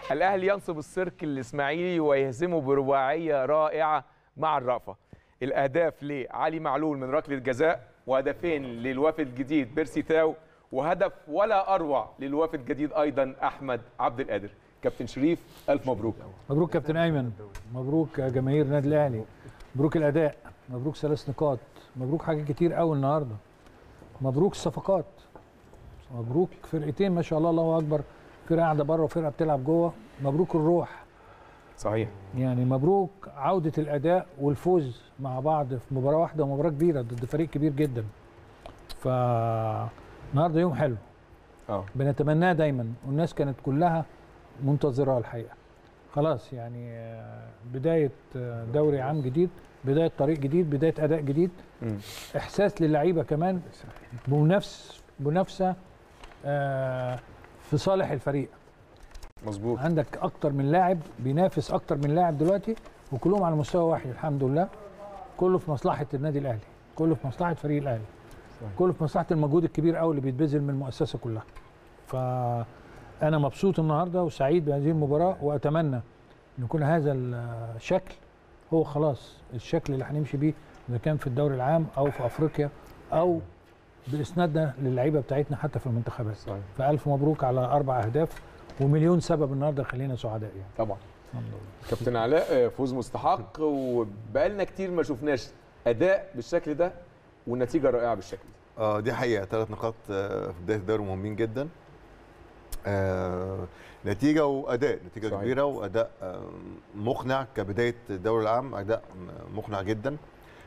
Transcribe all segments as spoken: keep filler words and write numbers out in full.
الاهلي ينصب السيرك الاسماعيلي ويهزمه برباعيه رائعه مع الرأفة. الاهداف لعلي معلول من ركله جزاء، وهدفين للوافد الجديد بيرسي تاو، وهدف ولا اروع للوافد الجديد ايضا احمد عبد القادر. كابتن شريف الف مبروك. مبروك كابتن ايمن، مبروك يا جماهير النادي الاهلي، مبروك الاداء، مبروك ثلاث نقاط، مبروك حاجات كتير قوي النهارده، مبروك الصفقات، مبروك فرقتين ما شاء الله الله اكبر، فرقه قاعده بره وفرقه بتلعب جوه، مبروك الروح. صحيح، يعني مبروك عوده الاداء والفوز مع بعض في مباراه واحده ومباراه كبيره ضد فريق كبير جدا. ف النهارده يوم حلو اه بنتمناه دايما، والناس كانت كلها منتظره الحقيقه. خلاص يعني بدايه دوري عام جديد، بدايه طريق جديد، بدايه اداء جديد، م. احساس للعيبه كمان بمنافس منافسه آه في صالح الفريق. مظبوط، عندك اكتر من لاعب بينافس اكتر من لاعب دلوقتي، وكلهم على مستوى واحد الحمد لله. كله في مصلحه النادي الاهلي، كله في مصلحه فريق الاهلي، كله في مصلحه المجهود الكبير قوي اللي بيتبذل من المؤسسه كلها. فانا مبسوط النهارده وسعيد بهذه المباراه، واتمنى ان يكون هذا الشكل هو خلاص الشكل اللي هنمشي بيه، اذا كان في الدوري العام او في افريقيا او باسنادنا للعيبه بتاعتنا حتى في المنتخبات. صحيح. فالف مبروك على اربع اهداف ومليون سبب النهارده خلينا سعداء يعني. طبعا. كابتن علاء، فوز مستحق، وبقالنا كتير ما شفناش اداء بالشكل ده والنتيجه رائعه بالشكل ده. اه دي حقيقه، ثلاث نقاط في بدايه الدوري مهمين جدا. آه نتيجه واداء، نتيجه صحيح. كبيره واداء آه مقنع كبدايه الدوري العام، اداء مقنع جدا.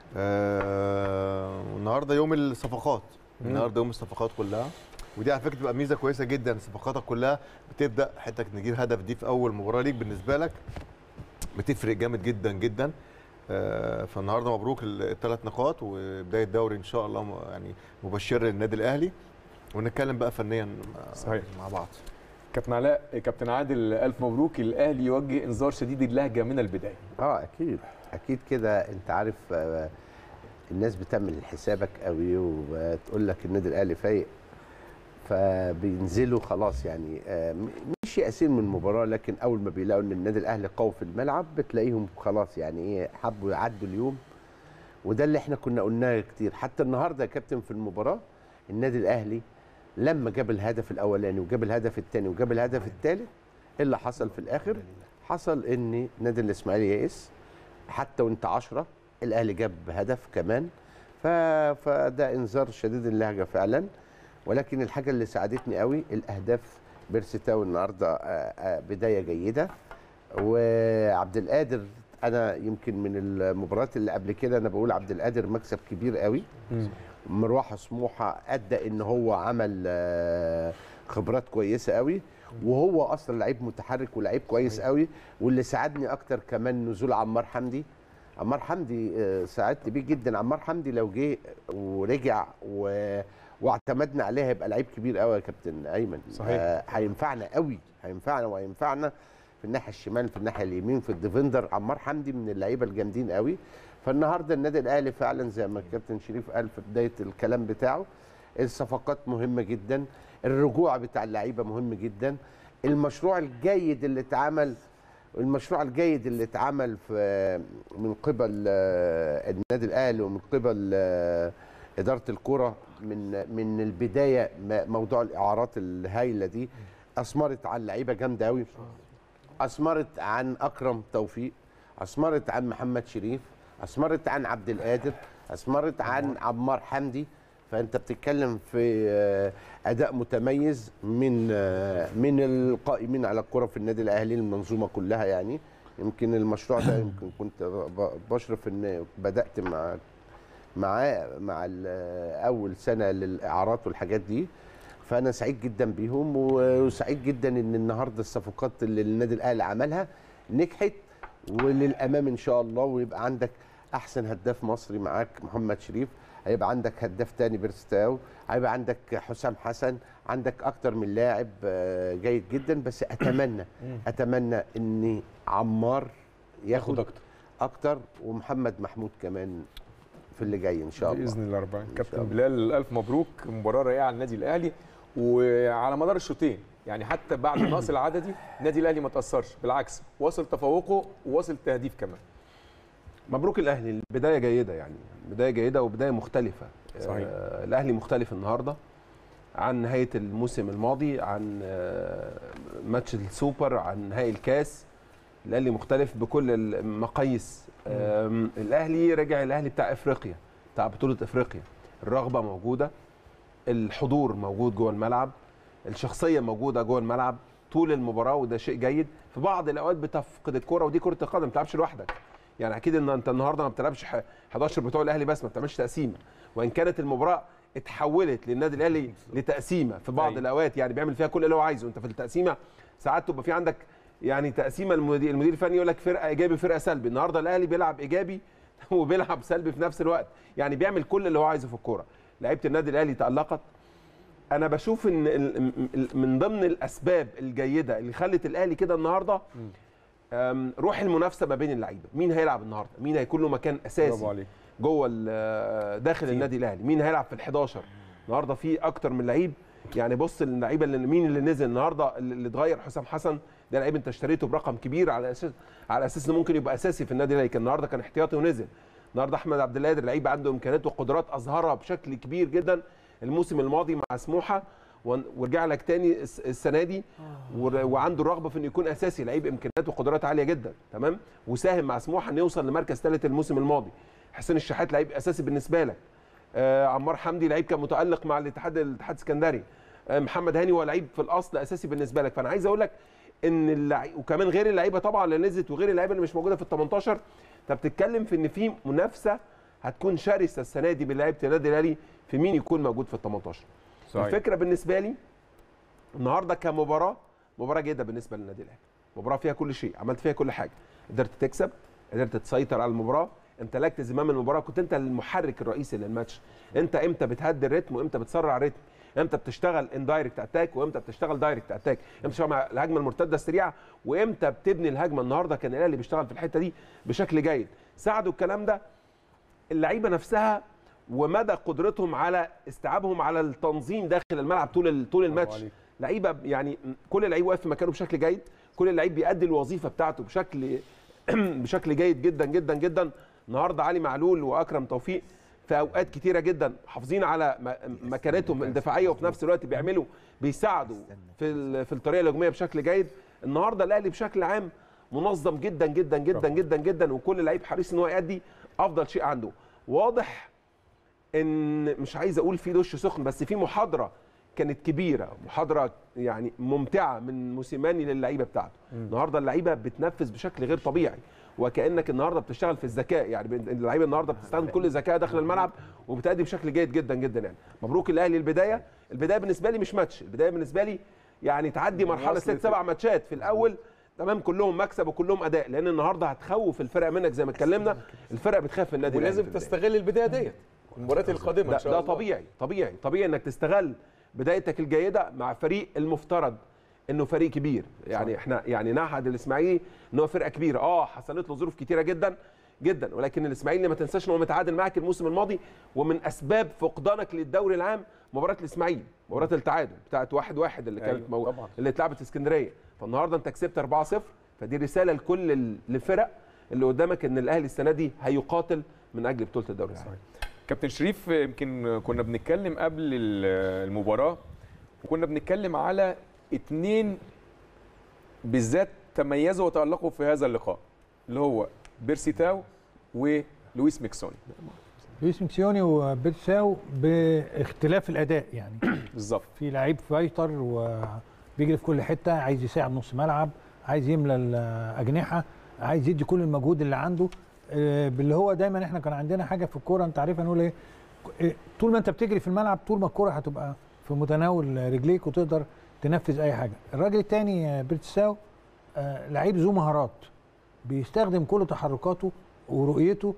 آه والنهارده يوم الصفقات، النهارده يوم الصفقات كلها، ودي على فكره تبقى ميزه كويسه جدا. صفقاتك كلها بتبدا حتى نجيب هدف دي في اول مباراه ليك بالنسبه لك بتفرق جامد جدا جدا. آه فالنهارده مبروك الثلاث نقاط وبدايه دوري ان شاء الله يعني مبشره للنادي الاهلي، ونتكلم بقى فنيا صحيح مع بعض. كابتن علاء، كابتن عادل، الف مبروك. الاهلي يوجه انذار شديد اللهجه من البدايه. اه اكيد اكيد كده. انت عارف آه الناس بتعمل حسابك قوي وتقول لك النادي الاهلي فايق، فبينزلوا خلاص يعني آه مش يأسين من المباراه، لكن اول ما بيلاقوا ان النادي الاهلي قوي في الملعب بتلاقيهم خلاص يعني ايه حبوا يعدوا اليوم. وده اللي احنا كنا قلناه كتير. حتى النهارده يا كابتن في المباراه النادي الاهلي لما جاب الهدف الاولاني وجاب الهدف الثاني وجاب الهدف الثالث، ايه اللي حصل في الاخر؟ حصل ان نادي الاسماعيلي يئس، حتى وانت عشرة الاهلي جاب هدف كمان. فده انذار شديد اللهجه فعلا. ولكن الحاجه اللي ساعدتني قوي الاهداف، بيرسي تاو النهارده بدايه جيده، وعبد القادر انا يمكن من المباريات اللي قبل كده انا بقول عبد القادر مكسب كبير قوي. مروحه سموحه ادى ان هو عمل خبرات كويسه قوي، وهو اصلا لعيب متحرك ولعيب كويس قوي. واللي ساعدني اكتر كمان نزول عمار حمدي. عمار حمدي ساعدت بيه جدا. عمار حمدي لو جه ورجع و... واعتمدنا عليه هيبقى لعيب كبير قوي يا كابتن ايمن. صحيح. آه هينفعنا قوي، هينفعنا وهينفعنا في الناحيه الشمال، في الناحيه اليمين، في الديفندر. عمار حمدي من اللعيبه الجامدين قوي. فالنهارده النادي الاهلي فعلا زي ما الكابتن شريف قال في بدايه الكلام بتاعه، الصفقات مهمه جدا، الرجوع بتاع اللعيبه مهم جدا، المشروع الجيد اللي اتعمل المشروع الجيد اللي اتعمل في من قبل النادي الاهلي ومن قبل اداره الكره من من البدايه. موضوع الاعارات الهائله دي اثمرت عن لعيبه جامده قوي، اثمرت عن اكرم توفيق، اثمرت عن محمد شريف، اثمرت عن عبد القادر، اثمرت عن عمار حمدي. فانت بتتكلم في اداء متميز من من القائمين على الكره في النادي الاهلي، المنظومه كلها يعني. يمكن المشروع ده يمكن كنت بشرف ان بدات مع معاه مع اول سنه للاعارات والحاجات دي. فانا سعيد جدا بيهم، وسعيد جدا ان النهارده الصفقات اللي النادي الاهلي عملها نجحت وللامام ان شاء الله. ويبقى عندك احسن هداف مصري معاك محمد شريف، هيبقى عندك هداف تاني بيرسي تاو، هيبقى عندك حسام حسن، عندك اكتر من لاعب جيد جدا. بس اتمنى اتمنى ان عمار ياخد اكتر اكتر ومحمد محمود كمان في اللي جاي ان شاء الله باذن الله ربنا. كابتن بلال الف مبروك، مباراه رائعه على النادي الاهلي وعلى مدار الشوطين، يعني حتى بعد النقص العددي النادي الاهلي ما تاثرش، بالعكس واصل تفوقه وواصل تهديف كمان. مبروك الاهلي، البدايه جيده، يعني بدايه جيده وبدايه مختلفه. صحيح. آه الاهلي مختلف النهارده عن نهايه الموسم الماضي، عن آه ماتش السوبر، عن نهائي الكاس. الاهلي مختلف بكل المقاييس. آه الاهلي رجع الاهلي بتاع افريقيا، بتاع بطوله افريقيا. الرغبه موجوده، الحضور موجود جوه الملعب، الشخصيه موجوده جوه الملعب طول المباراه، وده شيء جيد. في بعض الاوقات بتفقد الكره، ودي كره القدم، ما بتلعبش لوحدك. يعني اكيد ان انت النهارده ما بتلعبش حداشر بتوع الاهلي بس، ما بتعملش تقسيمه، وان كانت المباراه اتحولت للنادي الاهلي لتقسيمه في بعض الاوقات، يعني بيعمل فيها كل اللي هو عايزه. انت في التقسيمه ساعات تبقى في عندك يعني تقسيمه، المدير المدير الفني يقول لك فرقه ايجابي فرقه سلبي. النهارده الاهلي بيلعب ايجابي وبيلعب سلبي في نفس الوقت، يعني بيعمل كل اللي هو عايزه في الكوره. لعيبه النادي الاهلي تألقت. انا بشوف ان من ضمن الاسباب الجيده اللي خلت الاهلي كده النهارده روح المنافسه ما بين اللعيبه. مين هيلعب النهارده؟ مين هيكون له مكان اساسي جوه داخل النادي الاهلي؟ مين هيلعب في الحداشر؟ النهارده في اكتر من لعيب. يعني بص اللعيبه اللي مين اللي نزل النهارده اللي اتغير. حسام حسن ده لعيب انت اشتريته برقم كبير على اساس على اساس انه ممكن يبقى اساسي في النادي الاهلي. النهارده كان احتياطي ونزل. النهارده احمد عبد القادر لعيب عنده امكانيات وقدرات اظهرها بشكل كبير جدا الموسم الماضي مع سموحه، ورجع لك تاني السنه دي وعنده الرغبه في انه يكون اساسي. لعيب امكانيات وقدرات عاليه جدا، تمام، وساهم مع سموحه انه يوصل لمركز ثالث الموسم الماضي. حسين الشحات لعيب اساسي بالنسبه لك. آه عمار حمدي لعيب كان متالق مع الاتحاد الاتحاد السكندري. آه محمد هاني هو لعيب في الاصل اساسي بالنسبه لك. فانا عايز اقول لك ان اللعيب وكمان غير اللعيبه طبعا اللي نزلت وغير اللعيبه اللي مش موجوده في ال تمنتاشر، انت بتتكلم في ان في منافسه هتكون شرسه السنه دي بين لعيبه النادي الاهلي في مين يكون موجود في ال تمنتاشر. صحيح. الفكره بالنسبه لي النهارده كمباراه مباراه جيده بالنسبه للنادي الاهلي. مباراه فيها كل شيء، عملت فيها كل حاجه، قدرت تكسب، قدرت تسيطر على المباراه، امتلكت زمام المباراه، كنت انت المحرك الرئيسي للماتش. انت امتى بتهدي الريتم وامتى بتسرع الريتم، امتى بتشتغل اندايركت اتاك وامتى بتشتغل دايركت اتاك، امتى بتشتغل مع الهجمه المرتده السريعه وامتى بتبني الهجمه. النهارده كان الاهلي بيشتغل في الحته دي بشكل جيد. ساعدوا الكلام ده اللعيبه نفسها ومدى قدرتهم على استيعابهم على التنظيم داخل الملعب طول طول الماتش. لعيبه يعني كل لعيب واقف في مكانه بشكل جيد، كل لعيب بيأدي الوظيفه بتاعته بشكل بشكل جيد جدا جدا جدا. النهارده علي معلول واكرم توفيق في اوقات كتيره جدا حافظين على مكانتهم الدفاعيه وفي نفس الوقت بيعملوا بيساعدوا في في الطريقه الهجوميه بشكل جيد. النهارده الاهلي بشكل عام منظم جدا جدا جدا جدا جدا، وكل لعيب حريص ان هو يأدي افضل شيء عنده. واضح ان مش عايز اقول في دش سخن، بس في محاضره كانت كبيره، محاضره يعني ممتعه من موسيماني للعيبه بتاعته. النهارده اللعيبه بتنفذ بشكل غير طبيعي، وكانك النهارده بتشتغل في الذكاء. يعني اللعيبه النهارده بتستخدم كل ذكاء داخل الملعب وبتأدي بشكل جيد جدا جدا. يعني مبروك الاهلي. البدايه البدايه بالنسبه لي مش ماتش، البدايه بالنسبه لي يعني تعدي مرحله ست سبع ماتشات في الاول تمام كلهم مكسب وكلهم اداء، لان النهارده هتخوف الفرق منك زي ما اتكلمنا. الفرق بتخاف من النادي الاهلي ولازم تستغل البدايه ديت المباريات القادمه ان شاء الله. ده طبيعي طبيعي طبيعي انك تستغل بدايتك الجيده مع فريق المفترض انه فريق كبير. يعني صح. احنا يعني نعهد الاسماعيلي ان هو فرقه كبيره، اه حصلت له ظروف كتيره جدا جدا، ولكن الاسماعيلي ما تنساش ان هو متعادل معاك الموسم الماضي، ومن اسباب فقدانك للدوري العام مباراه الاسماعيلي، مباراه التعادل بتاعت واحد واحد اللي كانت أيوة مو... اللي اتلعبت في اسكندريه. فالنهارده انت كسبت أربعة صفر، فدي رساله لكل الفرق اللي قدامك ان الاهلي السنه دي هيقاتل من اجل بطوله الدوري العام. كابتن شريف، يمكن كنا بنتكلم قبل المباراه وكنا بنتكلم على اتنين بالذات تميزوا وتألقوا في هذا اللقاء، اللي هو بيرسي تاو ولويس ميكسوني. لويس ميكسوني وبيرسي تاو باختلاف الاداء يعني بالظبط. في لعيب فايتر وبيجري في كل حته، عايز يساعد نص ملعب، عايز يملى الاجنحه، عايز يدي كل المجهود اللي عنده. باللي هو دايما احنا كان عندنا حاجه في الكوره انت عارفها نقول ايه، طول ما انت بتجري في الملعب طول ما الكوره هتبقى في متناول رجليك وتقدر تنفذ اي حاجه. الراجل الثاني بيرتساو آه لعيب ذو مهارات، بيستخدم كل تحركاته ورؤيته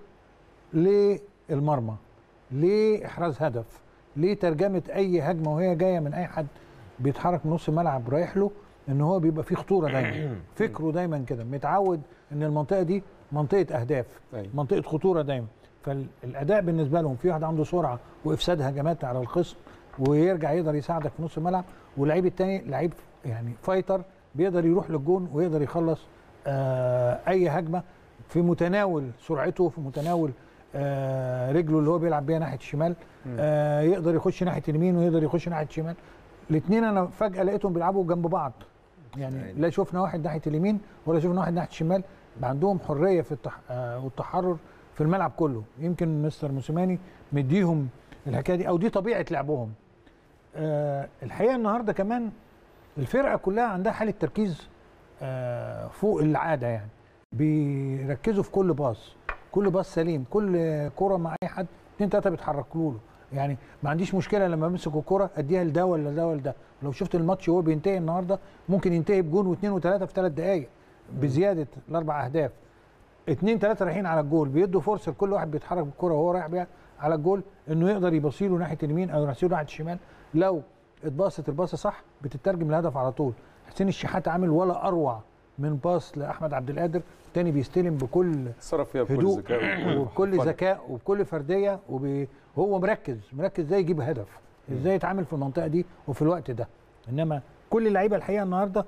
للمرمى، لاحراز هدف، لترجمه اي هجمه وهي جايه من اي حد بيتحرك من نص الملعب رايح له، ان هو بيبقى فيه خطوره دايما. فكره دايما كده متعود ان المنطقه دي منطقه اهداف، منطقه خطوره دايما. فالاداء بالنسبه لهم في واحد عنده سرعه وافساد هجمات على الخصم ويرجع يقدر يساعدك في نص الملعب، واللعيب الثاني لعيب يعني فايتر بيقدر يروح للجون ويقدر يخلص آه اي هجمه في متناول سرعته، في متناول آه رجله اللي هو بيلعب بيها ناحيه الشمال، آه يقدر يخش ناحيه اليمين ويقدر يخش ناحيه الشمال. الاثنين انا فجاه لقيتهم بيلعبوا جنب بعض، يعني لا شفنا واحد ناحيه اليمين ولا شفنا واحد ناحيه الشمال، عندهم حريه في التح... آه والتحرر في الملعب كله. يمكن مستر موسيماني مديهم الحكايه دي او دي طبيعه لعبهم. آه الحقيقه النهارده كمان الفرقه كلها عندها حاله تركيز آه فوق العاده، يعني بيركزوا في كل باص، كل باص سليم، كل كره مع اي حد اثنين ثلاثه بيتحركوا له، يعني ما عنديش مشكله لما امسك الكره اديها لده ولا ده ولا ده. لو شفت الماتش وهو بينتهي النهارده ممكن ينتهي بجون واثنين وثلاثه في ثلاث دقائق بزياده الاربع اهداف. اثنين ثلاثه رايحين على الجول بيدوا فرصه لكل واحد بيتحرك بالكره وهو رايح بيها على الجول انه يقدر يبصيله ناحيه اليمين او يرسله ناحيه الشمال. لو اتباصت الباصه صح بتترجم الهدف على طول. حسين الشحات عامل ولا اروع من باص لاحمد عبد القادر، الثاني بيستلم بكل صرف فيها بكل هدوء ذكاء وبكل ذكاء وبكل فرديه، وهو مركز مركز ازاي يجيب هدف، ازاي يتعامل في المنطقه دي وفي الوقت ده. انما كل اللعيبه الحقيقه النهارده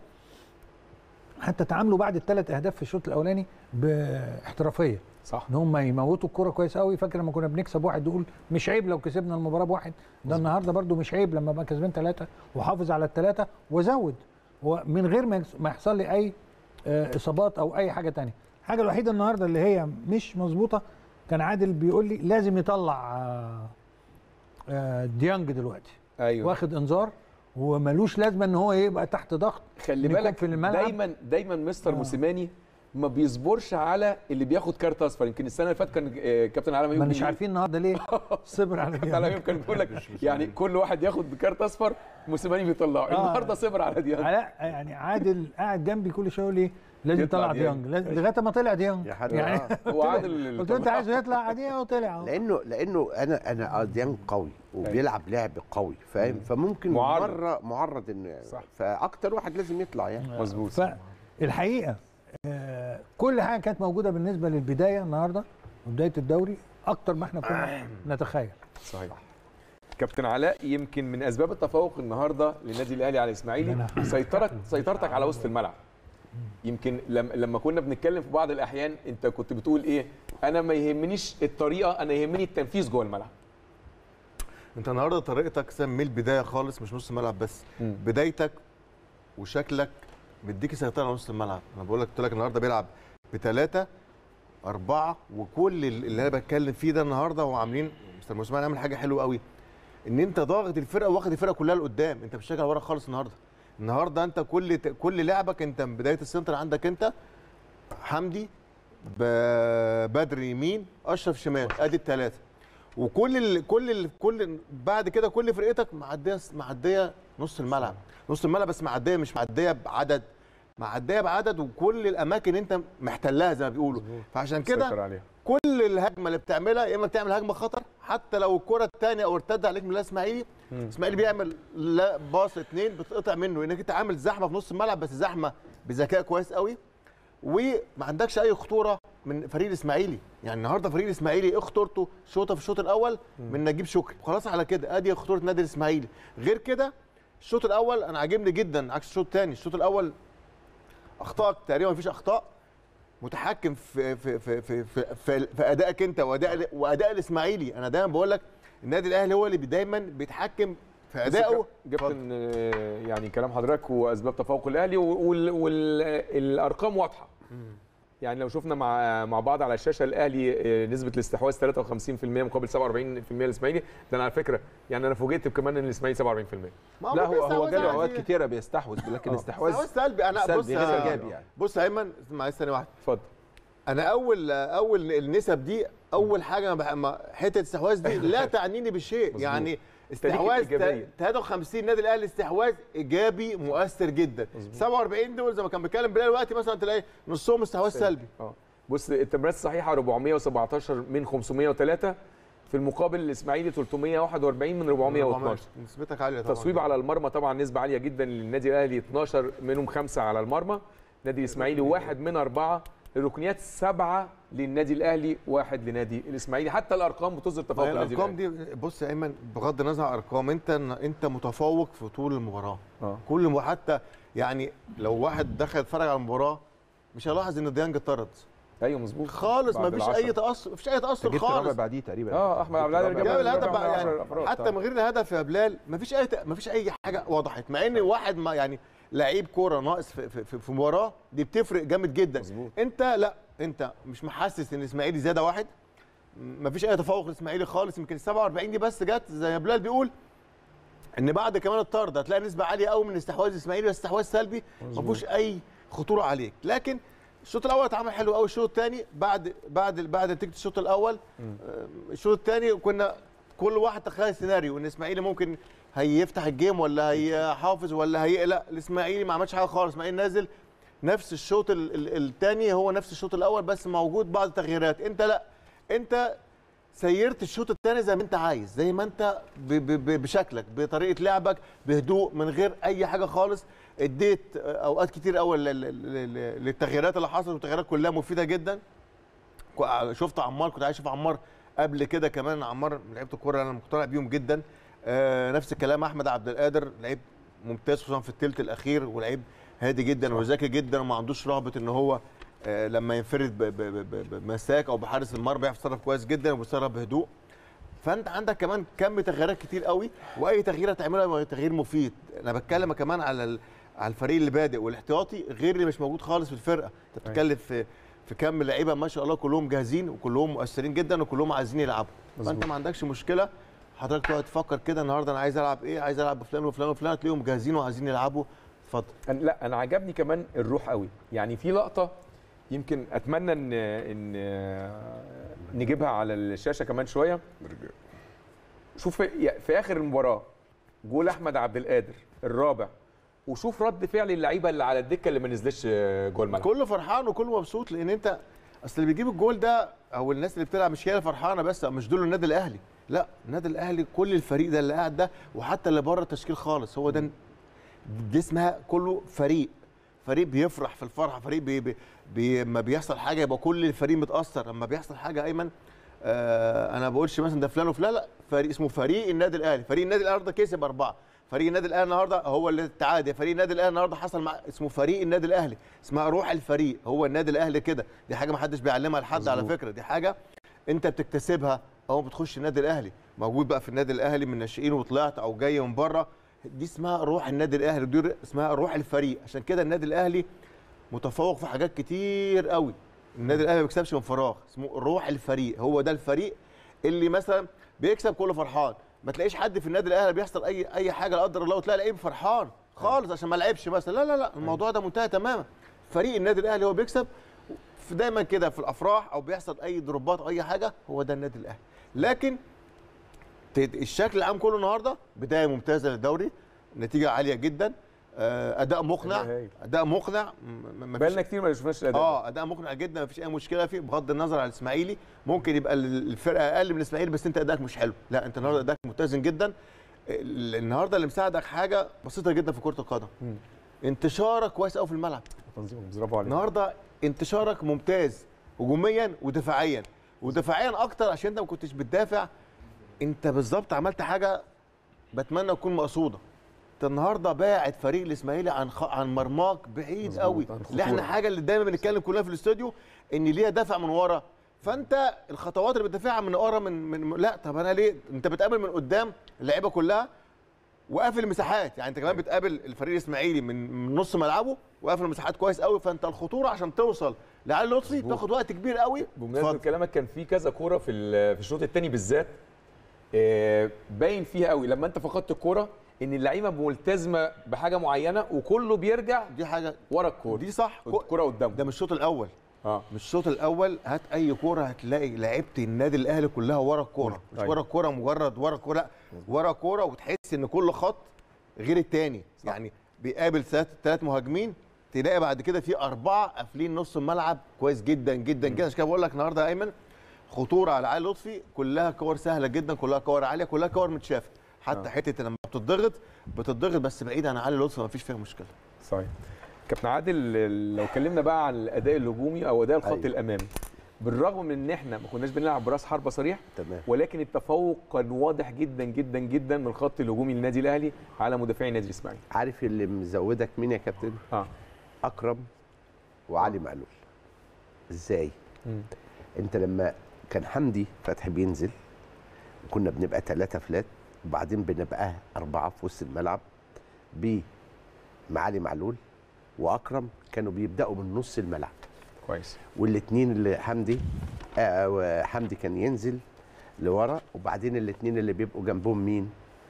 حتى تعاملوا بعد الثلاث اهداف في الشوط الاولاني باحترافيه، صح، ان هم يموتوا الكوره كويس قوي. فاكر لما كنا بنكسب واحد نقول مش عيب لو كسبنا المباراه بواحد، ده النهارده برده مش عيب لما ابقى كسبان ثلاثه وحافظ على الثلاثه وازود ومن غير ما يحصل لي اي اصابات او اي حاجه ثانيه. الحاجه الوحيده النهارده اللي هي مش مظبوطه كان عادل بيقول لي لازم يطلع ديانج دلوقتي، ايوه واخد انذار وملوش لازمه ان هو يبقى تحت ضغط. خلي بالك في الملعب دايما دايما مستر آه. موسيماني ما بيصبرش على اللي بياخد كارت اصفر. يمكن السنه اللي فاتت كان كابتن عالم ما مش عارفين النهارده ليه صبر على كابتن عالم كان بيقول لك يعني كل واحد ياخد كارت اصفر موسيماني بيطلعه. آه. النهارده صبر على ديانج. لا يعني عادل قاعد جنبي كل شويه يقول لي لازم يطلع ديانج لغايه ما طلع ديانج يعني هو عادل قلت له انت عايزه يطلع عادي وطلع لانه لانه انا انا ديانج قوي وبيلعب لعب قوي فاهم، فممكن معرض. مره معرض انه يعني فاكتر واحد لازم يطلع يعني مظبوط. فالحقيقه آه كل حاجه كانت موجوده بالنسبه للبدايه النهارده وبدايه الدوري اكتر ما احنا كنا نتخيل. صحيح. كابتن علاء، يمكن من اسباب التفوق النهارده للنادي الاهلي على الاسماعيلي سيطرتك سيطرتك على وسط الملعب. يمكن لما كنا بنتكلم في بعض الاحيان انت كنت بتقول ايه؟ انا ما يهمنيش الطريقه، انا يهمني التنفيذ جوه الملعب. انت النهارده طريقتك سمي البدايه خالص، مش نص الملعب بس. م. بدايتك وشكلك مديك سيطره على نص الملعب. انا بقول لك قلت لك النهارده بيلعب بثلاثه اربعه، وكل اللي انا بتكلم فيه ده النهارده وعاملين مستر موسيماني عامل حاجه حلوه قوي، ان انت ضاغط الفرقه واخد الفرقه كلها لقدام، انت مش راجع ورا خالص النهارده. النهارده انت كل كل لعبك انت من بدايه السنتر عندك انت حمدي بدر يمين اشرف شمال، ادي الثلاثه، وكل ال كل ال كل بعد كده كل فرقتك معديه معديه نص الملعب، نص الملعب بس معديه مش معديه بعدد، معديه بعدد، وكل الاماكن انت محتلها زي ما بيقولوا. فعشان كده كل الهجمه اللي بتعملها يا اما بتعمل هجمه خطر، حتى لو الكره الثانيه او ارتد عليك من الاسماعيلي، الاسماعيلي بيعمل لا باص اثنين بتقطع منه، انك انت عامل زحمه في نص الملعب بس زحمه بذكاء كويس قوي، وما عندكش اي خطوره من فريق الاسماعيلي. يعني النهارده فريق الاسماعيلي ايه خطورته؟ شوطه في الشوط الاول من نجيب شكري، وخلاص على كده ادي خطوره النادي الاسماعيلي. غير كده الشوط الاول انا عاجبني جدا عكس الشوط الثاني. الشوط الاول اخطائك تقريبا مفيش اخطاء، متحكم في في في في في, في, في ادائك انت واداء واداء الاسماعيلي. انا دايما بقول لك النادي الاهلي هو اللي دايما بيتحكم في ادائه. جبت يعني كلام حضرتك واسباب تفوق الاهلي والارقام واضحه. يعني لو شفنا مع مع بعض على الشاشه الاهلي نسبه الاستحواذ ثلاثة وخمسين بالمئة مقابل سبعة وأربعين بالمئة الاسماعيلي. ده انا على فكره يعني انا فوجئت كمان ان الاسماعيلي سبعة وأربعين بالمئة. لا هو هو جاله اوقات كتيره بيستحوذ، لكن استحواذ سلبي. انا سلبي بص غير ايجابي يعني. بص يا ايمن معلش ثانيه واحده اتفضل. انا اول اول النسب دي اول حاجه حته الاستحواذ دي لا تعنيني بشيء. مزبوط. يعني استحواذ ثلاثة وخمسين النادي الاهلي استحواذ ايجابي مؤثر جدا. مزبوط. سبعة وأربعين دول زي ما كان بيتكلم بلال دلوقتي مثلا تلاقي نصهم استحواذ سلبي. اه بص التمريرات الصحيحه أربعمئة وسبعتاشر من خمسمئة وثلاثة، في المقابل الاسماعيلي ثلاثمئة وواحد وأربعين من أربعمئة واثناشر. نسبتك عاليه طبعا. تصويب على المرمى طبعا نسبه عاليه جدا للنادي الاهلي، اثناشر منهم خمسه على المرمى. النادي الاسماعيلي واحد من اربعه الركنيات سبعه للنادي الاهلي، واحد لنادي الاسماعيلي، حتى الارقام بتظهر تفوق النادي الارقام الاهلي. دي بص يا ايمن، بغض النظر عن الارقام، انت انت متفوق في طول المباراه. اه كل م- حتى يعني لو واحد دخل يتفرج على المباراه مش هيلاحظ ان ديانج اتطرد ايوه مظبوط خالص، ما بعد فيش العشرة. اي تاثر، ما فيش اي تاثر جبت رابع خالص. بعديه تقريبا. اه احمد عبد القادر جاب الهدف رابع بقى من عشرة يعني أفراد. حتى من غير الهدف يا بلال ما فيش اي ما فيش اي ما فيش اي حاجه وضحت، مع ان واحد ما يعني لعيب كوره ناقص في, في, في مباراه دي بتفرق جامد جدا. مظبوط. انت لا، انت مش محسس ان الاسماعيلي زياده واحد، ما فيش اي تفوق للاسماعيلي خالص. يمكن سبعة وأربعين دي بس جت زي ما بلال بيقول ان بعد كمان الطرد هتلاقي نسبه عاليه قوي من استحواذ الاسماعيلي، بس استحواذ سلبي ما فيهوش اي خطوره عليك. لكن الشوط الاول اتعمل حلو قوي، الشوط الثاني بعد بعد بعد نتيجه الشوط الاول آه، الشوط الثاني كنا كل واحد تخيل سيناريو ان الاسماعيلي ممكن هيفتح الجيم ولا هيحافظ ولا هيقلق. الاسماعيلي ما عملش حاجه خالص، الاسماعيلي نازل نفس الشوط الثاني هو نفس الشوط الاول، بس موجود بعض التغييرات. انت لا، انت سيرت الشوط الثاني زي ما انت عايز، زي ما انت ب ب ب بشكلك، بطريقه لعبك، بهدوء، من غير اي حاجه خالص. اديت اوقات كتير قوي للتغييرات اللي حصلت، والتغييرات كلها مفيده جدا. شفت عمار، كنت عايز اشوف عمار قبل كده كمان. عمار من لعيبه الكوره انا مقتنع بيهم جدا. آه نفس الكلام احمد عبد القادر، لعيب ممتاز خصوصا في الثلث الاخير، ولعيب هادي جدا وذكي جدا، وما عندوش رهبه ان هو آه لما ينفرد بمساك او بحارس المرمى بيعرف يتصرف كويس جدا وبيتصرف بهدوء. فانت عندك كمان كم تغييرات كتير قوي، واي تغيير هتعمله تغيير مفيد. انا بتكلم كمان على على الفريق اللي بادئ والاحتياطي غير اللي مش موجود خالص في الفرقه. انت بتتكلم في في كم لعيبه ما شاء الله كلهم جاهزين وكلهم مؤثرين جدا وكلهم عايزين يلعبوا. فانت ما عندكش مشكله حضرتك تقعد تفكر كده النهارده انا عايز العب ايه، عايز العب بفلان وفلان وفلان، تلاقيهم جاهزين وعايزين يلعبوا. اتفضل. لا انا عجبني كمان الروح قوي، يعني في لقطه يمكن اتمنى ان ان نجيبها على الشاشه كمان شويه. شوف في اخر المباراه جول احمد عبد القادر الرابع، وشوف رد فعل اللعيبه اللي على الدكه اللي ما نزلتش جول ملعب. كله فرحان وكله مبسوط، لان انت اصل اللي بيجيب الجول ده او الناس اللي بتلعب مش هي اللي فرحانه بس، مش دول النادي الاهلي، لا النادي الاهلي كل الفريق ده اللي قاعد ده، وحتى اللي بره التشكيل خالص، هو ده دي اسمها كله فريق. فريق بيفرح في الفرحه، فريق بي بي بي ما بيحصل حاجه يبقى كل الفريق متاثر. لما بيحصل حاجه ايمن آه انا ما بقولش مثلا ده فلان وفلان، لا، فريق اسمه فريق النادي الاهلي. فريق النادي الاهلي النهارده كسب اربعه، فريق النادي الاهلي النهارده هو اللي تعادل، فريق النادي الاهلي النهارده حصل مع اسمه فريق النادي الاهلي، اسمها روح الفريق. هو النادي الاهلي كده، دي حاجه ما حدش بيعلمها لحد على فكره، دي حاجه انت بتكتسبها اول ما بتخش النادي الاهلي. موجود بقى في النادي الاهلي من الناشئين وطلعت او جاي من بره، دي اسمها روح النادي الاهلي، دي اسمها روح الفريق. عشان كده النادي الاهلي متفوق في حاجات كتير قوي. النادي الاهلي ما بيكسبش من فراغ، اسمه روح الفريق. هو ده الفريق اللي مثلا بيكسب كله فرحان. ما تلاقيش حد في النادي الاهلي بيحصل اي اي حاجه لا قدر الله وتلاقي لعيب فرحان خالص عشان ما لعبش مثلا، لا لا لا، الموضوع ده منتهي تماما. فريق النادي الاهلي هو بيكسب دايما كده في الافراح او بيحصل اي ضربات او اي حاجه، هو ده النادي الاهلي. لكن الشكل العام كله النهارده بدايه ممتازه للدوري، نتيجه عاليه جدا، اداء مقنع، اداء مقنع. بقالنا كتير ما شفناش الاداء. اه اداء مقنع جدا، ما فيش اي مشكله فيه، بغض النظر عن الاسماعيلي. ممكن يبقى الفرقه اقل من الاسماعيلي بس انت ادائك مش حلو، لا انت النهارده ادائك متزن جدا. النهارده اللي مساعدك حاجه بسيطه جدا في كره القدم، انتشارك كويس قوي في الملعب. تنظيمك برافو عليك. النهارده انتشارك ممتاز هجوميا ودفاعيا، ودفاعيا اكتر عشان انت ما كنتش بتدافع. انت بالظبط عملت حاجه بتمنى تكون مقصوده. انت النهارده باعد فريق الاسماعيلي عن خ... عن مرماك بعيد قوي، اللي احنا حاجه اللي دايما بنتكلم كلنا في الاستوديو ان ليها دفع من ورا. فانت الخطوات اللي بتدافعها من ورا من, من لا طب انا ليه؟ انت بتقابل من قدام اللعيبه كلها وقافل المساحات، يعني انت كمان بتقابل الفريق الاسماعيلي من, من نص ملعبه وقافل المساحات كويس قوي. فانت الخطوره عشان توصل لعلي لطفي بتاخد وقت كبير قوي. بمناسبه كلامك كان في كذا كوره في في الشوط الثاني بالذات باين فيها قوي لما انت فقدت الكوره ان اللعيبه ملتزمه بحاجه معينه وكله بيرجع دي حاجه ورا الكوره دي صح، الكوره قدامه. ده مش الشوط الاول، اه مش الشوط الاول. هات اي كوره هتلاقي لعيبه النادي الاهلي كلها ورا الكوره، مش ورا الكوره مجرد ورا الكوره، لا ورا الكوره، وتحس ان كل خط غير الثاني. يعني بيقابل ثلاث ثلاث مهاجمين تلاقي بعد كده في اربعه قافلين نص الملعب كويس جدا جدا جدا. عشان كده بقول لك النهارده يا ايمن خطوره على علي لطفي، كلها كور سهله جدا، كلها كور عاليه، كلها كور متشافه. حتى آه. حته لما بتضغط بتضغط بس بعيد عن علي لطفي ما فيش فيها مشكله. صحيح. كابتن عادل، لو اتكلمنا بقى عن الاداء الهجومي او اداء الخط أيوة. الامامي، بالرغم من ان احنا ما كناش بنلعب براس حربه صريح، تمام. ولكن التفوق كان واضح جدا جدا جدا من الخط الهجومي للنادي الاهلي على مدافعي النادي الاسماعيلي. عارف اللي مزودك مين يا كابتن؟ اه اكرم وعلي معلول. ازاي؟ مم. انت لما كان حمدي فتحي بينزل كنا بنبقى ثلاثة فلات، وبعدين بنبقى أربعة في وسط الملعب بمعالي معلول وأكرم، كانوا بيبدأوا من نص الملعب كويس. والاثنين اللي حمدي آه حمدي كان ينزل لورا، وبعدين الاثنين اللي بيبقوا جنبهم مين؟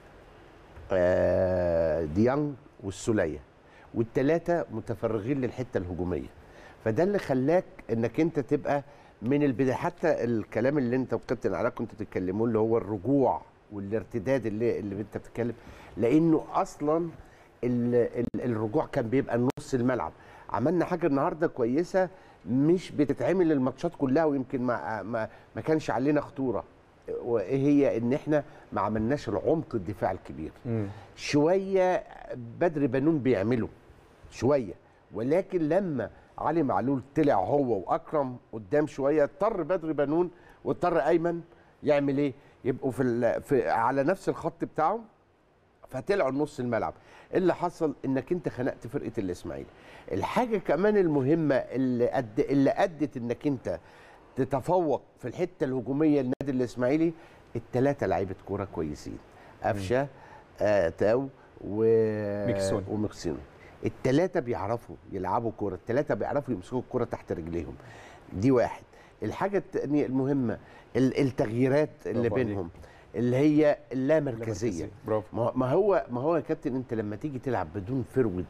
آه ديانج والسولية، والثلاثة متفرغين للحتة الهجومية. فده اللي خلاك انك انت تبقى من البدايه. حتى الكلام اللي انت وكابتن علاء كنتوا بتتكلموه اللي هو الرجوع والارتداد اللي اللي انت بتتكلم، لانه اصلا ال ال الرجوع كان بيبقى نص الملعب. عملنا حاجه النهارده كويسه مش بتتعمل الماتشات كلها، ويمكن ما ما, ما كانش علينا خطوره، وايه هي ان احنا ما عملناش العمق الدفاع الكبير. مم. شويه بدر بنون بيعمله شويه، ولكن لما علي معلول طلع هو واكرم قدام شويه، اضطر بدر بنون واضطر ايمن يعمل ايه؟ يبقوا في, في على نفس الخط بتاعهم، فطلعوا نص الملعب. اللي حصل انك انت خنقت فرقه الاسماعيلي. الحاجه كمان المهمه اللي أد... اللي ادت انك انت تتفوق في الحته الهجوميه للنادي الاسماعيلي، الثلاثه لعيبه كوره كويسين، قفشه آه تاو و ميكسون. وميكسون. الثلاثه بيعرفوا يلعبوا كوره، الثلاثه بيعرفوا يمسكوا الكوره تحت رجليهم. دي واحد. الحاجه الثانيه المهمه التغييرات اللي بينهم اللي هي اللامركزيه. برافو. ما هو ما هو يا كابتن، انت لما تيجي تلعب بدون فرود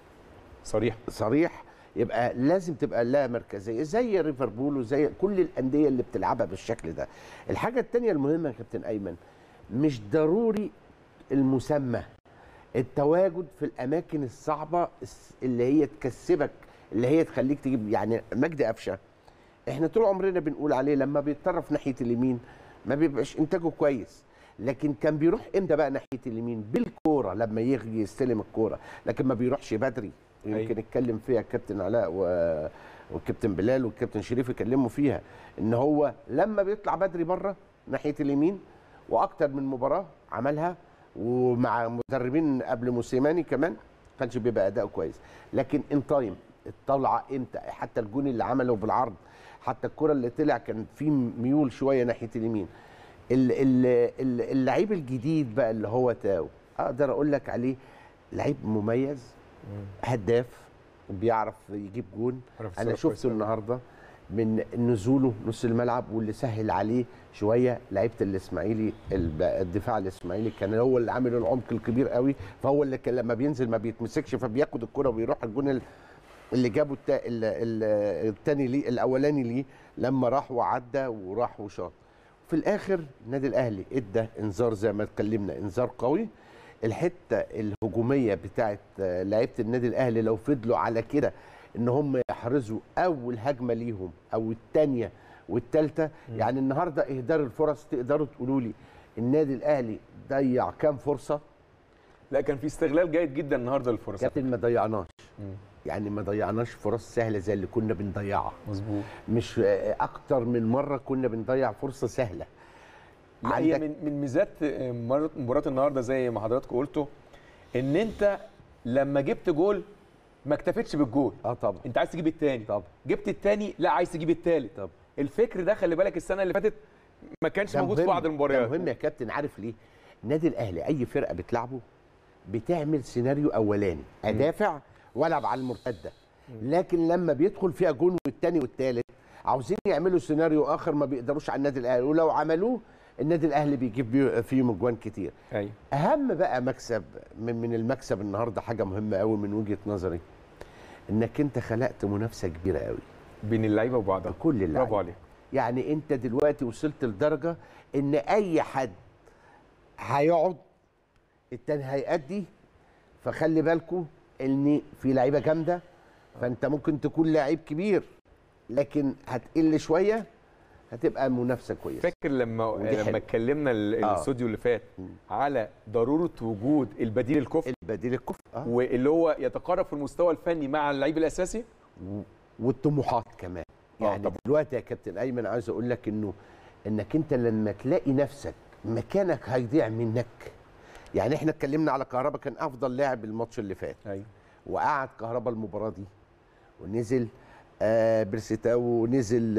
صريح صريح يبقى لازم تبقى لا مركزيه زي ليفربول وزي كل الانديه اللي بتلعبها بالشكل ده. الحاجه الثانيه المهمه يا كابتن ايمن، مش ضروري المسمى، التواجد في الاماكن الصعبه اللي هي تكسبك، اللي هي تخليك تجيب. يعني مجدي قفشه احنا طول عمرنا بنقول عليه لما بيتطرف ناحيه اليمين ما بيبقاش انتاجه كويس، لكن كان بيروح امتى بقى ناحيه اليمين؟ بالكوره لما يجي يستلم الكوره، لكن ما بيروحش بدري. يمكن اتكلم فيها الكابتن علاء و... والكابتن بلال والكابتن شريف يكلموا فيها ان هو لما بيطلع بدري بره ناحيه اليمين، واكتر من مباراه عملها ومع مدربين قبل موسيماني كمان كانش بيبقى اداؤه كويس. لكن ان تايم الطلعه امتى، حتى الجون اللي عمله بالعرض، حتى الكره اللي طلع كان في ميول شويه ناحيه اليمين. اللعيب الجديد بقى اللي هو تاو، اقدر اقول لك عليه لعيب مميز، هداف، بيعرف يجيب جون. انا شفته النهارده من نزوله نص الملعب، واللي سهل عليه شويه لعيبه الاسماعيلي، الدفاع الاسماعيلي كان هو اللي عامل العمق الكبير قوي، فهو اللي كان لما بينزل ما بيتمسكش، فبياخد الكره وبيروح الجون اللي جابه الثاني ليه الاولاني ليه لما راح وعدى وراح وشاط. في الاخر النادي الاهلي ادى انذار زي ما اتكلمنا، انذار قوي. الحته الهجوميه بتاعت لعيبه النادي الاهلي لو فضلوا على كده ان هم يحرزوا اول هجمه ليهم او الثانيه والثالثه، يعني النهارده اهدار الفرص تقدروا تقولوا لي النادي الاهلي ضيع كام فرصه؟ لا كان في استغلال جيد جدا النهارده للفرص. كابتن ما ضيعناش، يعني ما ضيعناش فرص سهله زي اللي كنا بنضيعها. مظبوط. مش اكتر من مره كنا بنضيع فرصه سهله. لا هي من من ميزات مباراه النهارده زي ما حضراتكم قلتوا ان انت لما جبت جول ما اكتفيتش بالجول. اه طبعا. انت عايز تجيب الثاني. طبعا. جبت الثاني، لا عايز تجيب الثالث. طبعا. الفكر ده خلي بالك السنه اللي فاتت ما كانش موجود في بعض المباريات. ده مهم يا كابتن. عارف ليه؟ النادي الاهلي اي فرقه بتلعبه بتعمل سيناريو اولاني، ادافع والعب على المرتده، لكن لما بيدخل فيها جون والثاني والثالث عاوزين يعملوا سيناريو اخر ما بيقدروش على النادي الاهلي، ولو عملوه النادي الاهلي بيجيب فيهم اجوان كتير. ايوه. اهم بقى مكسب من من المكسب النهارده، حاجه مهمه قوي من وجهه نظري، انك انت خلقت منافسه كبيره قوي بين اللعيبه وبعضها. كل اللعيبه. برافو عليك. يعني انت دلوقتي وصلت لدرجه ان اي حد هيقعد التاني هيأدي، فخلي بالكم ان في لعيبه جامده، فانت ممكن تكون لعيب كبير لكن هتقل شويه هتبقى منافسه كويسه. فاكر لما لما حلو. اتكلمنا ال- آه. الاستوديو اللي فات على ضروره وجود البديل الكفء البديل الكفء اه واللي هو يتقارب في المستوى الفني مع اللعيب الاساسي. و- والطموحات كمان. آه، يعني طبعا. دلوقتي يا كابتن ايمن عايز اقول لك انه انك انت لما تلاقي نفسك مكانك هيضيع منك. يعني احنا اتكلمنا على كهربا كان افضل لاعب الماتش اللي فات، ايوه وقعد كهربا المباراه دي ونزل آه برسيتاو ونزل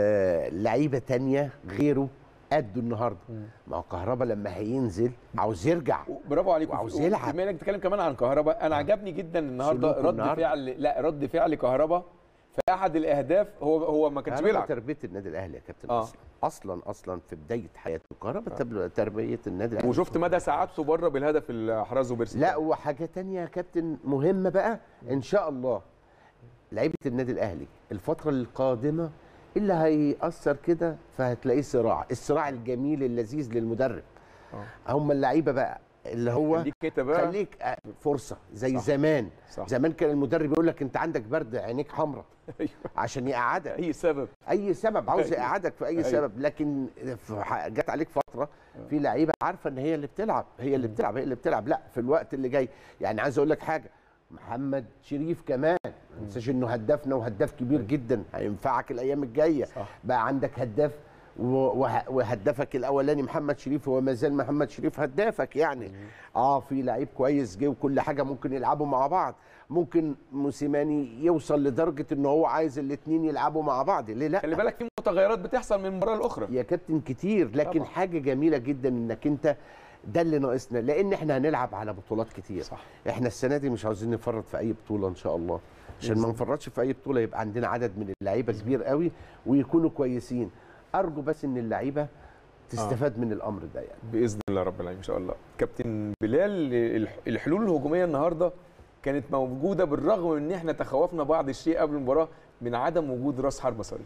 آه لعيبه تانية غيره ادوا النهارده. ما هو كهربا لما هينزل عاوز يرجع. برافو عليك. وعاوز يلعب. بما انك بتتكلم كمان عن كهربا، انا عجبني جدا النهارده سلوكه رد النهاردة. فعل لا رد فعل كهربا في احد الاهداف. هو هو ما كانش كهربا بيلعب. تربيه النادي الاهلي يا كابتن. آه. اصلا اصلا اصلا في بدايه حياته كهربا آه. تربيه النادي الاهلي. وشفت مدى سعادته بره بالهدف اللي احرزه بيرسي. لا وحاجه تانية يا كابتن مهمه بقى ان شاء الله لعيبه النادي الاهلي الفتره القادمه اللي هيأثر كده فهتلاقيه صراع، الصراع الجميل اللذيذ للمدرب. آه. هم اللعيبه بقى اللي هو خليك انت بقى خليك فرصه زي صح. زمان. صح. زمان كان المدرب يقول لك انت عندك برد عينيك حمراء ايوه عشان يقعدك اي سبب. اي سبب، عاوز أيوة. يقعدك في اي أيوة. سبب. لكن في ح- جت عليك فتره في لعيبه عارفه ان هي اللي بتلعب هي اللي بتلعب هي اللي بتلعب لا في الوقت اللي جاي. يعني عايز اقول لك حاجه، محمد شريف كمان ما تنساش انه هدافنا وهداف كبير جدا هينفعك الايام الجايه. صح. بقى عندك هداف و- وه- وهدافك الاولاني محمد شريف، هو ما زال محمد شريف هدافك يعني. اه في لعيب كويس جه وكل حاجه ممكن يلعبوا مع بعض. ممكن موسيماني يوصل لدرجه ان هو عايز الاثنين يلعبوا مع بعض، ليه لا؟ خلي بالك في متغيرات بتحصل من مباراه لاخرى. يا كابتن كتير، لكن طبعا. حاجه جميله جدا انك انت ده اللي ناقصنا، لان احنا هنلعب على بطولات كتير. صح. احنا السنه دي مش عاوزين نفرط في اي بطوله ان شاء الله، عشان ما نفرطش في اي بطوله يبقى عندنا عدد من اللعيبه كبير قوي ويكونوا كويسين. ارجو بس ان اللعيبه تستفاد آه. من الامر ده يعني. باذن الله رب العالمين ان شاء الله. كابتن بلال، الح- الحلول الهجوميه النهارده كانت موجوده بالرغم من ان احنا تخوفنا بعض الشيء قبل المباراه من عدم وجود راس حربه صريح.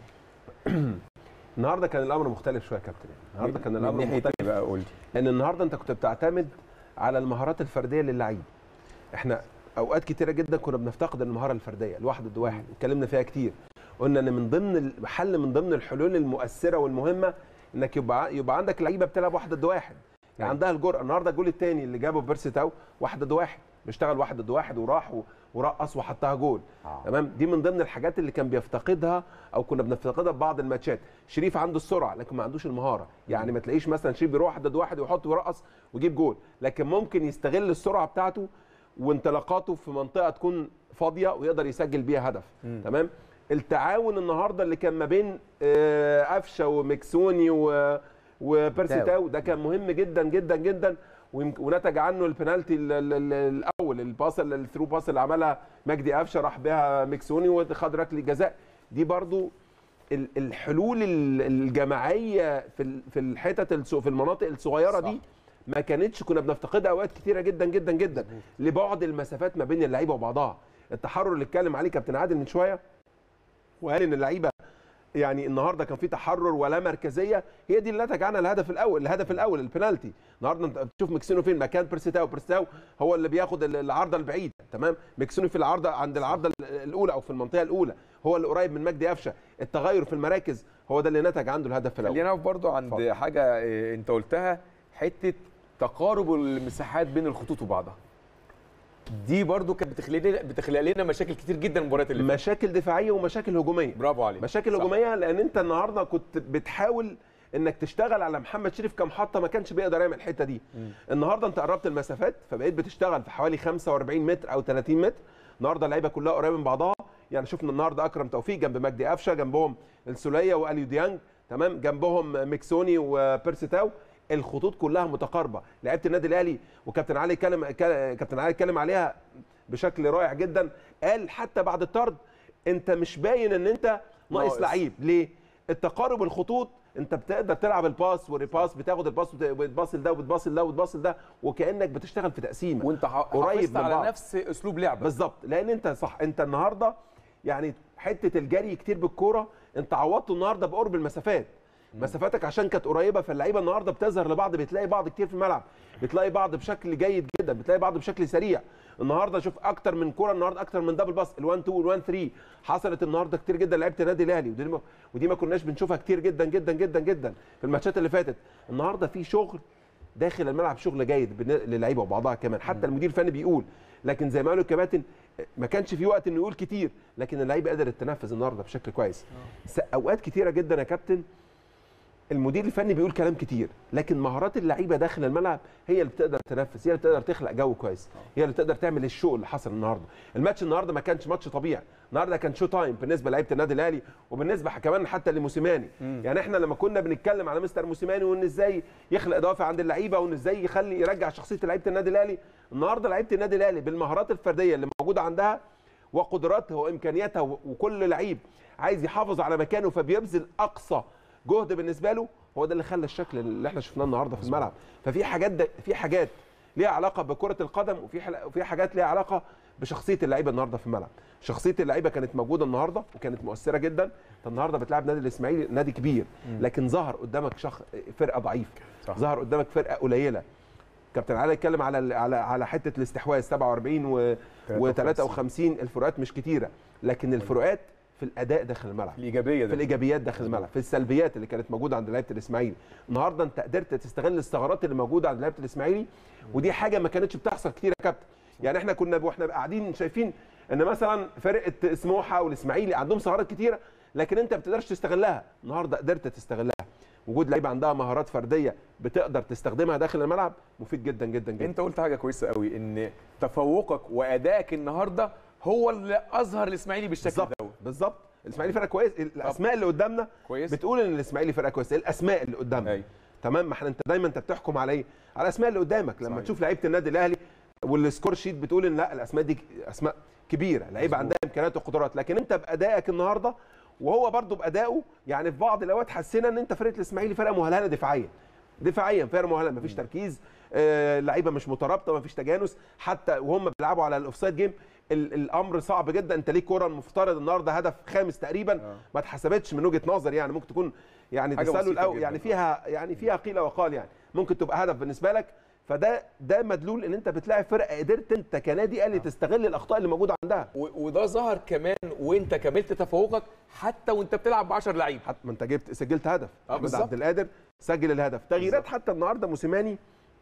النهارده كان الامر مختلف شويه يا كابتن. النهارده كان من الامر ناحية مختلف إيه بقى قول لي. ان النهارده انت كنت بتعتمد على المهارات الفرديه للعيب. احنا اوقات كتيره جدا كنا بنفتقد المهاره الفرديه الواحد ضد واحد، اتكلمنا فيها كتير. قلنا ان من ضمن الحل من ضمن الحلول المؤثره والمهمه انك يبقى يبقى عندك لعيبه بتلعب واحد ضد واحد، يعني عندها الجرأه. النهارده الجول الثاني اللي جابه بيرسي تاو واحد ضد واحد، بيشتغل واحد ضد واحد وراح و- ورقص وحطها جول. آه. تمام، دي من ضمن الحاجات اللي كان بيفتقدها او كنا بنفتقدها في بعض الماتشات. شريف عنده السرعه لكن ما عندوش المهاره، يعني ما تلاقيش مثلا شريف بيروح واحد ضد واحد ويحط ويرقص ويجيب جول، لكن ممكن يستغل السرعه بتاعته وانطلاقاته في منطقه تكون فاضيه ويقدر يسجل بيها هدف. مم. تمام. التعاون النهارده اللي كان ما بين آه، قفشه ومكسوني و وبيرسي تاو. تاو ده كان مهم جدا جدا جدا، ويمك- ونتج عنه البنالتي ال- ال- ال- الاول، الباس الثرو باس اللي عملها مجدي قفشه راح بيها مكسوني وخد ركله جزاء. دي برضو ال- الحلول ال- الجماعيه في ال- في الحتت الص- في المناطق الصغيره صح. دي ما كانتش كنا بنفتقدها اوقات كتيره جدا جدا جدا لبعد المسافات ما بين اللعيبه وبعضها. التحرر اللي اتكلم عليه كابتن عادل من شويه وقال ان اللعيبه يعني النهارده كان في تحرر ولا مركزيه، هي دي اللي نتج عنها الهدف الاول الهدف الاول البنالتي. النهارده انت بتشوف مكسونو فين مكان بيرسي تاو، بيرسي تاو هو اللي بياخد ال- العارضه البعيده. تمام، مكسونو في العارضه عند العارضه الاولى او في المنطقه الاولى، هو اللي قريب من مجدي قفشه. التغير في المراكز هو ده اللي نتج عنده الهدف الاول. خلينا نقف برضو عند اتفضل. حاجه إيه، انت قلتها، حته تقارب المساحات بين الخطوط وبعضها. دي برضو كانت بتخلق لنا بتخلق لنا مشاكل كتير جدا المباريات اللي فاتت. مشاكل دفاعيه ومشاكل هجوميه. برافو عليك. مشاكل صح. هجوميه لان انت النهارده كنت بتحاول انك تشتغل على محمد شريف كمحطه، ما كانش بيقدر يعمل الحته دي. مم. النهارده انت قربت المسافات فبقيت بتشتغل في حوالي خمسة وأربعين متر او ثلاثين متر. النهارده اللعيبه كلها قريبه من بعضها، يعني شفنا النهارده اكرم توفيق جنب مجدي قفشه، جنبهم السوليه واليو ديانج، تمام، جنبهم ميكسوني وبيرسي تاو. الخطوط كلها متقاربه. لعيبه النادي الاهلي وكابتن علي اتكلم كابتن علي اتكلم عليها بشكل رائع جدا، قال حتى بعد الطرد انت مش باين ان انت ناقص ناقص. لعيب. ليه؟ التقارب الخطوط، انت بتقدر تلعب الباس والريباس، بتاخد الباس وبتباصل ده وبتباصل ده وبتباصل ده، وكانك بتشتغل في تقسيمه وانت ح- قريب حافظت من على بعض. نفس اسلوب لعبك. بالظبط، لان انت صح، انت النهارده يعني حته الجري كتير بالكوره انت عوضته النهارده بقرب المسافات. مسافاتك عشان كانت قريبه، فاللعيبه النهارده بتظهر لبعض، بتلاقي بعض كتير في الملعب، بتلاقي بعض بشكل جيد جدا، بتلاقي بعض بشكل سريع. النهارده شوف اكتر من كوره النهارده، اكتر من دبل باس، ال1 اتنين وال1 ثلاثة حصلت النهارده كتير جدا لعيبه النادي الاهلي، ودي ما ودي ما كناش بنشوفها كتير جدا جدا جدا جدا في الماتشات اللي فاتت. النهارده في شغل داخل الملعب، شغل جيد للعيبه وبعضها كمان، حتى المدير الفني بيقول، لكن زي ما قالوا الكباتن ما كانش في وقت انه يقول كتير، لكن اللعيبه قدرت تنفذ النهارده بشكل كويس. اوقات كتيره جدا يا كابتن المدير الفني بيقول كلام كتير، لكن مهارات اللعيبه داخل الملعب هي اللي بتقدر تنفذ، هي اللي بتقدر تخلق جو كويس، هي اللي تقدر تعمل الشو اللي حصل النهارده. الماتش النهارده ما كانش ماتش طبيعي، النهارده كان شو تايم بالنسبه لعيبه النادي الاهلي، وبالنسبه كمان حتى لموسيماني. يعني احنا لما كنا بنتكلم على مستر موسيماني وان ازاي يخلق دوافع عند اللعيبه، وان ازاي يخلي يرجع شخصيه لعيبه النادي الاهلي، النهارده لعيبه النادي الاهلي بالمهارات الفرديه اللي موجوده عندها وقدراتها وامكانياتها، وكل لعيب عايز يحافظ على مكانه فبيبذل اقصى جهد بالنسبه له، هو ده اللي خلى الشكل اللي احنا شفناه النهارده في الملعب. ففي حاجات ده في حاجات ليها علاقه بكره القدم، وفي وفي حاجات ليها علاقه بشخصيه اللعيبه النهارده في الملعب. شخصيه اللعيبه كانت موجوده النهارده وكانت مؤثره جدا. انت النهارده بتلعب نادي الاسماعيلي، نادي كبير، لكن ظهر قدامك شخ... فرقه ضعيفه، ظهر قدامك فرقه قليله. كابتن علي اتكلم على على على حته الاستحواذ سبعة وأربعين و ثلاثة وخمسين، الفروقات مش كتيره، لكن الفروقات في الاداء داخل الملعب، الايجابيه، في الايجابيات داخل الملعب، في السلبيات اللي كانت موجوده عند لعيبه الاسماعيلي. النهارده انت قدرت تستغل الثغرات اللي موجوده عند لعيبه الاسماعيلي، ودي حاجه ما كانتش بتحصل كتير يا كابتن. يعني احنا كنا واحنا قاعدين شايفين ان مثلا فرقه سموحه والاسماعيلي عندهم ثغرات كتيره، لكن انت ما بتقدرش تستغلها. النهارده قدرت تستغلها، وجود لعيبه عندها مهارات فرديه بتقدر تستخدمها داخل الملعب مفيد جدا جدا جدا. انت قلت حاجه كويسه قوي، ان تفوقك وادائك النهارده هو اللي اظهر الاسماعيلي بالشكل ده. بالظبط، الاسماعيلي فرقه كويس، الاسماء اللي قدامنا كويس، بتقول ان الاسماعيلي فرقه كويسه، الاسماء اللي قدامنا أي. تمام. ما احنا انت دايما انت بتحكم على ايه؟ على الاسماء اللي قدامك. لما صحيح. تشوف لعيبه النادي الاهلي والسكور شيت بتقول ان لا الاسماء دي اسماء كبيره، لعيبه عندها امكانيات وقدرات، لكن انت بادائك النهارده وهو برده بادائه، يعني في بعض الاوقات حسينا ان انت فرقه الاسماعيلي فرقه مهلهله دفاعيا، دفاعيا فرقه مهلهله، مفيش تركيز، آه اللعيبه مش مترابطه، مفيش تجانس، حتى وهم بيلعبوا على الاوفسايد جيم الامر صعب جدا. انت ليك كوره المفترض النهارده هدف خامس تقريبا آه. ما اتحسبتش من وجهه نظري، يعني ممكن تكون يعني تسلل او يعني فيها يعني فيها قيل وقال، يعني ممكن تبقى هدف بالنسبه لك. فده ده مدلول ان انت بتلاعب فرقه قدرت انت كنادي اهلي تستغل الاخطاء اللي موجوده عندها، وده ظهر كمان وانت كملت تفوقك حتى وانت بتلعب ب عشرة لعيب، حتى ما انت جبت سجلت هدف. اه احمد عبد القادر سجل الهدف. تغييرات حتى النهارده موسيماني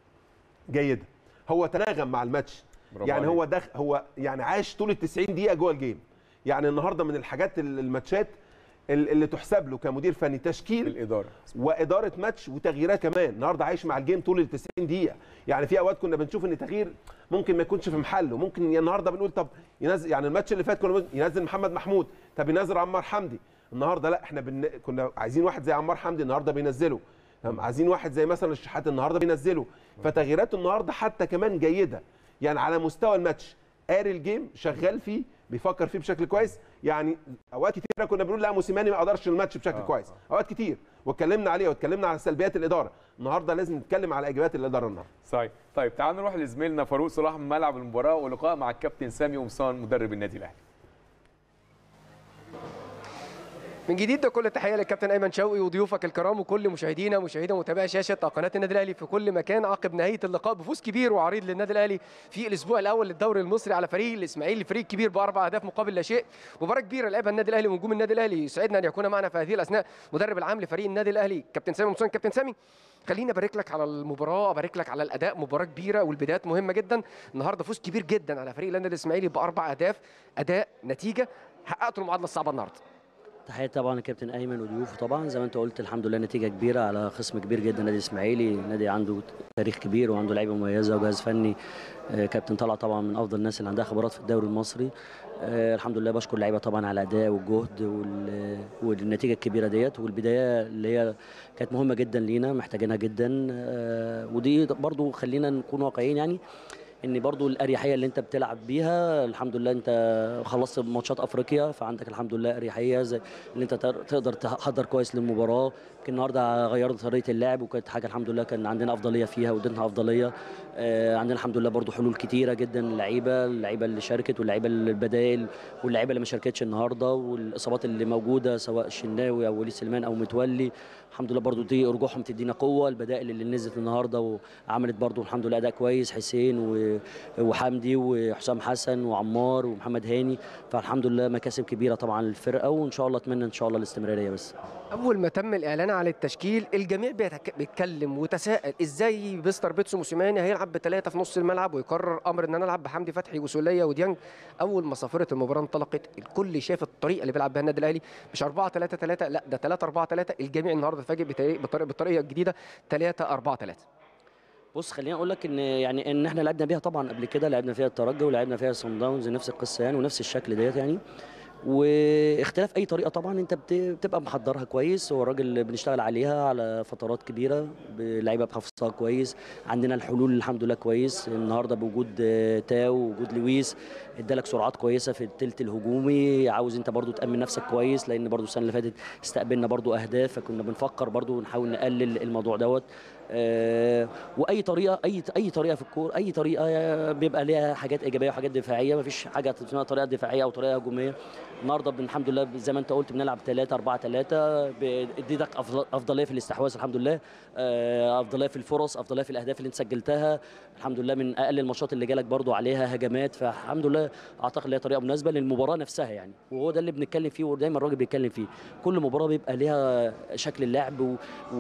جيده، هو تناغم مع الماتش، يعني هو دخ هو يعني عاش طول ال تسعين دقيقه جوه الجيم. يعني النهارده من الحاجات الماتشات اللي تحسب له كمدير فني، تشكيل الاداره واداره ماتش وتغييرات كمان. النهارده عايش مع الجيم طول ال تسعين دقيقه. يعني في اوقات كنا بنشوف ان تغيير ممكن ما يكونش في محله، ممكن النهارده بنقول طب ينزل، يعني الماتش اللي فات كنا ينزل محمد محمود، طب ينزل عمار حمدي. النهارده لا، احنا بن... كنا عايزين واحد زي عمار حمدي، النهارده بينزله. عايزين واحد زي مثلا الشحات، النهارده بينزله. فتغييرات النهارده حتى كمان جيده، يعني على مستوى الماتش قاري الجيم، شغال فيه، بيفكر فيه بشكل كويس. يعني اوقات كتيره كنا بنقول لا موسيماني ما قدرش الماتش بشكل آه. كويس، اوقات كتير واتكلمنا عليه، واتكلمنا على سلبيات الاداره. النهارده لازم نتكلم على ايجابيات الاداره النهارده. صحيح. طيب تعالوا نروح لزميلنا فاروق صلاح من ملعب المباراه، ولقاء مع الكابتن سامي قمصان مدرب النادي الاهلي. من جديد ده كل التحيه للكابتن ايمن شوقي وضيوفك الكرام وكل مشاهدينا ومشاهدينا ومتابعي شاشه قناه النادي الاهلي في كل مكان. عقب نهايه اللقاء بفوز كبير وعريض للنادي الاهلي في الاسبوع الاول للدوري المصري على فريق الاسماعيلي، فريق كبير باربع اهداف مقابل لا شيء. مباراه كبيره لعبها النادي الاهلي ونجوم النادي الاهلي. يسعدنا ان يكون معنا في هذه الاثناء مدرب العام لفريق النادي الاهلي كابتن سامي قمصان. كابتن سامي، خليني ابارك لك على المباراه، ابارك لك على الاداء. مباراه كبيره والبدايات مهمه جدا. النهارده فوز كبير جدا على فريق النادي الاسماعيلي باربع اهداف، اداء نتيجه، حققتوا المعادله الصعبه النهارده. تحية طبعا الكابتن ايمن وضيوفه. طبعا زي ما انت قلت الحمد لله نتيجه كبيره على خصم كبير جدا النادي الاسماعيلي. نادي عنده تاريخ كبير وعنده لعيبه مميزه وجهاز فني. كابتن طلع طبعا من افضل الناس اللي عندها خبرات في الدوري المصري. الحمد لله بشكر اللعيبه طبعا على الاداء والجهد والنتيجه الكبيره ديت، والبدايه اللي هي كانت مهمه جدا لينا، محتاجينها جدا. ودي برضو خلينا نكون واقعيين، يعني ان برضو الاريحيه اللي انت بتلعب بيها الحمد لله انت خلصت ماتشات افريقيا، فعندك الحمد لله اريحيه زي ان انت تقدر تحضر كويس للمباراه. يمكن النهارده غيرنا طريقه اللعب وكانت حاجه الحمد لله كان عندنا افضليه فيها واديتنا افضليه. آه، عندنا الحمد لله برضو حلول كتيره جدا، اللعيبه اللعيبه اللي شاركت واللعيبه البدائل واللعيبه اللي ما شاركتش النهارده، والاصابات اللي موجوده سواء الشناوي او وليد سليمان او متولي، الحمد لله برضو دي رجوعهم تدينا قوه. البدائل اللي نزلت النهارده وعملت برضو الحمد لله اداء كويس، حسين و- وحمدي وحسام حسن وعمار ومحمد هاني، فالحمد لله مكاسب كبيره طبعا للفرقه، وان شاء الله اتمنى ان شاء الله الاستمراريه. بس اول ما تم الاعلان عن التشكيل الجميع بيتك- بيتكلم وتساءل ازاي مستر بيتسو موسيماني هيلعب بثلاثه في نص الملعب ويقرر امر ان انا العب بحمدي فتحي وسوليه وديانج. اول ما صافره المباراه انطلقت الكل شاف الطريقه اللي بيلعب بها النادي الاهلي، مش أربعة ثلاثة ثلاثة، لا ده ثلاثة أربعة ثلاثة. الجميع النهارده اتفاجئ بطريقه بالطريقه بالطريقة الجديده ثلاثة أربعة ثلاثة. بص خليني اقول لك ان يعني ان احنا لعبنا بيها طبعا قبل كده، لعبنا فيها الترجي ولعبنا فيها صن داونز نفس القصه يعني ونفس الشكل ديت يعني، واختلاف اي طريقه طبعا انت بت- بتبقى محضرها كويس، هو الراجل بنشتغل عليها على فترات كبيره، اللعيبه بحفظها كويس، عندنا الحلول الحمد لله كويس. النهارده بوجود آه، تاو ووجود لويس ادالك سرعات كويسه في الثلث الهجومي، عاوز انت برضو تامن نفسك كويس، لان برضو السنه اللي فاتت استقبلنا برضو اهداف، فكنا بنفكر برضو نحاول نقلل الموضوع دوت. آه، واي طريقه اي اي طريقه في الكوره، اي طريقه بيبقى ليها حاجات ايجابيه وحاجات دفاعيه، مفيش حاجه اسمها طريقه دفاعيه او طريقه هجوميه. النهارده الحمد لله زي ما انت قلت بنلعب ثلاثة أربعة ثلاثة، اديتك أفضل- افضليه في الاستحواذ الحمد لله، آه، افضليه في الفرص، افضليه في الاهداف اللي انت سجلتها، الحمد لله من اقل الماتشات اللي جالك برضو عليها هجمات، فالحمد لله اعتقد لها طريقه مناسبه للمباراه نفسها يعني، وهو ده اللي بنتكلم فيه ودايما الراجل بيتكلم فيه. كل مباراه بيبقى ليها شكل اللعب و-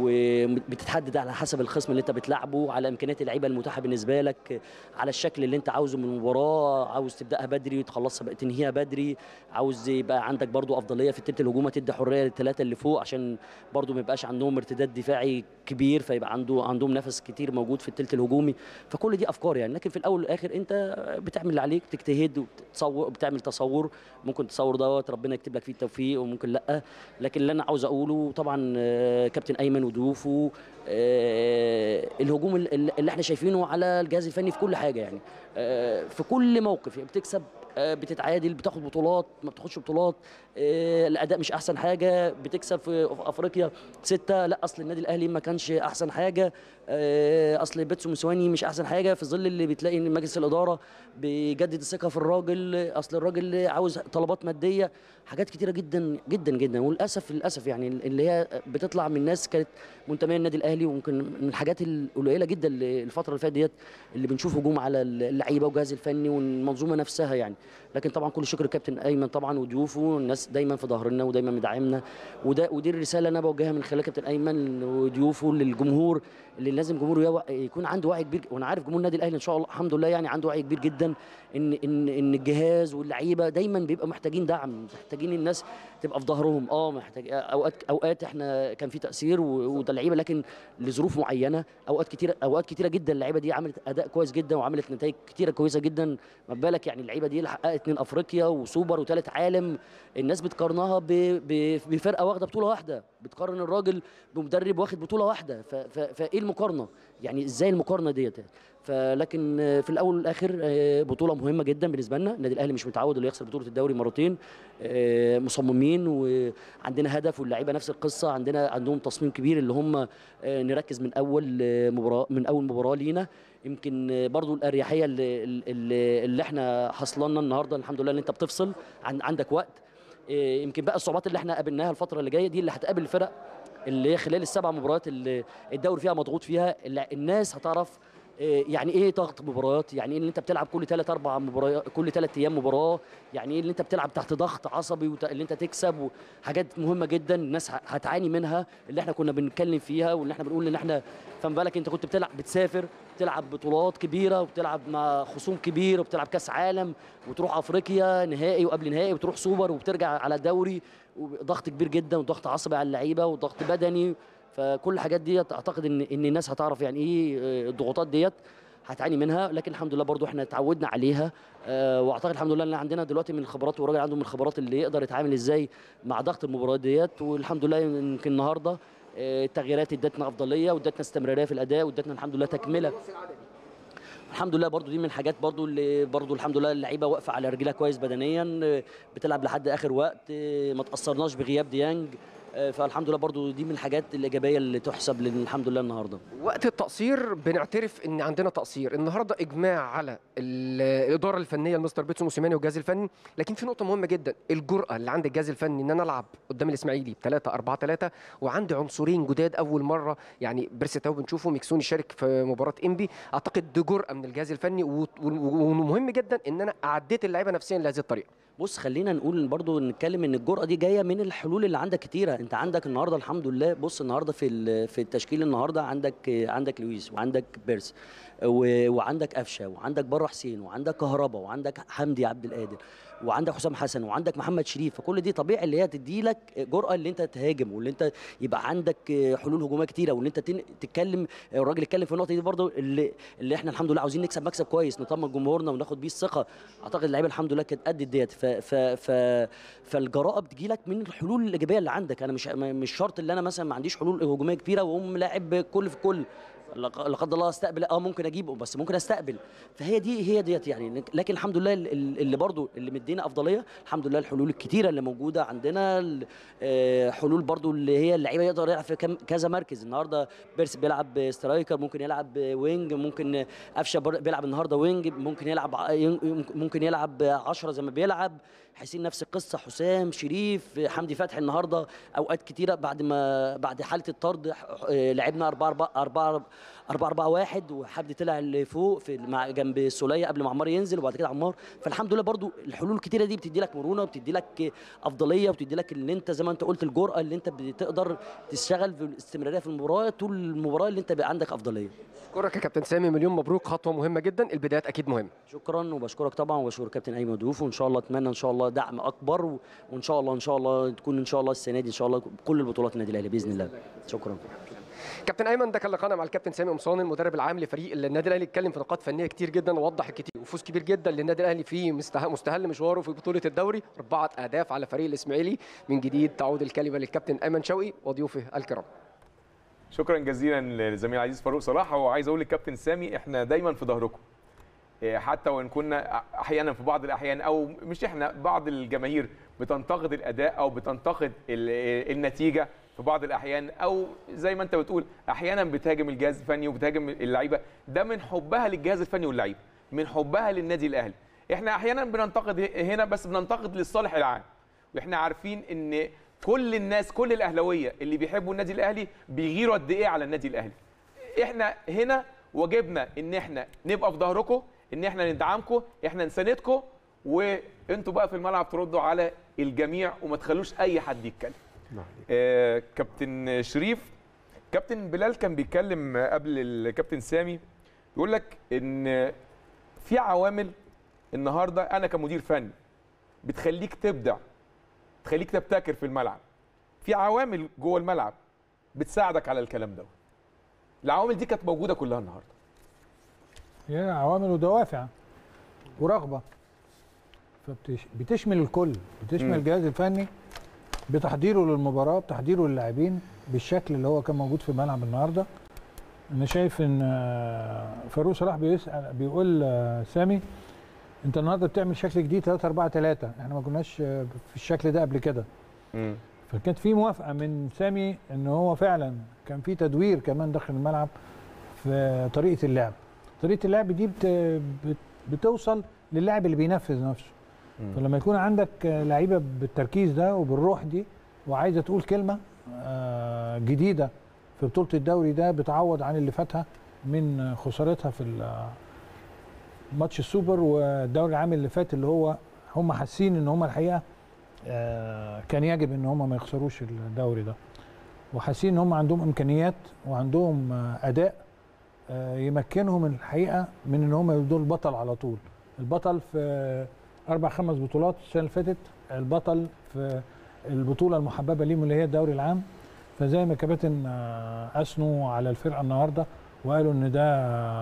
وبتتحدد على حسب الخصم اللي انت بتلعبه، على امكانيات اللعيبه المتاحه بالنسبه لك، على الشكل اللي انت عاوزه من المباراه، عاوز تبداها بدري تخلصها تنهيها بدري، عاوز يبقى عندك برضو افضليه في التلت الهجومي، تدي حريه للثلاثه اللي فوق عشان برضو ما يبقاش عندهم ارتداد دفاعي كبير، فيبقى عنده عندهم نفس كتير موجود في التلت الهجومي. فكل دي افكار يعني، لكن في الاول والاخر انت بتعمل اللي عليك، تجتهد وتصور، بتعمل تصور، ممكن تصور دوت ربنا يكتب لك فيه التوفيق وممكن لا، لكن اللي انا عاوز اقوله طبعا آه، كابتن ايمن وضيوفه، آه، الهجوم اللي اللي احنا شايفينه على الجهاز الفني في كل حاجه يعني، آه، في كل موقف يعني بتكسب، آه، بتتعادل، بتاخد بطولات، ما بتاخدش بطولات، آه، الاداء مش احسن حاجه، بتكسب في في افريقيا ستة، لا اصل النادي الاهلي ما كانش احسن حاجه، آه، اصل بيتسو موسيماني مش احسن حاجه، في ظل اللي بتلاقي ان مجلس الاداره بيجدد الثقه في الراجل، اصل الراجل عاوز طلبات ماديه، حاجات كتيره جدا جدا جدا، وللاسف للاسف يعني اللي هي بتطلع من ناس كانت منتميه للنادي الاهلي، وممكن من الحاجات القليله جدا اللي الفتره اللي فاتت ديت اللي بنشوف هجوم على اللعيبه والجهاز الفني والمنظومه نفسها يعني. لكن طبعا كل شكر الكابتن ايمن طبعا وضيوفه، الناس دايما في ظهرنا ودايما مدعمنا، وده ودي الرساله اللي انا بوجهها من خلال كابتن ايمن وضيوفه للجمهور، اللي لازم جمهوره يكون عنده وعي كبير، وانا عارف جمهور النادي الاهلي ان شاء الله الحمد لله يعني عنده وعي كبير جدا ان ان ان الجهاز واللعيبه دايما بيبقى محتاجين دعم، محتاجين الناس تبقى في ظهرهم. اه محتاج اوقات اوقات احنا كان في تاثير وده اللعيبه، لكن لظروف معينه، اوقات كتيره اوقات كتيره جدا اللعيبه دي عملت اداء كويس جدا وعملت نتائج كتيره كويسه جدا، ما بالك يعني اللعيبه دي اللي حققت اتنين افريقيا وسوبر وثالث عالم، الناس بتقارنها ب- ب- بفرقه واخده بطوله واحده، بتقارن الراجل بمدرب واخد بطوله واحده، ف- ف- فايه المقارنه يعني، ازاي المقارنه ديت؟ فلكن في الاول والاخر آه، بطوله مهمه جدا بالنسبه لنا، النادي الاهلي مش متعود انه يخسر بطوله الدوري مرتين، آه، مصممين وعندنا هدف، واللعيبه نفس القصه، عندنا عندهم تصميم كبير اللي هم آه، نركز من اول آه، مباراه من اول مباراه لينا. يمكن آه، برضو الاريحيه اللي, اللي, اللي احنا حصلنا النهارده الحمد لله ان انت بتفصل، عن عندك وقت، آه، يمكن بقى الصعوبات اللي احنا قابلناها الفتره اللي جايه دي اللي هتقابل الفرق اللي هي خلال السبع مباريات اللي الدوري فيها مضغوط فيها، اللي الناس هتعرف إيه يعني ايه ضغط مباريات، يعني ايه اللي انت بتلعب كل ثلاث اربع مباريات، كل ثلاث ايام مباراه، يعني ايه اللي انت بتلعب تحت ضغط عصبي وت... اللي انت تكسب، وحاجات مهمه جدا الناس ه- هتعاني منها، اللي احنا كنا بنتكلم فيها واللي احنا بنقول ان احنا فما بالك انت كنت بتلعب بتسافر بتلعب بطولات كبيره وبتلعب مع خصوم كبير وبتلعب كاس عالم وتروح افريقيا نهائي وقبل نهائي وتروح سوبر وبترجع على دوري، وضغط كبير جدا وضغط عصبي على اللعيبه وضغط بدني، فكل الحاجات ديت اعتقد ان ان الناس هتعرف يعني ايه آه، الضغوطات ديت هتعاني منها، لكن الحمد لله برضو احنا اتعودنا عليها، أه واعتقد الحمد لله ان عندنا دلوقتي من الخبرات، والراجل عنده من الخبرات اللي يقدر يتعامل ازاي مع ضغط المباريات ديت، والحمد لله يمكن النهارده آه، التغييرات ادتنا افضليه وادتنا استمراريه في الاداء وادتنا الحمد لله تكمله. الحمد لله برضو دي من الحاجات برضو اللي برضو الحمد لله اللعيبه واقفه على رجلها كويس بدنيا، آه، بتلعب لحد اخر وقت، آه، ما تاثرناش بغياب ديانج، فالحمد لله برضو دي من الحاجات الايجابيه اللي تحسب الحمد لله النهارده. وقت التقصير بنعترف ان عندنا تقصير، النهارده اجماع على الاداره الفنيه لمستر بيتسو موسيماني والجهاز الفني، لكن في نقطه مهمه جدا، الجرأه اللي عند الجهاز الفني ان انا العب قدام الاسماعيلي بثلاثة أربعة ثلاثة، وعندي عنصرين جداد اول مره، يعني بيرسي تاو بنشوفه، ميكسوني شارك في مباراه انبي، اعتقد دي جرأه من الجهاز الفني، ومهم جدا ان انا اعديت اللعيبه نفسيا لهذه الطريقه. بص خلينا نقول برضو نتكلم ان الجرأه دي جايه من الحلول اللي عندك كتيره. انت عندك النهارده الحمد لله، بص النهارده في في التشكيل النهارده عندك عندك لويس وعندك بيرس وعندك قفشه وعندك بره حسين وعندك كهربا وعندك حمدي عبد القادر وعندك حسام حسن وعندك محمد شريف، فكل دي طبيعي اللي هي تدي لك جرأه اللي انت تهاجم واللي انت يبقى عندك حلول هجوميه كتيره، واللي انت تتكلم الراجل اتكلم في النقطه دي برضو اللي, اللي احنا الحمد لله عاوزين نكسب مكسب كويس نطمن جمهورنا وناخد بيه الثقه. اعتقد اللعيبه الحمد لله كانت قد ديت، ف ف ف فالجراءه بتجي لك من الحلول الايجابيه اللي عندك. انا مش مش شرط اللي انا مثلا ما عنديش حلول هجوميه كبيره واقوم لاعب كل في كل، لا قدر الله استقبل، اه ممكن اجيبه بس ممكن استقبل، فهي دي هي ديت يعني. لكن الحمد لله اللي برضو اللي مدينا افضليه الحمد لله الحلول الكتيره اللي موجوده عندنا، حلول برضو اللي هي اللعيبه يقدر يلعب في كذا مركز. النهارده بيرس بيلعب سترايكر، ممكن يلعب وينج، ممكن قفشه بيلعب النهارده وينج، ممكن يلعب ممكن يلعب عشرة زي ما بيلعب حسين، نفس القصه، حسام شريف حمدي فتحي. النهارده اوقات كتيره بعد ما بعد حاله الطرد لعبنا أربعة أربعة أربعة أربعة واحد وحمدي طلع لفوق في مع جنب السوليه قبل ما عمار ينزل وبعد كده عمار. فالحمد لله برضو الحلول الكتيره دي بتدي لك مرونه وبتدي لك افضليه وبتدي لك اللي انت زي ما انت قلت الجرأه اللي انت بتقدر تشتغل في الاستمراريه في المباراه طول المباراه اللي انت بقى عندك افضليه. اشكرك يا كابتن سامي، مليون مبروك، خطوه مهمه جدا، البدايات اكيد مهمه. شكرا وبشكرك طبعا وبشكر كابتن ايمن ضيوفه، وان شاء الله اتمنى ان شاء الله دعم اكبر، وان شاء الله ان شاء الله تكون ان شاء الله السنه دي ان شاء الله كل البطولات النادي الاهلي باذن الله. شكرا. كابتن ايمن، ده كان لقاءنا مع الكابتن سامي قمصان المدرب العام لفريق النادي الاهلي، اتكلم في نقاط فنيه كتير جدا ووضح الكتير، وفوز كبير جدا للنادي الاهلي في مستهل مشواره في بطوله الدوري، اربعه اهداف على فريق الاسماعيلي. من جديد تعود الكلمه للكابتن ايمن شوقي وضيوفه الكرام. شكرا جزيلا للزميل العزيز فاروق صلاح، وعايز اقول للكابتن سامي احنا دايما في ظهركم، حتى وان كنا احيانا في بعض الاحيان او مش احنا، بعض الجماهير بتنتقد الاداء او بتنتقد النتيجه في بعض الاحيان، او زي ما انت بتقول احيانا بتهاجم الجهاز الفني وبتهاجم اللعيبه، ده من حبها للجهاز الفني واللعيبه، من حبها للنادي الاهلي. احنا احيانا بننتقد هنا بس بننتقد للصالح العام، واحنا عارفين ان كل الناس كل الاهلاويه اللي بيحبوا النادي الاهلي بيغيروا قد ايه على النادي الاهلي. احنا هنا واجبنا ان احنا نبقى في ظهركم، ان احنا ندعمكم، احنا نساندكم، وانتوا بقى في الملعب تردوا على الجميع وما تخلوش اي حد يتكلم. آه كابتن شريف، كابتن بلال كان بيتكلم قبل الكابتن سامي، يقول لك ان في عوامل النهارده انا كمدير فني بتخليك تبدع، تخليك تبتكر في الملعب، في عوامل جوه الملعب بتساعدك على الكلام ده. العوامل دي كانت موجوده كلها النهارده. هي عوامل ودوافع ورغبه، فبتشمل الكل، بتشمل الجهاز الفني بتحضيره للمباراه، بتحضيره للاعبين بالشكل اللي هو كان موجود في الملعب النهارده. انا شايف ان فاروق صلاح بيسال بيقول سامي انت النهارده بتعمل شكل جديد ثلاثة أربعة ثلاثة، احنا ما كناش في الشكل ده قبل كده. امم فكانت في موافقه من سامي ان هو فعلا كان في تدوير كمان داخل الملعب في طريقه اللعب. طريقه اللعب دي بت بتوصل للاعب اللي بينفذ نفسه. مم. فلما يكون عندك لعيبه بالتركيز ده وبالروح دي وعايزه تقول كلمه جديده في بطوله الدوري ده بتعوض عن اللي فاتها من خسارتها في ماتش السوبر والدوري العام اللي فات، اللي هو هم حاسين ان هم الحقيقه كان يجب ان هم ما يخسروش الدوري ده، وحاسين ان هم عندهم امكانيات وعندهم اداء يمكنهم الحقيقه من ان هم يبقوا البطل على طول. البطل في اربع خمس بطولات السنه اللي فاتت، البطل في البطوله المحببه ليهم اللي هي الدوري العام. فزي ما كابتن اثنوا على الفرقه النهارده وقالوا ان ده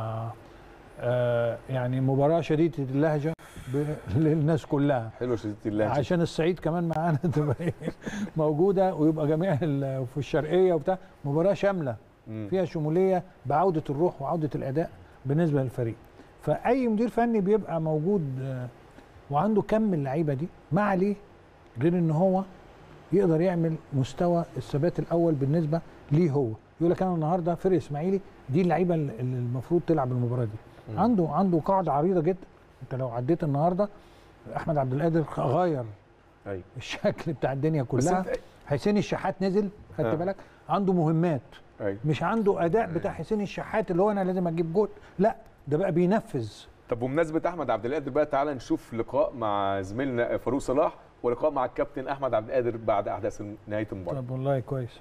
يعني مباراه شديده اللهجه للناس كلها. حلو شديده اللهجه عشان الصعيد كمان معانا تبقى موجوده ويبقى جميع في الشرقيه وبتاع، مباراه شامله فيها شموليه بعوده الروح وعوده الاداء بالنسبه للفريق. فاي مدير فني بيبقى موجود وعنده كم اللعيبه دي، ما عليه غير ان هو يقدر يعمل مستوى الثبات الاول بالنسبه ليه هو. يقول لك انا النهارده فريق اسماعيلي دي اللعيبه اللي المفروض تلعب المباراه دي. عنده عنده قاعده عريضه جدا. انت لو عديت النهارده احمد عبد القادر غير ايوه الشكل بتاع الدنيا كلها. حسين الشحات نزل، خدت آه. بالك؟ عنده مهمات. أيوة. مش عنده اداء بتاع حسين الشحات اللي هو انا لازم اجيب جول، لا ده بقى بينفذ. طب بمناسبه احمد عبد القادر بقى، تعالى نشوف لقاء مع زميلنا فاروق صلاح ولقاء مع الكابتن احمد عبد القادر بعد احداث نهايه المباراه. طب والله كويس.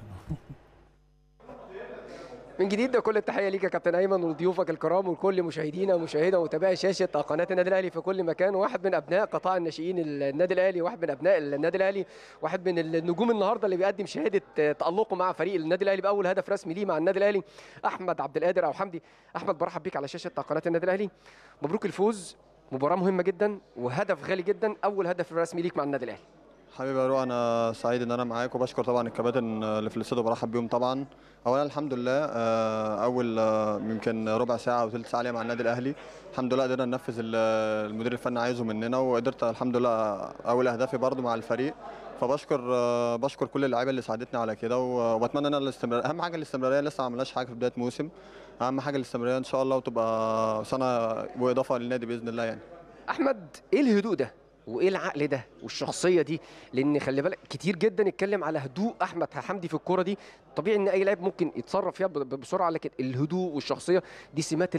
من جديد ده كل التحيه ليك يا كابتن ايمن وضيوفك الكرام وكل مشاهدينا ومشاهدة ومتابعي شاشه قناه النادي الاهلي في كل مكان. واحد من ابناء قطاع الناشئين النادي الاهلي، واحد من ابناء النادي الاهلي، واحد من النجوم النهارده اللي بيقدم شهاده تالقه مع فريق النادي الاهلي باول هدف رسمي ليه مع النادي الاهلي، احمد عبد القادر او حمدي. احمد برحب بيك على شاشه قناه النادي الاهلي. مبروك الفوز، مباراه مهمه جدا وهدف غالي جدا، اول هدف رسمي ليك مع النادي الاهلي. حبيبي يا روح، انا سعيد ان انا معاك وبشكر طبعا الكباتن اللي في الاستوديو، برحب بيهم طبعا. اولا الحمد لله اول يمكن ربع ساعه او ثلث ساعه ليا مع النادي الاهلي، الحمد لله قدرنا ننفذ المدير الفني عايزه مننا، وقدرت الحمد لله اول اهدافي برده مع الفريق. فبشكر بشكر كل اللعيبه اللي ساعدتني على كده، وبتمنى ان الاستمرار، اهم حاجه الاستمراريه، لسه ما عملناش حاجه في بدايه موسم، اهم حاجه الاستمراريه ان شاء الله، وتبقى سنه واضافه للنادي باذن الله. يعني احمد ايه الهدوء ده وايه العقل ده والشخصيه دي؟ لان خلي بالك كتير جدا اتكلم على هدوء احمد حمدي في الكوره دي. طبيعي ان اي لاعب ممكن يتصرف فيها بسرعه، لكن الهدوء والشخصيه دي سمات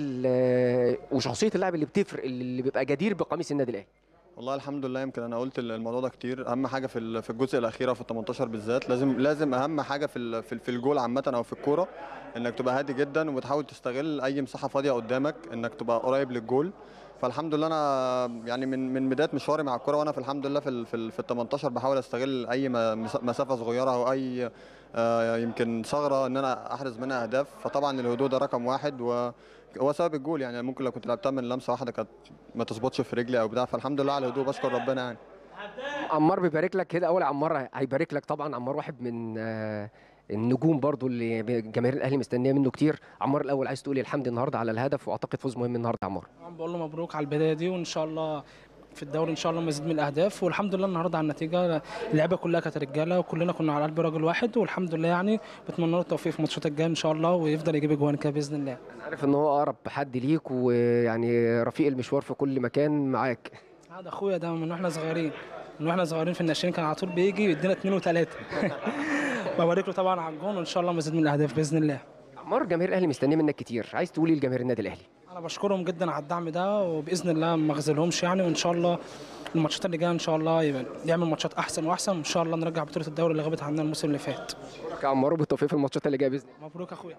وشخصيه اللاعب اللي بتفرق، اللي بيبقى جدير بقميص النادي الاهلي. والله الحمد لله، يمكن انا قلت الموضوع ده كتير. اهم حاجه في في الجزء الاخير في ال تمنتاشر بالذات، لازم لازم اهم حاجه في في الجول عامه او في الكوره، انك تبقى هادي جدا وبتحاول تستغل اي مساحه فاضيه قدامك، انك تبقى قريب للجول. فالحمد لله انا يعني من من بدايه مشواري مع الكوره وانا في الحمد لله في ال في ال تمنتاشر بحاول استغل اي مسافه صغيره او اي آه يمكن ثغره ان انا احرز منها اهداف. فطبعا الهدوء ده رقم واحد وهو سبب الجول. يعني ممكن لو كنت لعبتها من لمسه واحده كانت ما تظبطش في رجلي او بتاع، فالحمد لله على الهدوء، بشكر ربنا. يعني عمار بيبارك لك كده، اول عمار هيبارك لك طبعا. عمار واحد من آه النجوم برضو اللي جماهير الاهلي مستنيه منه كتير. عمار الاول عايز تقول الحمد النهارده على الهدف، واعتقد فوز مهم النهارده. عمار بقول له مبروك على البدايه دي، وان شاء الله في الدوري ان شاء الله مزيد من الاهداف، والحمد لله النهارده على النتيجه. اللعيبه كلها كانت رجاله وكلنا كنا على قلب راجل واحد، والحمد لله. يعني بتمنى له التوفيق في الماتشات الجايه ان شاء الله، ويفضل يجيب اجوان كده باذن الله. انا عارف ان هو اقرب حد ليك، ويعني رفيق المشوار في كل مكان معاك. هذا اخويا ده من واحنا صغيرين، من واحنا صغيرين في الناشئين كان على طول بيجي يدينا اثنين وثلاثه. ببارك له طبعا على الجون، وان شاء الله مزيد من الاهداف باذن الله. عمار جماهير الاهلي مستنيه منك كتير، عايز تقولي لجماهير النادي الاهلي؟ انا بشكرهم جدا على الدعم ده، وباذن الله ما اخذلهمش يعني، وان شاء الله الماتشات اللي جايه ان شاء الله يعمل ماتشات احسن واحسن، وان شاء الله نرجع بطوله الدوري اللي غابت عننا الموسم اللي فات. مبروك يا عمار، بالتوفيق في الماتشات اللي جايه باذن الله. مبروك اخويا.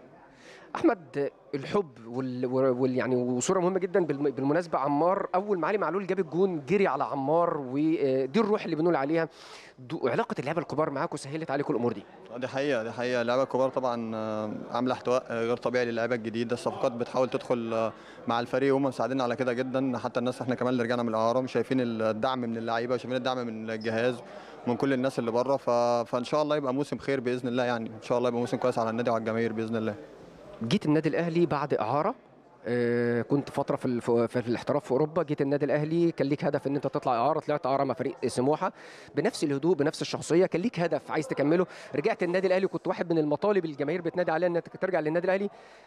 احمد الحب وال... وال... يعني وصوره مهمه جدا بالمناسبه. عمار اول ما علي معلول جاب الجون جري على عمار، ودي الروح اللي بنقول عليها. علاقه اللعيبه الكبار معاكم سهلت عليكم الامور دي؟ دي حقيقه دي حقيقه اللعيبه الكبار طبعا عامله احتواء غير طبيعي للعيبه الجديده. الصفقات بتحاول تدخل مع الفريق وهم مساعدين على كده جدا. حتى الناس احنا كمان اللي رجعنا من الاعاره شايفين الدعم من اللعيبه وشايفين الدعم من الجهاز ومن كل الناس اللي بره. ف... فان شاء الله يبقى موسم خير باذن الله. يعني ان شاء الله يبقى موسم كويس على النادي وعلى الجماهير باذن الله. جيت النادي الاهلي بعد اعاره، آه كنت فتره في, في, في الاحتراف في اوروبا. جيت النادي الاهلي كان ليك هدف ان انت تطلع اعاره، طلعت اعاره مع فريق سموحه بنفس الهدوء بنفس الشخصيه، كان ليك هدف عايز تكمله. رجعت النادي الاهلي، كنت واحد من المطالب الجماهير بتنادي عليها انك ترجع للنادي الاهلي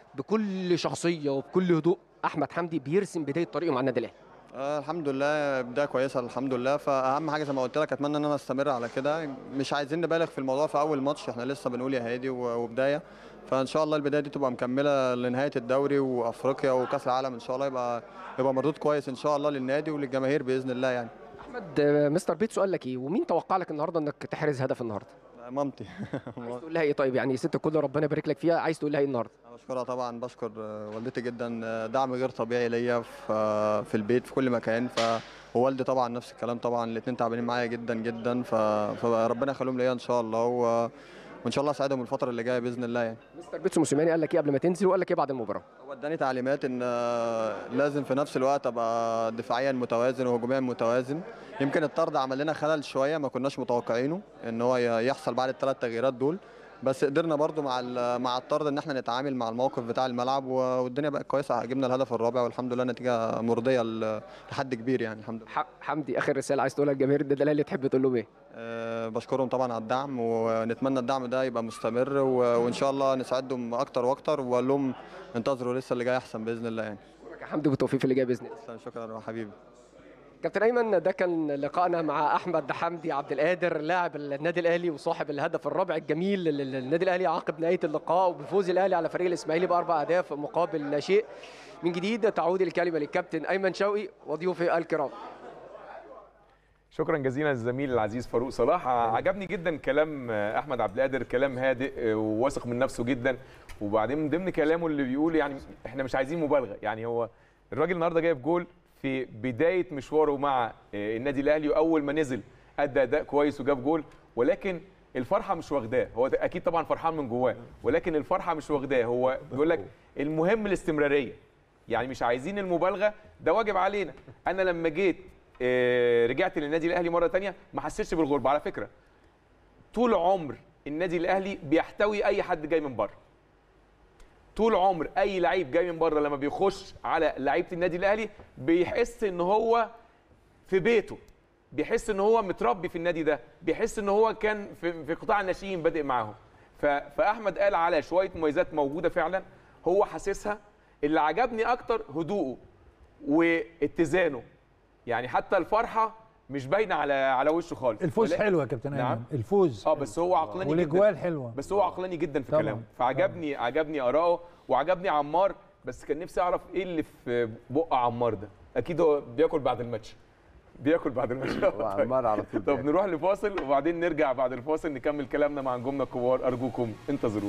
بكل شخصيه وبكل هدوء. احمد حمدي بيرسم بدايه طريقه مع النادي الاهلي. آه الحمد لله بدايه كويسه الحمد لله. فاهم حاجه زي ما قلت لك، اتمنى ان انا استمر على كده. مش عايزين نبالغ في الموضوع في اول ماتش، احنا لسه بنقول يا هادي وبدايه. فان شاء الله البدايه دي تبقى مكمله لنهايه الدوري وافريقيا وكاس العالم ان شاء الله، يبقى يبقى مردود كويس ان شاء الله للنادي وللجماهير باذن الله. يعني احمد مستر بيت سؤال لك ايه، ومين توقع لك النهارده انك تحرز هدف النهارده؟ مامتي. عايز تقول لها ايه؟ طيب يعني ست الكل ربنا يبارك لك فيها، عايز تقول لها ايه النهارده؟ بشكرها طبعا، بشكر والدتي جدا، دعم غير طبيعي ليا في في البيت في كل مكان. ف ووالدي طبعا نفس الكلام طبعا، الاثنين تعبانين معايا جدا جدا. ف... فربنا يخليهم ليا ان شاء الله، و... وان شاء الله اساعدهم الفتره اللي جايه باذن الله. يعني مستر بيتسو موسيماني قال لك ايه قبل ما تنزل وقال لك ايه بعد المباراه؟ هو اداني تعليمات ان لازم في نفس الوقت ابقى دفاعيا متوازن وهجوميا متوازن. يمكن الطرد عمل لنا خلل شويه ما كناش متوقعينه ان هو يحصل بعد الثلاث تغييرات دول، بس قدرنا برضو مع مع الطرد ان احنا نتعامل مع الموقف بتاع الملعب والدنيا بقت كويسه، جبنا الهدف الرابع والحمد لله نتيجه مرضيه لحد كبير يعني الحمد لله. حمدي، اخر رساله عايز تقولها لجماهير النادي الاهلي تحب تقول لهم ايه؟ أه بشكرهم طبعا على الدعم ونتمنى الدعم ده يبقى مستمر وان شاء الله نساعدهم اكتر واكتر واقول لهم انتظروا لسه اللي جاي احسن باذن الله يعني. يا حمدي بالتوفيق في اللي جاي باذن الله. شكرا يا حبيبي. كابتن ايمن، ده كان لقائنا مع احمد حمدي عبد القادر لاعب النادي الاهلي وصاحب الهدف الرابع الجميل للنادي الاهلي عقب نهايه اللقاء وبفوز الاهلي على فريق الاسماعيلي باربع اهداف مقابل لا شيء. من جديد تعود الكلمه للكابتن ايمن شوقي وضيوفي الكرام. شكرا جزيلا للزميل العزيز فاروق صلاح. عجبني جدا كلام احمد عبد القادر، كلام هادئ وواثق من نفسه جدا، وبعدين من ضمن كلامه اللي بيقول يعني احنا مش عايزين مبالغه، يعني هو الراجل النهارده جايب جول في بدايه مشواره مع النادي الاهلي، واول ما نزل ادى اداء كويس وجاب جول، ولكن الفرحه مش واخداه. هو اكيد طبعا فرحان من جواه، ولكن الفرحه مش واخداه. هو بيقول لك المهم الاستمراريه، يعني مش عايزين المبالغه، ده واجب علينا. انا لما جيت رجعت للنادي الاهلي مره ثانيه ما حسيتش بالغربه. على فكره طول عمر النادي الاهلي بيحتوي اي حد جاي من بره، طول عمر اي لعيب جاي من بره لما بيخش على لعيبه النادي الاهلي بيحس ان هو في بيته، بيحس ان هو متربي في النادي ده، بيحس ان هو كان في, في قطاع الناشئين بادئ معاهم. فاحمد قال على شويه مميزات موجوده فعلا هو حاسسها. اللي عجبني اكتر هدوءه واتزانه، يعني حتى الفرحه مش باينه على على وشه خالص. الفوز حلو يا كابتن ايمن. نعم. الفوز اه بس هو عقلاني جدا، والاجوال حلوه، بس هو عقلاني جدا في كلامه، فعجبني عجبني ارائه وعجبني عمار. بس كان نفسي اعرف ايه اللي في بق عمار ده. اكيد هو بياكل بعد الماتش، بياكل بعد الماتش. عمار على طول. طب نروح لفاصل وبعدين نرجع بعد الفاصل نكمل كلامنا مع نجومنا الكبار. ارجوكم انتظرونا.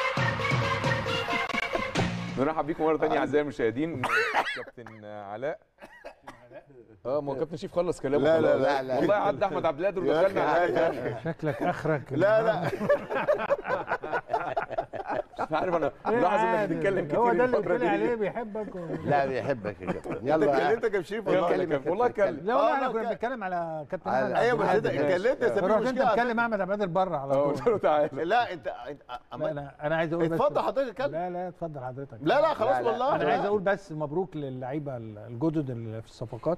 نرحب بيكم مره ثانيه اعزائي المشاهدين. كابتن علاء. اه ما هو كابتن شيف خلص كلامه. لا لا لا, لا والله عدى احمد عبد القادر ودخلنا على شكلك اخرك. لا لا مش عارف، انا ملاحظ انك بتتكلم كتير. هو ده اللي قلت لي عليه بيحبك. لا بيحبك يا كابتن. يلا اتكلمت يا كابتن شريف والله اتكلم. لا والله احنا كنا بنتكلم على كابتن احمد. ايوه بس انت اتكلمت يا سمير. رحت انت بتتكلم احمد عبد القادر بره على طول. قلت له تعالى. لا انت لا لا انا عايز اقول بس اتفضل حضرتك اتكلم. لا لا اتفضل حضرتك. لا لا خلاص والله انا عايز اقول بس مبروك للعيبه الجدد اللي في الصفقات.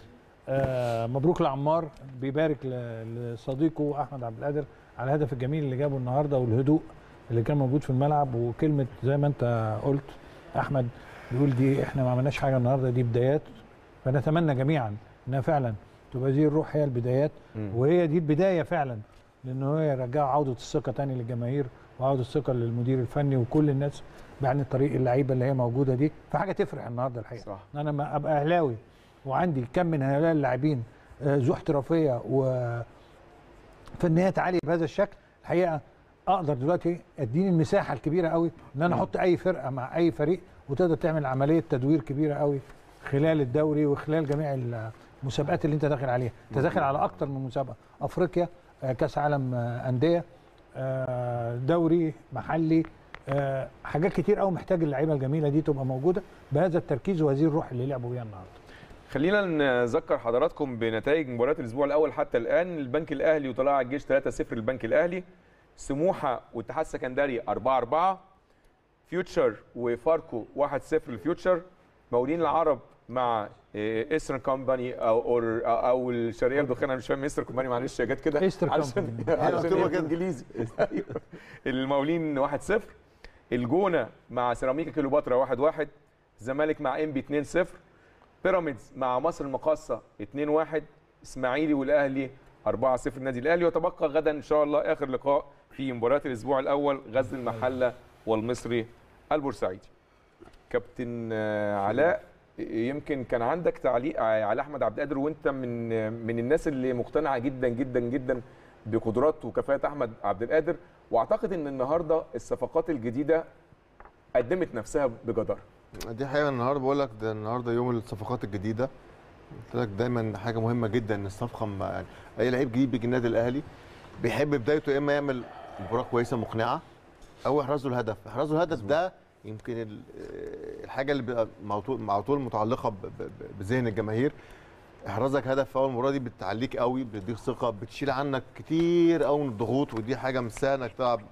آه مبروك لعمار، بيبارك لصديقه احمد عبد القادر على الهدف الجميل اللي جابه النهارده والهدوء اللي كان موجود في الملعب. وكلمه زي ما انت قلت احمد بيقول دي احنا ما عملناش حاجه النهارده، دي بدايات. فنتمنى جميعا انها فعلا تبقى دي الروح، هي البدايات. م. وهي دي البدايه فعلا، لان هو يرجع عوده الثقه تاني للجماهير وعوده الثقه للمدير الفني وكل الناس يعني طريق اللعيبه اللي هي موجوده دي. فحاجه تفرح النهارده الحقيقه. صح. انا ما ابقى اهلاوي وعندي كم من هؤلاء اللاعبين ذو احترافيه وفنيات عاليه بهذا الشكل، الحقيقه اقدر دلوقتي اديني المساحه الكبيره قوي ان انا احط اي فرقه مع اي فريق وتقدر تعمل عمليه تدوير كبيره قوي خلال الدوري وخلال جميع المسابقات اللي انت داخل عليها. انت داخل على اكتر من مسابقه، افريقيا، كاس عالم انديه، دوري محلي، حاجات كتير قوي محتاج اللعيبه الجميله دي تبقى موجوده بهذا التركيز وهذه الروح اللي لعبوا بيها النهارده. خلينا نذكر حضراتكم بنتائج مباريات الاسبوع الاول حتى الان. البنك الاهلي وطلائع الجيش ثلاثة صفر للبنك الاهلي، سموحه والاتحاد السكندري أربعة أربعة، فيوتشر وفاركو واحد صفر للفيوتشر، مقاولين العرب مع ايسترن كومباني او او, أو الشرقيه الدخان. انا مش فاهم ايسترن كومباني، معلش يا جت كده عشان عشان انجليزي. المقاولين واحد صفر، الجونه مع سيراميكا كيلوباترا واحد واحد، الزمالك مع انبي اتنين صفر، بيراميدز مع مصر المقاصه اتنين واحد، اسماعيلي والاهلي أربعة صفر النادي الاهلي. وتبقى غدا ان شاء الله اخر لقاء في مباريات الاسبوع الاول، غزل المحله والمصري البورسعيدي. كابتن علاء، يمكن كان عندك تعليق على احمد عبد القادر، وانت من من الناس اللي مقتنعه جدا جدا جدا بقدرات وكفاءه احمد عبد القادر، واعتقد ان النهارده الصفقات الجديده قدمت نفسها بجداره. دي حقيقه. النهارده بقول لك ده النهارده يوم الصفقات الجديده. قلت لك دايما حاجه مهمه جدا ان الصفقه يعني اي لعيب جديد بيجي النادي الاهلي بيحب بدايته يا اما يعمل مباراه كويسه مقنعه او يحرزوا الهدف. يحرزوا الهدف ده يمكن الحاجه اللي بيبقى على طول متعلقه بذهن الجماهير. احرازك هدف في اول مباراه دي بتعليك قوي، بتديك ثقه، بتشيل عنك كتير قوي من الضغوط، ودي حاجه مش سهله انك تلعب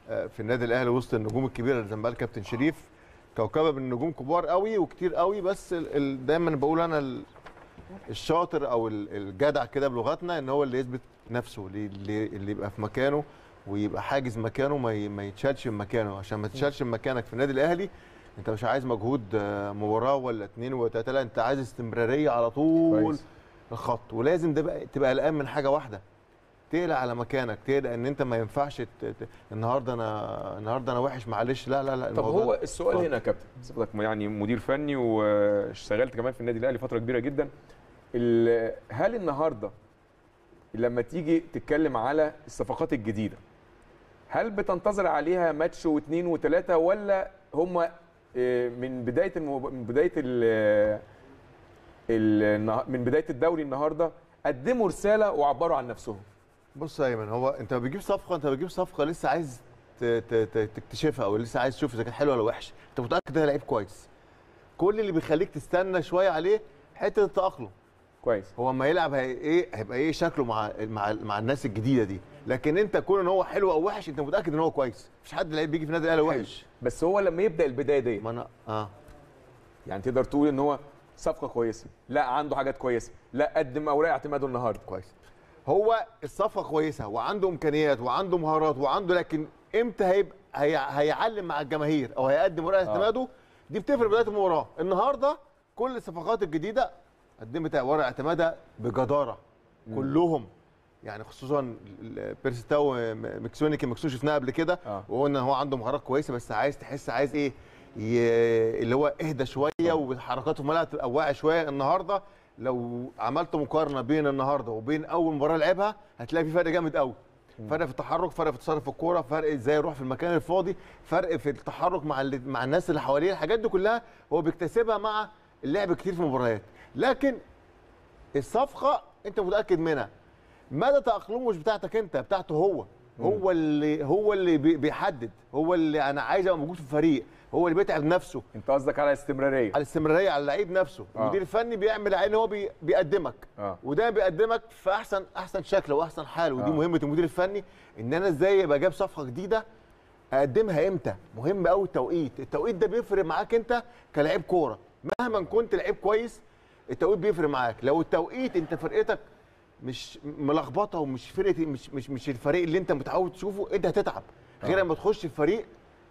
في النادي الاهلي وسط النجوم الكبيره اللي زي ما قال كابتن شريف، كوكبه من النجوم كبار قوي وكتير قوي، بس دايما بقول انا الشاطر او الجدع كده بلغتنا ان هو اللي يثبت نفسه، اللي اللي يبقى في مكانه ويبقى حاجز مكانه، ما ما يتشالش من مكانه. عشان ما تتشالش من مكانك في النادي الاهلي انت مش عايز مجهود مباراه ولا اتنين ولا تلاته، لا انت عايز استمراريه على طول كويس. الخط، ولازم ده بقى تبقى قلقان من حاجه واحده، تقلق على مكانك، تقلق ان انت ما ينفعش النهارده انا النهارده انا وحش معلش، لا لا لا. طب هو السؤال هنا يا كابتن، حضرتك يعني مدير فني واشتغلت كمان في النادي الاهلي فتره كبيره جدا، هل النهارده لما تيجي تتكلم على الصفقات الجديده هل بتنتظر عليها ماتش واثنين وثلاثه، ولا هم من بدايه المب... من بدايه ال... ال... من بدايه الدوري النهارده قدموا رساله وعبروا عن نفسهم؟ بص يا ايمن، هو انت بتجيب صفقه انت بتجيب صفقه لسه عايز ت... ت... ت... تكتشفها، او لسه عايز تشوف اذا كان حلو ولا وحش، انت متاكد ده لعيب كويس. كل اللي بيخليك تستنى شويه عليه حته التاقلم. كويس. هو اما يلعب هي ايه هيبقى ايه شكله مع مع مع الناس الجديده دي، لكن انت كون ان هو حلو او وحش انت متاكد ان هو كويس. مفيش حد لعيب بيجي في النادي الاهلي وحش. بس هو لما يبدا البدايه دي ما انا اه يعني تقدر تقول ان هو صفقه كويسه، لا عنده حاجات كويسه، لا قدم اوراق اعتماده النهارده كويس. هو الصفقه كويسه وعنده امكانيات وعنده مهارات وعنده، لكن امتى هيبقى هي... هيعلم مع الجماهير او هيقدم اوراق اعتماده آه. دي بتفرق بدايه المباراه. النهارده كل الصفقات الجديده قدمت ورق اعتمادها بجداره مم. كلهم، يعني خصوصا بيرسي تاو مكسوني كان مكسوش شفناه قبل كده آه. وقلنا هو عنده مهارات كويسه، بس عايز تحس عايز ايه اللي هو اهدى شويه آه. وحركاته في الملعب تبقى واعيه شويه. النهارده لو عملت مقارنه بين النهارده وبين اول مباراه لعبها هتلاقي في فرق جامد قوي، فرق في التحرك، فرق في تصرف الكوره، فرق ازاي يروح في المكان الفاضي، فرق في التحرك مع مع الناس اللي حواليه. الحاجات دي كلها هو بيكتسبها مع اللعب كتير في المباريات، لكن الصفقه انت متاكد منها. مدى تاقلمه مش بتاعتك انت، بتاعته هو. هو اللي هو اللي بيحدد، هو اللي انا عايز ابقى موجود في الفريق، هو اللي بيتعب نفسه. انت قصدك على استمراريه؟ على الاستمراريه، على اللعيب نفسه. آه. المدير الفني بيعمل عين هو بي بيقدمك آه. وده بيقدمك في احسن احسن شكل واحسن حال، ودي آه. مهمه المدير الفني، ان انا ازاي ابقى جايب صفقه جديده اقدمها امتى. مهم قوي التوقيت، التوقيت ده بيفرق معاك انت كلاعب كوره، مهما كنت لعيب كويس التوقيت بيفرق معاك. لو التوقيت انت فرقتك مش ملخبطه ومش فرقه مش مش مش الفريق اللي انت متعود تشوفه، انت هتتعب. غير لما تخش في فريق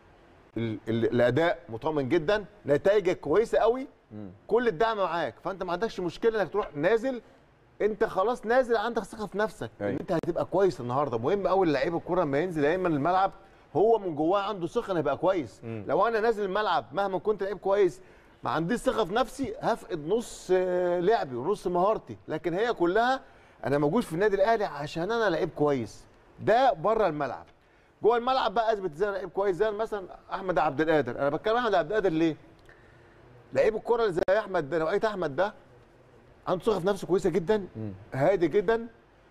الاداء مطمئن جدا، نتائجك كويسه قوي، كل الدعم معاك، فانت ما عندكش مشكله انك تروح نازل، انت خلاص نازل عندك ثقه في نفسك ان انت هتبقى كويس النهارده. مهم قوي لعيب الكوره لما ينزل دايما الملعب هو من جواه عنده ثقه انه يبقى كويس. مم. لو انا نازل الملعب مهما كنت لعيب كويس ما عنديش ثقه في نفسي هفقد نص لعبي ونص مهارتي، لكن هي كلها انا موجود في النادي الاهلي عشان انا لعيب كويس. ده بره الملعب. جوه الملعب بقى اثبت ازاي انا لعيب كويس، زي مثلا احمد عبد القادر. انا بتكلم احمد عبد القادر ليه؟ لعيب الكوره اللي زي احمد ده، نوعيه احمد ده عنده ثقه في نفسه كويسه جدا، م. هادي جدا،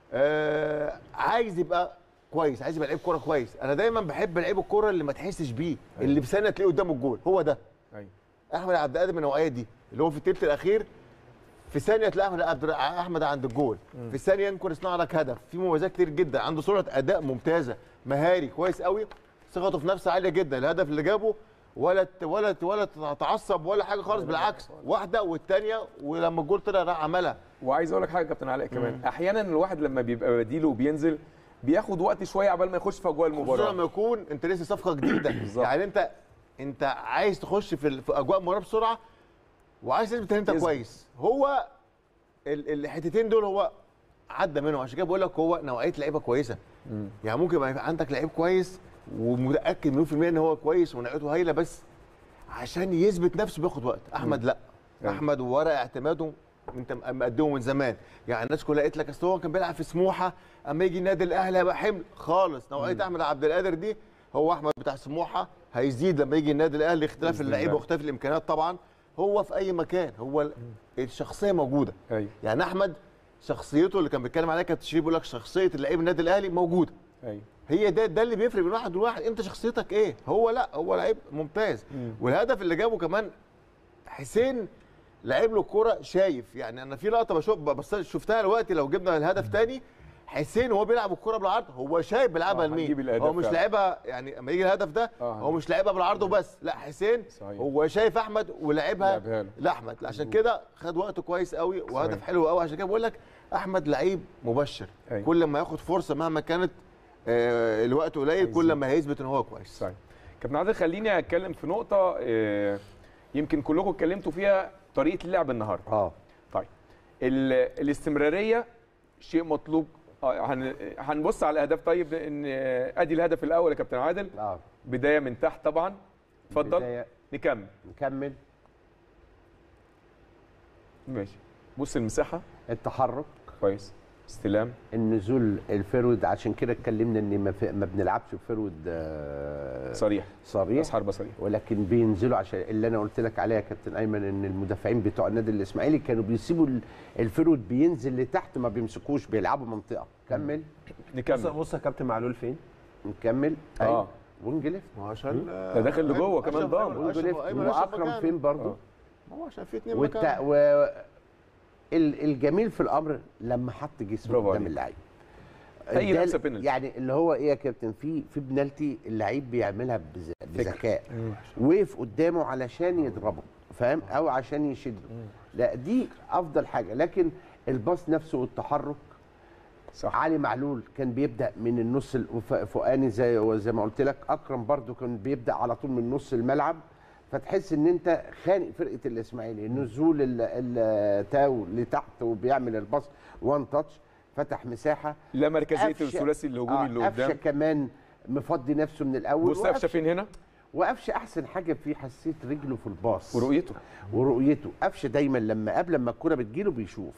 آه عايز يبقى كويس، عايز يبقى لعيب كوره كويس. انا دايما بحب لعيب الكوره اللي ما تحسش بيه، أيوة. اللي بثانيه تلاقيه قدامه الجول، هو ده. أيوة. احمد عبد القادر من النوعيه دي، اللي هو في الثلث الاخير في ثانيه تلاقي احمد احمد عند الجول، م. في ثانيه ينكر يصنع لك هدف. في مميزات كتير جدا، عنده سرعه اداء ممتازه، مهاري كويس قوي، ثقته في نفسه عاليه جدا. الهدف اللي جابه ولا ولا ولا تعصب ولا حاجه خالص، بالعكس واحده والثانيه، ولما الجول طلع راح عملها. وعايز اقول لك حاجه يا كابتن علاء كمان، م. احيانا الواحد لما بيبقى بديله وبينزل بياخد وقت شويه عبال ما يخش في اجواء المباراه، خصوصا لما يكون انت لسه صفقه جديده. يعني انت انت عايز تخش في, في اجواء المباراه بسرعه وعايز تثبت ان انت كويس. هو الحتتين دول هو عدى منهم، عشان كده بقول لك هو نوعيه لعيبه كويسه. م. يعني ممكن يبقى عندك لعيب كويس ومتاكد مليون في المية ان هو كويس ونوعيته هايله، بس عشان يثبت نفسه بياخد وقت. احمد م. لا م. احمد ورق اعتماده انت مقدمه من زمان. يعني الناس كلها قالت لك اصل هو كان بيلعب في سموحه، اما يجي النادي الاهلي هيبقى حمل خالص. نوعيه م. احمد عبد القادر دي هو احمد بتاع سموحه هيزيد لما يجي النادي الاهلي، اختلاف اللعيبه واختلاف الامكانيات طبعا. هو في اي مكان هو الشخصيه موجوده. أي. يعني احمد شخصيته اللي كان بيتكلم عليها كابتن شريف، بيقول لك شخصيه اللعيب النادي الاهلي موجوده. أي. هي ده ده اللي بيفرق بين واحد وواحد، انت شخصيتك ايه. هو لا هو لعيب ممتاز. م. والهدف اللي جابه كمان حسين لعيب له الكوره شايف. يعني انا في لقطه بشوف بس شفتها دلوقتي، لو جبنا الهدف تاني حسين وهو بيلعب الكره بالعرض هو شايف بيلعبها آه، لمين. هنجيب الأهداف هو مش فعلا. لعبها يعني اما يجي الهدف ده آه، هو مش لعبها بالعرض وبس، لا حسين صحيح. هو شايف احمد ولعبها لعبها له. لاحمد، عشان كده خد وقته كويس قوي وهدف صحيح. حلو قوي. عشان كده بقول لك احمد لعيب مبشر. أيوة. كل ما ياخد فرصه مهما كانت آه الوقت قليل كل ما هيثبت ان هو كويس. صحيح. كابتن عادل خليني اتكلم في نقطه آه، يمكن كلكم اتكلمتوا فيها، طريقه اللعب النهارده. اه طيب ال- الاستمراريه شيء مطلوب. آه، هن- هنبص على الاهداف. طيب ان آه، ادي الهدف الاول يا كابتن عادل، اه بدايه من تحت طبعا. اتفضل بداية. نكمل. نكمل. ماشي، بص المساحه التحرك، كويس، استلام، النزول الفرود، عشان كده اتكلمنا ان ما, في ما بنلعبش بفرود آه صريح، صريح راس حربه صريح. ولكن بينزلوا عشان اللي انا قلت لك عليها يا كابتن ايمن، ان المدافعين بتوع النادي الاسماعيلي كانوا بيسيبوا ال- الفرود بينزل لتحت ما بيمسكوش، بيلعبوا منطقه. كمل. بص نكمل. بص يا كابتن معلول فين؟ نكمل. اه ايوه وينج ليفت. ما هو عشان ده داخل لجوه كمان ضامن. وينج ليفت. واكرم فين برضه؟ ما هو عشان في اثنين والت... مكان. و... ال- الجميل في الامر لما حط جسمه برافو قدام عليك. اللعيب. أي ده لمسة بينالتي. يعني اللي هو ايه يا كابتن، في في بنالتي اللعيب بيعملها بز- بذكاء، وقف قدامه علشان يضربه، فاهم، او عشان يشده. لا دي افضل حاجه. لكن الباص نفسه والتحرك صح. علي معلول كان بيبدا من النص الفوقاني زي زي ما قلت لك. اكرم برضو كان بيبدا على طول من نص الملعب، فتحس ان انت خانق فرقه الاسماعيلي. نزول ال- التاو لتحت وبيعمل الباص وان تاتش، فتح مساحه. لا مركزيه قفشة- الثلاثي الهجومي آه، اللي قفشه قدام. كمان مفضي نفسه من الاول. بص قفشه فين هنا وقفشه احسن حاجه فيه حسيت رجله في الباص ورؤيته. ورؤيته. قفشه دايما لما قبل لما الكره بتجيله بيشوف،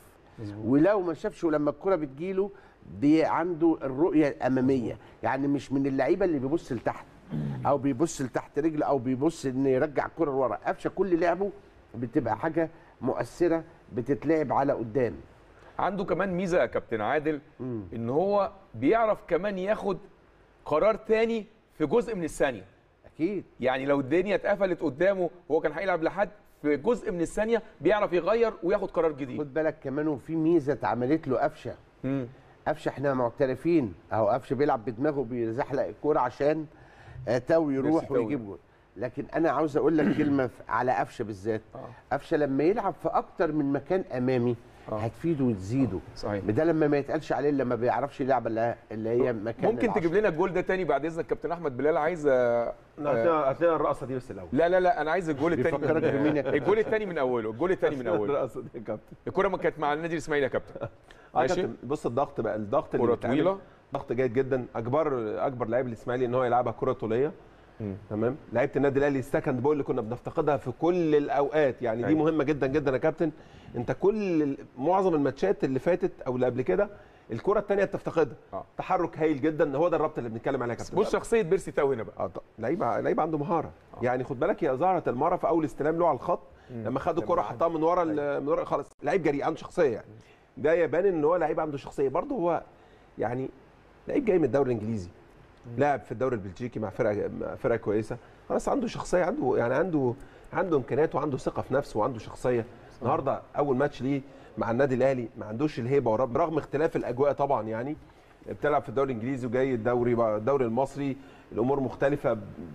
ولو ما شافش ولما الكره بتجيله بي عنده الرؤيه الاماميه. يعني مش من اللعيبه اللي بيبص لتحت او بيبص لتحت رجله او بيبص ان يرجع الكره لورا. قفشه كل لعبه بتبقى حاجه مؤثره بتتلعب على قدام. عنده كمان ميزه يا كابتن عادل، ان هو بيعرف كمان ياخد قرار تاني في جزء من الثانيه. اكيد يعني لو الدنيا اتقفلت قدامه وهو كان هيلعب لحد، في جزء من الثانيه بيعرف يغير وياخد قرار جديد. خد بالك كمان وفي ميزه اتعملت له قفشه. مم. قفشه احنا معترفين اهو، قفشه بيلعب بدماغه بيزحلق الكوره عشان آه، تاو يروح تاوي. ويجيب جول. لكن انا عاوز اقول لك كلمه في- على قفشه بالذات. قفشه لما يلعب في اكتر من مكان امامي آه. هتفيده وتزيده. صحيح. ده لما ما يتقالش عليه اللي ما بيعرفش يلعب اللي اللي هي مكان ممكن تجيب لنا الجول ده تاني بعد اذنك كابتن احمد بلال؟ عايز آه، هات لنا الرقصه دي بس الاول. لا لا لا انا عايز الجول الثاني. بيفكرك بمين يا كابتن؟ الجول الثاني من اوله، الجول الثاني من اوله. الرقصه دي يا كابتن. الكره ما كانت مع النادي الاسماعيلي يا كابتن. اه ماشي. كابتن بص الضغط بقى، الضغط اللي كرة بيتعمل طويلة. ضغط جيد جدا. اكبر اكبر لعيب الاسماعيلي ان هو يلعبها كره طوليه. تمام. لعيبه النادي الاهلي السكند بول اللي كنا بنفتقدها في كل الاوقات، يعني دي أيوة. مهمه جدا جدا يا كابتن. انت كل ال- معظم الماتشات اللي فاتت او اللي قبل كده الكره الثانيه بتفتقدها. آه. تحرك هايل جدا، هو ده الربط اللي بنتكلم عليه يا كابتن. بص شخصيه بيرسي تاو هنا بقى. اه طب لعيب لعيب عنده مهاره. يعني خد بالك هي ظهرت المهاره في اول استلام له على الخط، لما خد الكره حطها من ورا ال- من ورا خلاص. لعيب جريء عنده شخصيه، يعني ده يبان ان هو لعيب عنده شخصيه. برضه هو يعني لعيب جاي من الدوري الانجليزي، لاعب في الدوري البلجيكي مع فرقه مع فرقه كويسه، خلاص عنده شخصيه، عنده يعني عنده عنده امكانيات وعنده ثقه في نفسه وعنده شخصيه. النهارده اول ماتش ليه مع النادي الاهلي ما عندوش الهيبه ورب رغم اختلاف الاجواء طبعا. يعني بتلعب في الدوري الانجليزي وجاي الدوري الدوري المصري، الامور مختلفه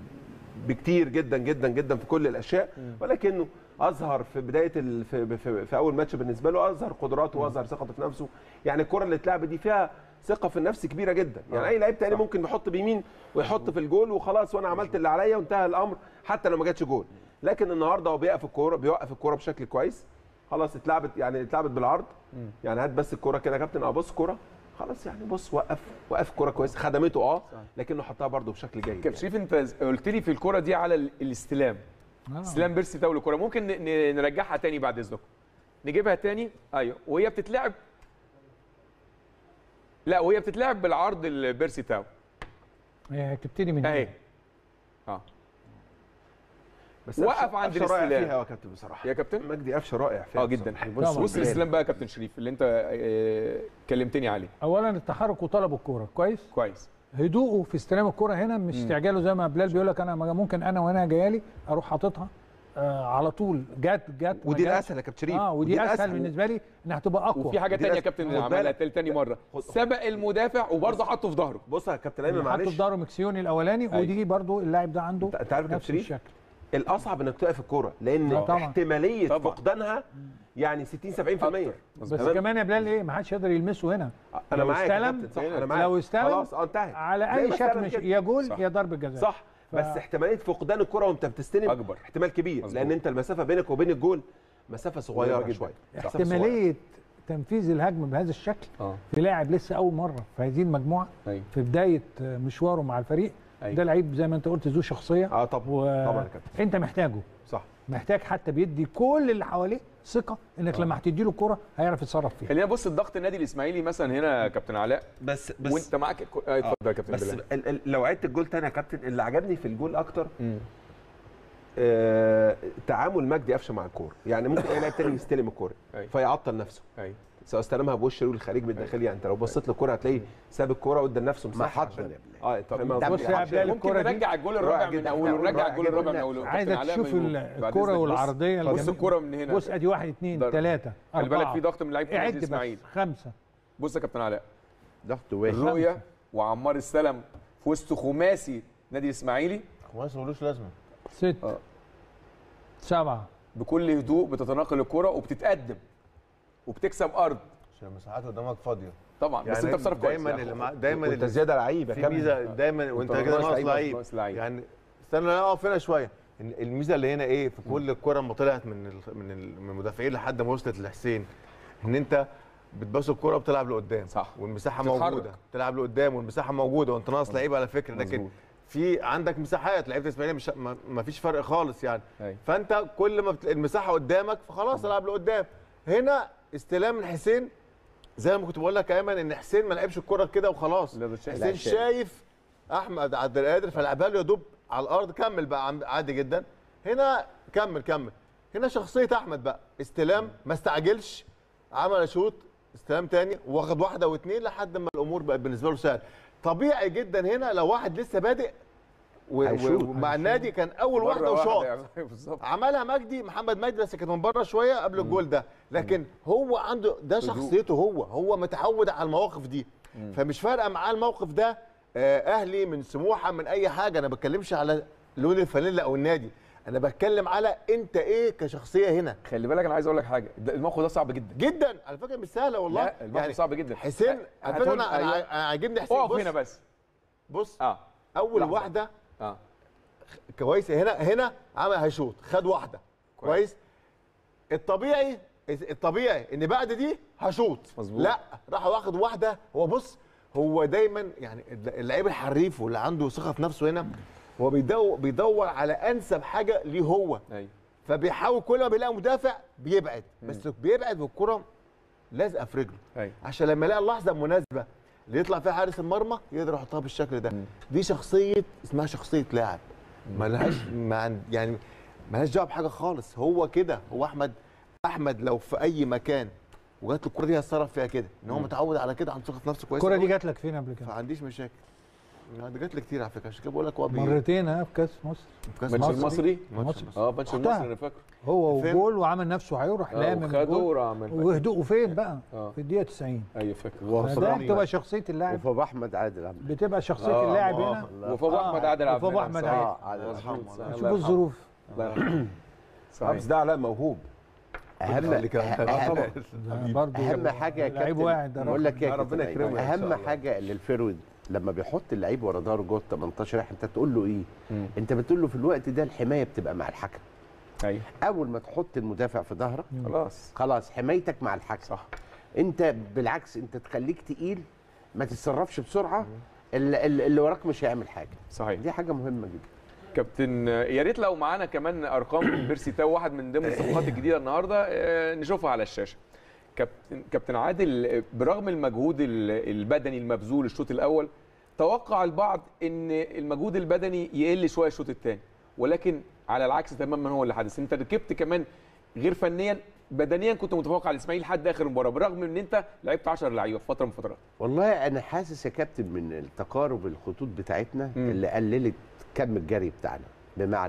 بكتير جدا جدا جدا في كل الاشياء، ولكنه اظهر في بدايه ال... في, في, في اول ماتش بالنسبه له اظهر قدراته واظهر ثقته في نفسه. يعني الكره اللي اتلعبت دي فيها ثقه في النفس كبيره جدا. يعني اي لعيب تاني ممكن يحط بيمين ويحط في الجول وخلاص وانا عملت اللي عليا وانتهى الامر حتى لو ما جاتش جول. لكن النهارده هو بيقف الكوره بيوقف الكوره بشكل كويس. خلاص اتلعبت، يعني اتلعبت بالعرض. يعني هات بس الكوره كده يا كابتن، اه بص الكوره خلاص، يعني بص وقف وقف الكوره كويس، خدمته اه لكنه حطها برده بشكل جيد. كابتن شريف انت قلت لي في الكره دي على ال- الاستلام. آه. استلام بيرسي تاو الكره ممكن ن- ن- نرجعها تاني بعد اذنكم، نجيبها تاني. ايوه وهي بتتلعب، لا وهي بتتلعب بالعرض البيرسي تاو هي هتبتدي من اهي. هنا. اه بس وقف عند قفشه رائع الاستلام. فيها يا كابتن بصراحه. يا كابتن مجدي قفشه رائع فيها اه جدا. بصراحة. بص طبعاً. بص الاستلام بقى يا كابتن شريف اللي انت آه، كلمتني عليه اولا التحرك وطلب الكوره كويس، كويس. هدوءه في استلام الكوره هنا، مش استعجاله زي ما بلال بيقول لك انا ممكن انا وانا جايالي اروح حاططها آه على طول جت جت ودي الاسهل يا كابتن شريف. اه ودي, ودي اسهل بالنسبه لي انها هتبقى اقوى. وفي حاجه ثانيه يا كابتن عملها تاني مره، سبق المدافع وبرضه حطه في ظهره. بص يا كابتن ايمن معلش، حطه في ظهره مكسيوني الاولاني. أي. ودي برضه اللاعب ده عنده انت عارف يا كابتن شريف الشكل. الاصعب انك توقف الكوره لان طبعا. احتماليه طبعا. فقدانها يعني ستين سبعين بالمية. بس كمان يا بلال ايه ما حدش يقدر يلمسه هنا. انا معاك يا كابتن صح، انا معاك. لو استلم خلاص اه انتهت على اي شكل مش يا جول يا ضربه جزاء. صح ف... بس احتماليه فقدان الكره وانت بتستلم اكبر، احتمال كبير مزبوط. لان انت المسافه بينك وبين الجول مسافه صغيره شويه. احتماليه تنفيذ الهجمه بهذا الشكل أوه. في لاعب لسه اول مره في هذه المجموعه أي. في بدايه مشواره مع الفريق أي. ده لعيب زي ما انت قلت ذو شخصيه. اه طبعا و... طبعا كده انت محتاجه صح، محتاج حتى بيدي كل اللي حواليه ثقه انك آه. لما هتدي له الكوره هيعرف يتصرف فيها. خلينا نبص الضغط النادي الاسماعيلي مثلا هنا يا كابتن علاء. بس بس وانت معاك اتفضل يا كابتن بس ال ال لو عدت الجول تاني يا كابتن اللي عجبني في الجول اكتر آه تعامل مجدي قفشه مع الكوره. يعني ممكن اي لاعب تاني يستلم الكوره فيعطل نفسه ايوه سواء استلمها بوش رجل الخارج من الداخلي. يعني انت لو بصيت للكوره هتلاقي ساب الكوره قدام نفسه مساحه عشان اه طب بص يا بلال ممكن نرجع الجول الرابع من اوله، نرجع الجول الرابع من اوله. عايزك تشوف الكوره والعرضيه. بص الكوره من هنا، بص ادي واحد اثنين ثلاثه خلي بالك في ضغط من لعيبه النادي الاسماعيلي. خمسه. بص يا كابتن علاء ضغط واحد، الرؤيه وعمار السلم في وسط خماسي نادي الاسماعيلي. خماسي ملوش لازمه. ست آه. سبعه بكل هدوء بتتناقل الكوره وبتتقدم وبتكسب ارض عشان المساحات قدامك فاضيه طبعا. يعني بس انت بتصرف كويس دايما اللي مع... دايما انت زياده لعيب في ميزه دايما وانت كده ناقص لعيب. يعني استنى اقف هنا شويه. الميزه اللي هنا ايه في كل الكره لما طلعت من ال... من المدافعين لحد ما وصلت لحسين ان انت بتباص الكره وبتلعب لقدام صح، والمساحه موجوده تلعب لقدام والمساحه موجوده وانت ناقص لعيب على فكره. لكن مزبوط. في عندك مساحات لعيبه الاسماعيلي مش ما فيش فرق خالص يعني أي. فانت كل ما بت... المساحه قدامك فخلاص العب لقدام. هنا استلام من حسين زي ما كنت بقول لك يا ايمن ان حسين ما لعبش الكره كده وخلاص. حسين شايف احمد عبد القادر فلعبها له يا دوب على الارض. كمل بقى عادي جدا. هنا كمل كمل هنا شخصيه احمد بقى استلام ما استعجلش عمل شوط استلام تاني واخد واحده واثنين لحد ما الامور بقت بالنسبه له سهله. طبيعي جدا هنا لو واحد لسه بادئ ومع النادي كان اول واحده وشاط يعني. عملها مجدي محمد مجدي بس كانت من بره شويه قبل مم. الجول ده. لكن مم. هو عنده ده شخصيته هو هو متعود على المواقف دي. مم. فمش فارقه معاه الموقف ده اهلي من سموحه من اي حاجه. انا ما بتكلمش على لون الفانيلا او النادي، انا بتكلم على انت ايه كشخصيه هنا. خلي بالك انا عايز اقول لك حاجه، الموقف ده صعب جدا جدا على فكره مش سهله والله. لا الموقف يعني صعب جدا. حسين على فكره انا انا عاجبني حسين. اقف هنا بس بص اه اول لحظة. واحده اه كويس هنا هنا عمل هيشوط خد واحده كويس. كويس الطبيعي الطبيعي ان بعد دي هشوط لا راح واخد واحده. هو بص هو دايما يعني اللعيب الحريف واللي عنده ثقه في نفسه هنا هو بيدور بيدور على انسب حاجه ليه هو. أي. فبيحاول كل ما بيلاقي مدافع بيبعد م. بس بيبعد والكره لازقه في رجله. أي. عشان لما يلاقي اللحظه المناسبه اللي يطلع فيها حارس المرمى يقدر يحطها بالشكل ده. م. دي شخصيه اسمها شخصيه لاعب مالهاش ما يعني مالهاش دعوه بحاجه خالص. هو كده هو احمد احمد لو في اي مكان وجات له الكوره دي هيتصرف فيها كده ان هو متعود على كده عنده ثقه في نفسه كويس. الكوره دي جات لك فين قبل كده؟ ما عنديش مشاكل. دي جات لي كتير على فكره عشان كده بقول لك هو مرتين ها في كاس مصر. في كاس مصر المصري اه ماتش المصري انا فاكره هو وجول وعمل نفسه هيروح لامم الجول وهدوءه فين بقى؟ آه. في الدقيقه تسعين. ايوه فاكر. ده بتبقى شخصيه اللاعب. وفاب احمد عادل عبد بتبقى شخصيه آه اللاعب هنا. وفاب احمد عادل عبد وفاب احمد عادل. شوف الظروف. الله يرحمه. صحيح ده علاء موهوب. اهم اهم حاجه لعيب واحد بقول لك ايه ربنا يكرمه. اهم حاجه للفيرود لما بيحط اللعيب ورا ظهره جوه تمنتاشر انت تقول له ايه؟ مم. انت بتقول له في الوقت ده الحمايه بتبقى مع الحكم. ايوه اول ما تحط المدافع في ظهرك خلاص خلاص حمايتك مع الحكم. صح. انت بالعكس انت تخليك تقيل ما تتصرفش بسرعه اللي, اللي وراك مش هيعمل حاجه. صحيح. دي حاجه مهمه جدا. كابتن يا ريت لو معانا كمان ارقام بيرسي تاو واحد من ضمن الصفقات الجديده النهارده نشوفها على الشاشه. كابتن كابتن عادل برغم المجهود البدني المبذول الشوط الاول توقع البعض ان المجهود البدني يقل شويه الشوط الثاني ولكن على العكس تماما هو اللي حدث. انت ركبت كمان غير فنيا بدنيا كنت متفوق على الاسماعيلي لحد اخر المباراه برغم ان انت لعبت عشرة لعيبه في فتره من فترات. والله انا حاسس يا كابتن من التقارب الخطوط بتاعتنا م. اللي قللت كم الجري بتاعنا. بمعنى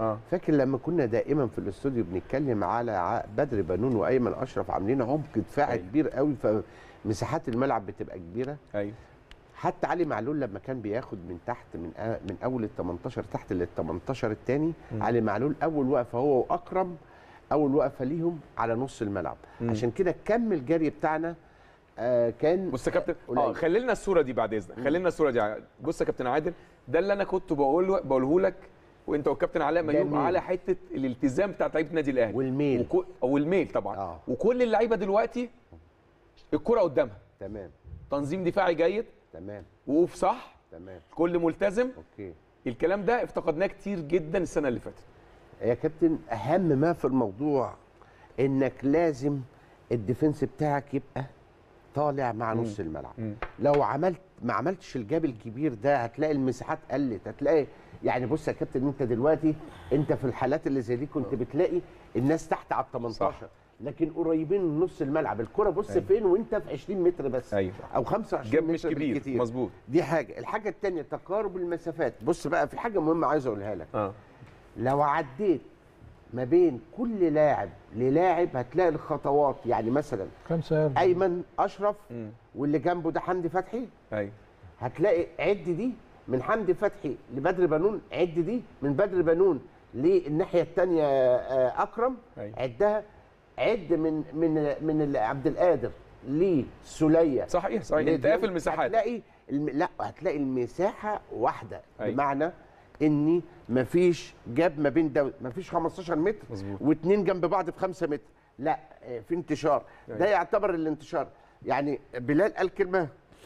آه. فاكر لما كنا دائما في الاستوديو بنتكلم على ع- بدر بنون وايمن اشرف عاملين عمق دفاعي أيوة. كبير قوي، فمساحات الملعب بتبقى كبيره. ايوه حتى علي معلول لما كان بياخد من تحت من آ- من اول ال تمنتاشر تحت لل تمنتاشر الثاني، علي معلول اول وقفه هو واكرم اول وقفه ليهم على نص الملعب. مم. عشان كده الكم الجري بتاعنا آه كان بص يا كابتن قليل. اه خلي لنا الصوره دي بعد اذنك، خلي لنا الصوره دي. بص يا كابتن عادل، ده اللي انا كنت بقول بقوله لك وانت والكابتن علاء ميوب جميل. على حته الالتزام بتاع لعيبه النادي الاهلي والميل. وكو... او الميل طبعا آه. وكل اللعيبه دلوقتي الكره قدامها، تمام تنظيم دفاعي جيد، تمام وقوف صح، تمام كل ملتزم. اوكي. الكلام ده افتقدناه كتير جدا السنه اللي فاتت. يا كابتن اهم ما في الموضوع انك لازم الديفنس بتاعك يبقى طالع مع نص الملعب. مم. لو عملت ما عملتش الجاب الكبير ده هتلاقي المساحات قلت، هتلاقي يعني بص يا كابتن انت دلوقتي انت في الحالات اللي زي دي كنت بتلاقي الناس تحت على ال تمنتاشر لكن قريبين من نص الملعب، الكرة بص أيوة. فين وانت في عشرين متر بس أيوة. او خمسة وعشرين جاب متر مش كبير بالكتير. مظبوط. دي حاجه. الحاجه الثانيه تقارب المسافات. بص بقى في حاجه مهمه عايز اقولها لك. اه لو عديت ما بين كل لاعب للاعب هتلاقي الخطوات، يعني مثلا خمسة يارد. ايمن اشرف مم. واللي جنبه ده حمدي فتحي، ايوه هتلاقي عد دي من حمدي فتحي لبدر بنون، عد دي من بدر بنون للناحيه الثانيه اكرم، أيوة. عدها، عد من من من عبد القادر لسوليه. صحيح صحيح انت لديان. قافل مساحات. هتلاقي الم... لا هتلاقي المساحه واحده. أيوة. بمعنى اني مفيش جاب ما بين ده مفيش خمستاشر متر مظبوط. واثنين جنب بعض في خمسة متر، لا في انتشار. أيوة. ده يعتبر الانتشار. يعني بلال قال كلمه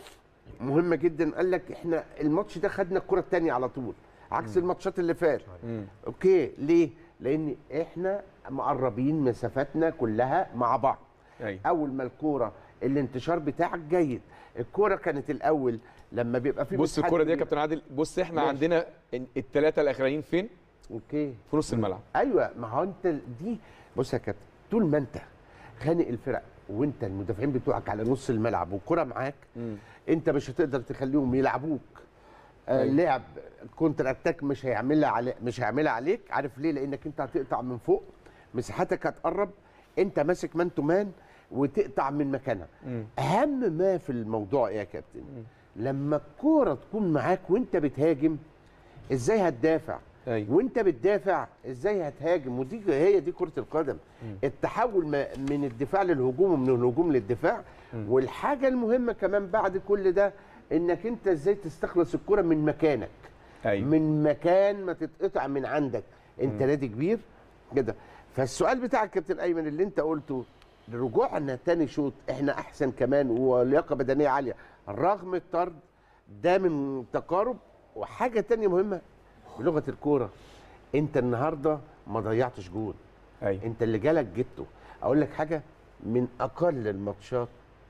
مهمه جدا، قال لك احنا الماتش ده خدنا الكره الثانيه على طول عكس الماتشات اللي فات. اوكي ليه؟ لان احنا مقربين مسافاتنا كلها مع بعض. أيوة. اول ما الكوره الانتشار بتاعك جيد. الكوره كانت الاول لما بيبقى في بص مساحات الكره دي يا كبيرة. كابتن عادل، بص احنا ماشي. عندنا الثلاثه الاخرانيين فين؟ اوكي في نص الملعب. ايوه ما هو انت دي بص يا كابتن، طول ما انت خانق الفرق وانت المدافعين بتوعك على نص الملعب والكره معاك، مم. انت مش هتقدر تخليهم يلعبوك آه أيوة. لعب كونتر اتاك، مش هيعملها علي مش هيعملها عليك. عارف ليه؟ لانك انت هتقطع من فوق، مساحتك هتقرب، انت ماسك مان تو مان وتقطع من مكانها. مم. اهم ما في الموضوع يا كابتن لما الكوره تكون معاك وانت بتهاجم ازاي هتدافع، أيوة. وانت بتدافع ازاي هتهاجم. ودي هي دي كره القدم، التحول ما- من الدفاع للهجوم ومن الهجوم للدفاع. والحاجه المهمه كمان بعد كل ده انك انت ازاي تستخلص الكره من مكانك. أيوة. من مكان ما تتقطع من عندك. انت نادي كبير كده. فالسؤال بتاعك كابتن ايمن اللي انت قلته، رجوعنا تاني شوط احنا احسن كمان ولياقه بدنيه عاليه رغم الطرد ده من تقارب. وحاجه تانية مهمه بلغه الكوره، انت النهارده ما ضيعتش جول. أيوة. انت اللي جالك جبته. اقول لك حاجه، من اقل الماتشات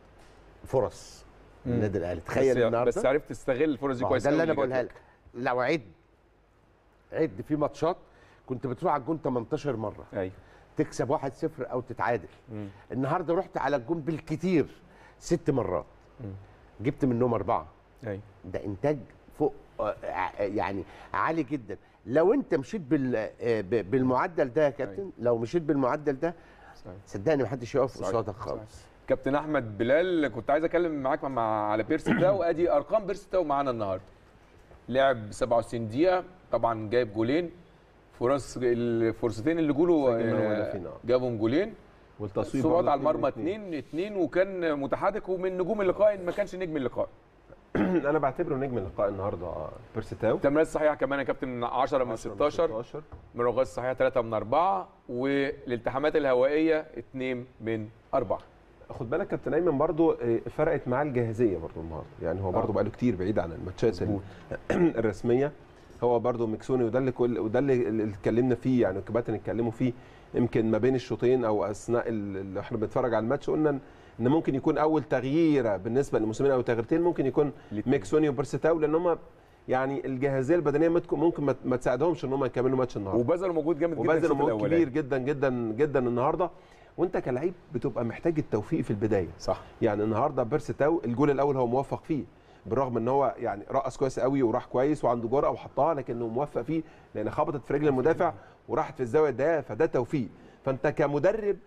فرص النادي الاهلي. تخيل بس النهارده بس عرفت تستغل الفرص دي ما هو كويس ده اللي أوي انا اللي بقولها جات لك. لو عد عد في ماتشات كنت بتروح على الجون تمنتاشر مره ايوه تكسب واحد صفر او تتعادل. مم. النهارده رحت على الجون بالكتير ست مرات جبت منهم اربعه. ايوه ده انتاج فوق آه، ع- يعني عالي جدا. لو انت مشيت بال آه، ب- بالمعدل ده يا كابتن، لو مشيت بالمعدل ده صحيح. صدقني محدش يقف صحيح. قصادك خالص. كابتن احمد بلال، كنت عايز اتكلم معاك مع على بيرسي تاو. ادي ارقام بيرسي تاو معانا النهارده. لعب سبعة وستين دقيقه، طبعا جايب جولين، فرص الفرصتين اللي جوله سجل منهم آه، هدفين، آه. جابهم جولين، والتصويب صوت برضه على المرمى اتنين اتنين اتنين وكان متحرك، ومن نجوم اللقاء إن ما كانش نجم اللقاء. انا بعتبره نجم اللقاء النهارده بيرسي تاو. التمريرات الصحيحه كمان يا كابتن عشرة من ستاشر، من الرغبات الصحيحه ثلاثة من أربعة، والالتحامات الهوائيه اتنين من أربعة. خد بالك كابتن ايمن برضو آه، فرقت معاه الجاهزيه برضو النهارده، يعني هو برضو آه. بقاله كتير بعيد عن الماتشات ال- الرسميه. هو برضو ميكسوني، وده اللي كل وده اللي اللي اتكلمنا فيه، يعني الكباتن اتكلموا فيه يمكن ما بين الشوطين او اثناء ال- اللي احنا بنتفرج على الماتش. قلنا ان إن ممكن يكون اول تغييره بالنسبه للموسمين او تغييرتين ممكن يكون ميكسوني وبيرسي تاو، لان هم يعني الجاهزيه البدنيه ممكن ممكن ما- ما تساعدهمش ان هم يكملوا ماتش النهارده. وبذلوا مجهود جامد جدا وبذل الشوط مجهود الأولاني. كبير جدا جدا جدا النهارده. وانت كلاعب بتبقى محتاج التوفيق في البدايه. صح. يعني النهارده بيرسي تاو الجول الاول هو موفق فيه، بالرغم ان هو يعني رقص كويس قوي وراح كويس وعنده جرأه وحطها، لكنه موفق فيه لان خبطت في رجل المدافع وراحت في الزاويه الضيقه، فده توفيق. فانت كمدرب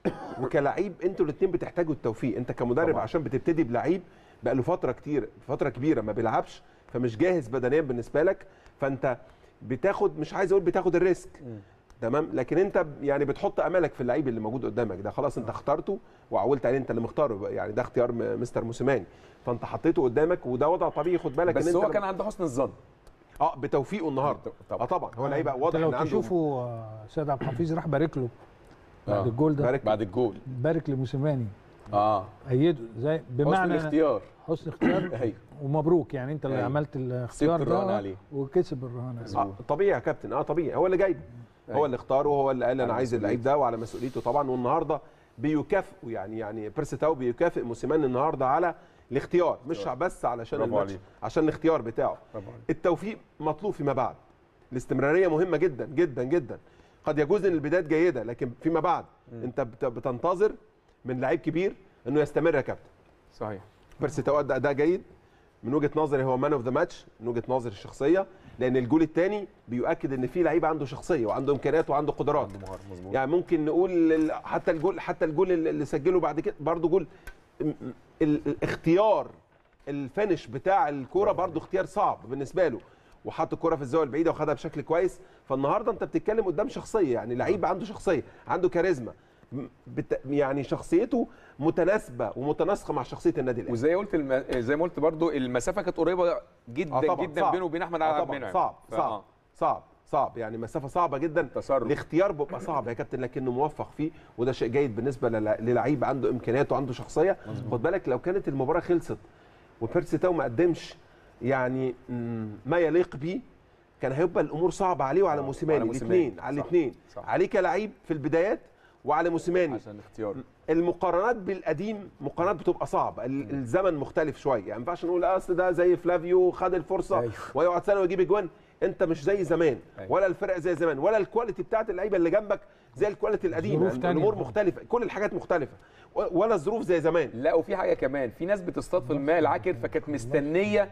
وكلاعب انتوا الاثنين بتحتاجوا التوفيق. انت كمدرب طبعا. عشان بتبتدي بلعيب بقى له فتره كتير فتره كبيره ما بيلعبش، فمش جاهز بدنيا بالنسبه لك، فانت بتاخد مش عايز اقول بتاخد الريسك تمام، لكن انت يعني بتحط املك في اللعيب اللي موجود قدامك ده، خلاص انت اخترته وعولت عليه، انت اللي مختاره يعني، ده اختيار مستر موسيماني، فانت حطيته قدامك وده وضع طبيعي. خد بالك بس ان هو انت كان عنده حسن الظن اه بتوفيقه النهارده طبعا. اه طبعا هو لعيب واضح لو ان عنده. تشوفوا سيد عبد الحفيظ راح بارك له بعد آه. الجول ده، بارك بعد الجول بارك لموسيماني اه ايده زي بمعنى حسن الاختيار حسن اختيار ايوه ومبروك يعني انت اللي أيوة. عملت الاختيار سبت الرهان ده عليه. وكسب الرهان عليه. آه طبيعي يا كابتن، اه طبيعي هو اللي جايبه، أيوة. هو اللي اختاره وهو اللي قال انا على عايز اللعيب ده وعلى مسؤوليته طبعا. والنهارده بيكافئوا يعني يعني بيرسي تاو بيكافئ موسيماني النهارده على الاختيار، مش بس علشان برافو الماتش، عليه. عشان الاختيار بتاعه. برافو عليه. التوفيق مطلوب فيما بعد، الاستمراريه مهمه جدا جدا جدا. قد يجوز ان البدايات جيده لكن فيما بعد م. انت بت- بتنتظر من لعيب كبير انه يستمر يا كابتن. صحيح. بيرسي تاو ادى اداء جيد من وجهه نظري، هو مان اوف ذا ماتش من وجهه نظري الشخصيه، لان الجول الثاني بيؤكد ان في لعيب عنده شخصيه وعنده امكانيات وعنده قدرات. عنده مهارة مظبوط. يعني ممكن نقول ال- حتى الجول حتى الجول اللي سجله بعد كده برضه جول م- م- ال- الاختيار الفينش بتاع الكوره برضه اختيار صعب بالنسبه له، وحط الكوره في الزاويه البعيده وخدها بشكل كويس. فالنهارده انت بتتكلم قدام شخصيه، يعني لعيب عنده شخصيه، عنده كاريزما، م- بت... يعني شخصيته متناسبه ومتناسقه مع شخصيه النادي الاهلي. وزي قلت الم... زي ما قلت برضو المسافه كانت قريبه جدا آه طبعاً، جدا صعب. بينه وبين احمد آه عبد طبعاً، المنعم. صعب ف- صعب آه. صعب صعب يعني مسافه صعبه جدا. تصرف. الاختيار بيبقى صعب يا كابتن لكنه موفق فيه، وده شيء جيد بالنسبه للع- للعيب عنده امكانيات وعنده شخصيه. خد بالك لو كانت المباراه خلصت وبيرسي تاو ما قدمش يعني مم، ما يليق بيه، كان هيبقى الامور صعبه عليه وعلى موسيماني، وعلى موسيماني. الاثنين على صح، الاثنين، صح. عليه كلاعب في البدايات وعلى موسيماني. عشان اختيار. المقارنات بالقديم مقارنات بتبقى صعبه، ال- الزمن مختلف شويه، يعني ما ينفعش نقول اصل ده زي فلافيو خد الفرصه أيوه. ويقعد سنه ويجيب اجوان. انت مش زي زمان، أيوه. ولا الفرق زي زمان، ولا الكواليتي بتاعت اللعيبه اللي جنبك زي الكواليتي القديمه، ظروف تانية. الامور مختلفه، كل الحاجات مختلفه، و- ولا الظروف زي زمان. لا وفي حاجه كمان، في ناس بتصطاد في الماء العكر فكانت مستنيه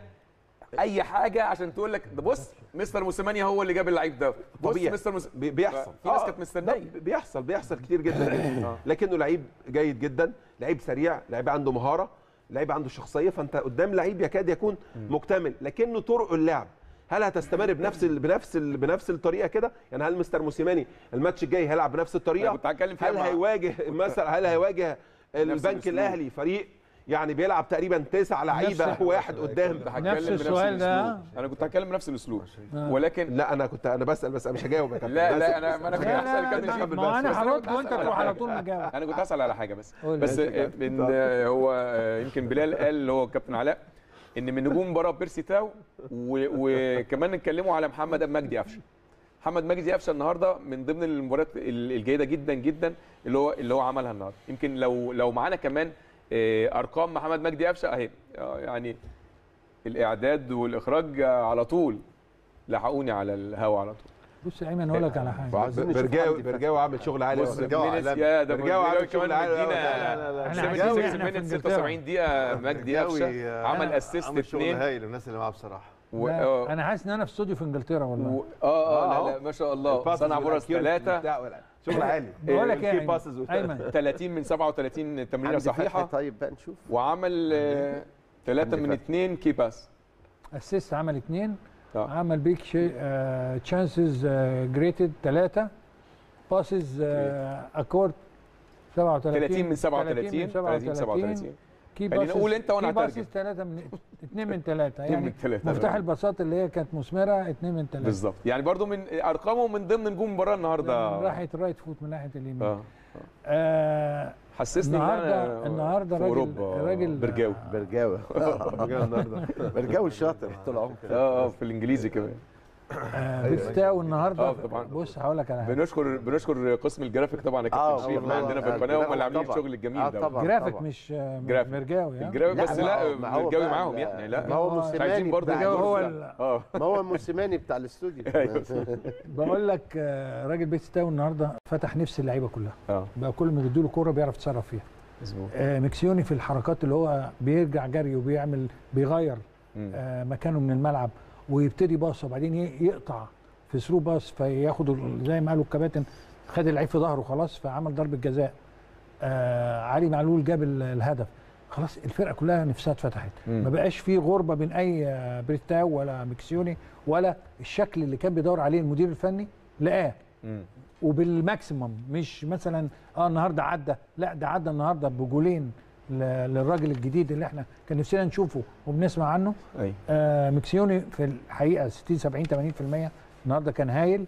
اي حاجه عشان تقول لك ده بص مستر موسيماني هو اللي جاب اللعيب ده، بص طبيعي. مستر موس... بي- بيحصل، في ناس آه، كانت ده مستنيه. بيحصل بيحصل كتير جدا جدا آه. لكنه لعيب جيد جدا، لعيب سريع، لعيب عنده مهاره، لعيب عنده شخصيه، فانت قدام لعيب يكاد يكون مكتمل. لكنه طرق اللعب هل هتستمر بنفس ال بنفس ال بنفس الطريقه كده؟ يعني هل مستر موسيماني الماتش الجاي هيلعب بنفس الطريقه؟ أنا كنت هتكلم فيها هل مع- هيواجه مثلا هل هيواجه البنك الأسلوب. الاهلي فريق يعني بيلعب تقريبا تسع لعيبه واحد قدام؟ كنت هتكلم نفس بنفس السؤال ده. الأسلوب. انا كنت هتكلم بنفس الاسلوب ولكن لا انا كنت انا بسال بس انا مش هجاوب يا كابتن. لا بس- لا انا ما انا كنت لا هسال لا كابتن لا شريف ما انا بس أنا هرد كنت وانت هسأل تروح على على طول حاجة. مجاوب. انا كنت هسال على حاجه بس قول. بس ان هو يمكن بلال قال اللي هو كابتن علاء ان من نجوم مباراه بيرسي تاو و- وكمان نتكلموا على محمد مجدي قفشه. محمد مجدي قفشه النهارده من ضمن المباريات ال- الجيده جدا جدا اللي هو اللي هو عملها النهارده. يمكن لو لو معانا كمان آه، ارقام محمد مجدي قفشه اهي آه، يعني الاعداد والاخراج على طول لحقوني على الهوا على طول. بص يا ايمن اقول لك على حاجه. وعايزين نشوف برجاوي حد برجاوي عامل شغل عالي بص أوي. برجاوي مينيس عالمي. يا ده برجاوي عامل برجاوي كمان شغل عالي أوي. مدينا لا، لا، لا، لا. احنا سبعين عايزين ستة احنا في minutes انجلترا. ستة وسبعين دقيقة مجدي قفشه عمل اسيست عمل شغل اثنين هايل الناس اللي معاه بصراحه. و... لا، آه، انا حاسس ان انا في استوديو في انجلترا والله. و... اه اه آه، لا لا ما شاء الله الباسز صنع فرص والأكيوريتي ثلاثة بتاع- شغل عالي. بقول لك ايه الكي يا باسز ايمن, وبتاع. أيمن. ثلاثين من سبعة وثلاثين تمريرة عندي فتحي صحيحة طيب بقى نشوف. وعمل آه، ثلاثة عندي من فتحي. اثنين كي باس. اسيست عمل اثنين، آه. عمل بيك تشانسز جريتد ثلاثه، باسز اكورد سبعة وثلاثين ثلاثين من سبعة وثلاثين ثلاثين من سبعة وثلاثين كي خلينا باسز نقول أنت وأنا كي باسز هترجم. ثلاثه من اثنين من ثلاثه اتنين يعني من ثلاثة. مفتاح الباصات اللي هي كانت مثمره اثنين من ثلاثه بالظبط يعني برضو من ارقامه من ضمن نجوم المباراة النهارده. من ناحيه الرايت فوت من ناحيه اليمين. اه آه حسسني ان النهارده انا النهارده في راجل اوروبا راجل برجاوي برجاوي برجاوي النهارده. برجاوي الشاطر طول عمره. اه اه في الانجليزي كمان. آه بيستاو النهارده. آه، طبعاً. بص هقول لك على حاجه. بنشكر بنشكر قسم الجرافيك طبعا يا آه، كابتن شريف والله. عندنا في آه، القناه هم اللي عاملين طبعاً. الشغل الجميل آه، ده. طبعاً. جرافيك مش آه، جرافيك. مرجاوي يعني. الجرافيك لا، بس ما لا هو- ما هو مرجاوي بقى معاهم ال- يعني لا ما هو مش مش موسيماني عايزين برضه بتاع- مرجاوي هو لا. ال- اه ما هو الموسيماني بتاع الاستوديو. بقول لك آه، راجل بيستاو النهارده فتح نفس اللعيبه كلها. اه بقى كل ما يدوا له كوره بيعرف يتصرف فيها. مظبوط. آه، ميكسيوني في الحركات اللي هو بيرجع جري وبيعمل بيغير آه مكانه من الملعب ويبتدي باص وبعدين يقطع في ثرو باص فياخد زي ما قالوا الكباتن خد اللعيب في ظهره خلاص فعمل ضربه جزاء. آه علي معلول جاب الهدف، خلاص الفرقه كلها نفسها اتفتحت، ما بقاش في غربه بين اي بريتاو ولا ميكسيوني ولا الشكل اللي كان بيدور عليه المدير الفني لقاه وبالماكسيمم، مش مثلا اه النهارده عدى، لا ده عدى النهارده بجولين للراجل الجديد اللي احنا كان نفسنا نشوفه وبنسمع عنه. أي. آه ميكسيوني في الحقيقه ستين سبعين ثمانين بالمية النهارده كان هايل.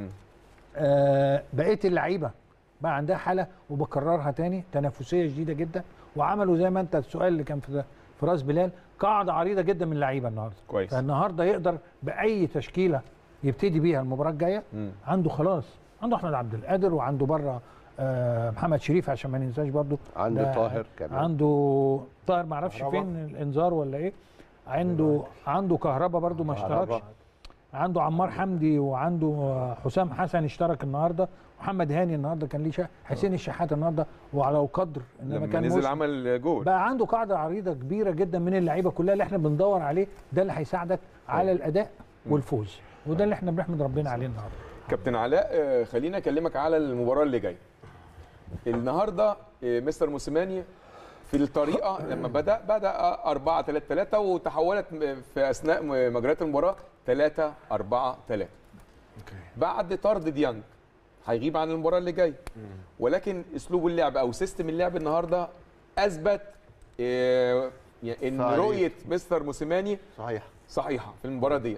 آه بقيه اللعيبه بقى عندها حاله وبكررها تاني تنافسيه شديده جدا، وعملوا زي ما انت السؤال اللي كان في في راس بلال قاعده عريضه جدا من اللعيبه النهارده. كويس. فالنهارده يقدر باي تشكيله يبتدي بيها المباراه الجايه. عنده خلاص عنده احمد عبد القادر وعنده بره آه محمد شريف عشان ما ننساش برضو عنده طاهر كمان، عنده طاهر ما اعرفش فين الانذار ولا ايه، عنده عنده كهربا برضو ما اشتركش، عنده عمار حمدي وعنده حسام حسن اشترك النهارده، محمد هاني النهارده كان ليه شا... حسين الشحات النهارده وعلى قدر لما كان نزل عمل جول. بقى عنده قاعده عريضه كبيره جدا من اللعيبه كلها اللي احنا بندور عليه، ده اللي هيساعدك على الاداء والفوز، وده اللي احنا بنحمد ربنا عليه النهارده. كابتن علاء خلينا اكلمك على المباراه اللي جايه. النهارده مستر موسيماني في الطريقه لما بدا بدا أربعة ثلاثة ثلاثة وتحولت في اثناء مجريات المباراه ثلاثة أربعة ثلاثة. بعد طرد ديانج هيغيب عن المباراه اللي جايه، ولكن اسلوب اللعب او سيستم اللعب النهارده اثبت إيه ان رؤيه مستر موسيماني صحيح صحيحه في المباراه دي.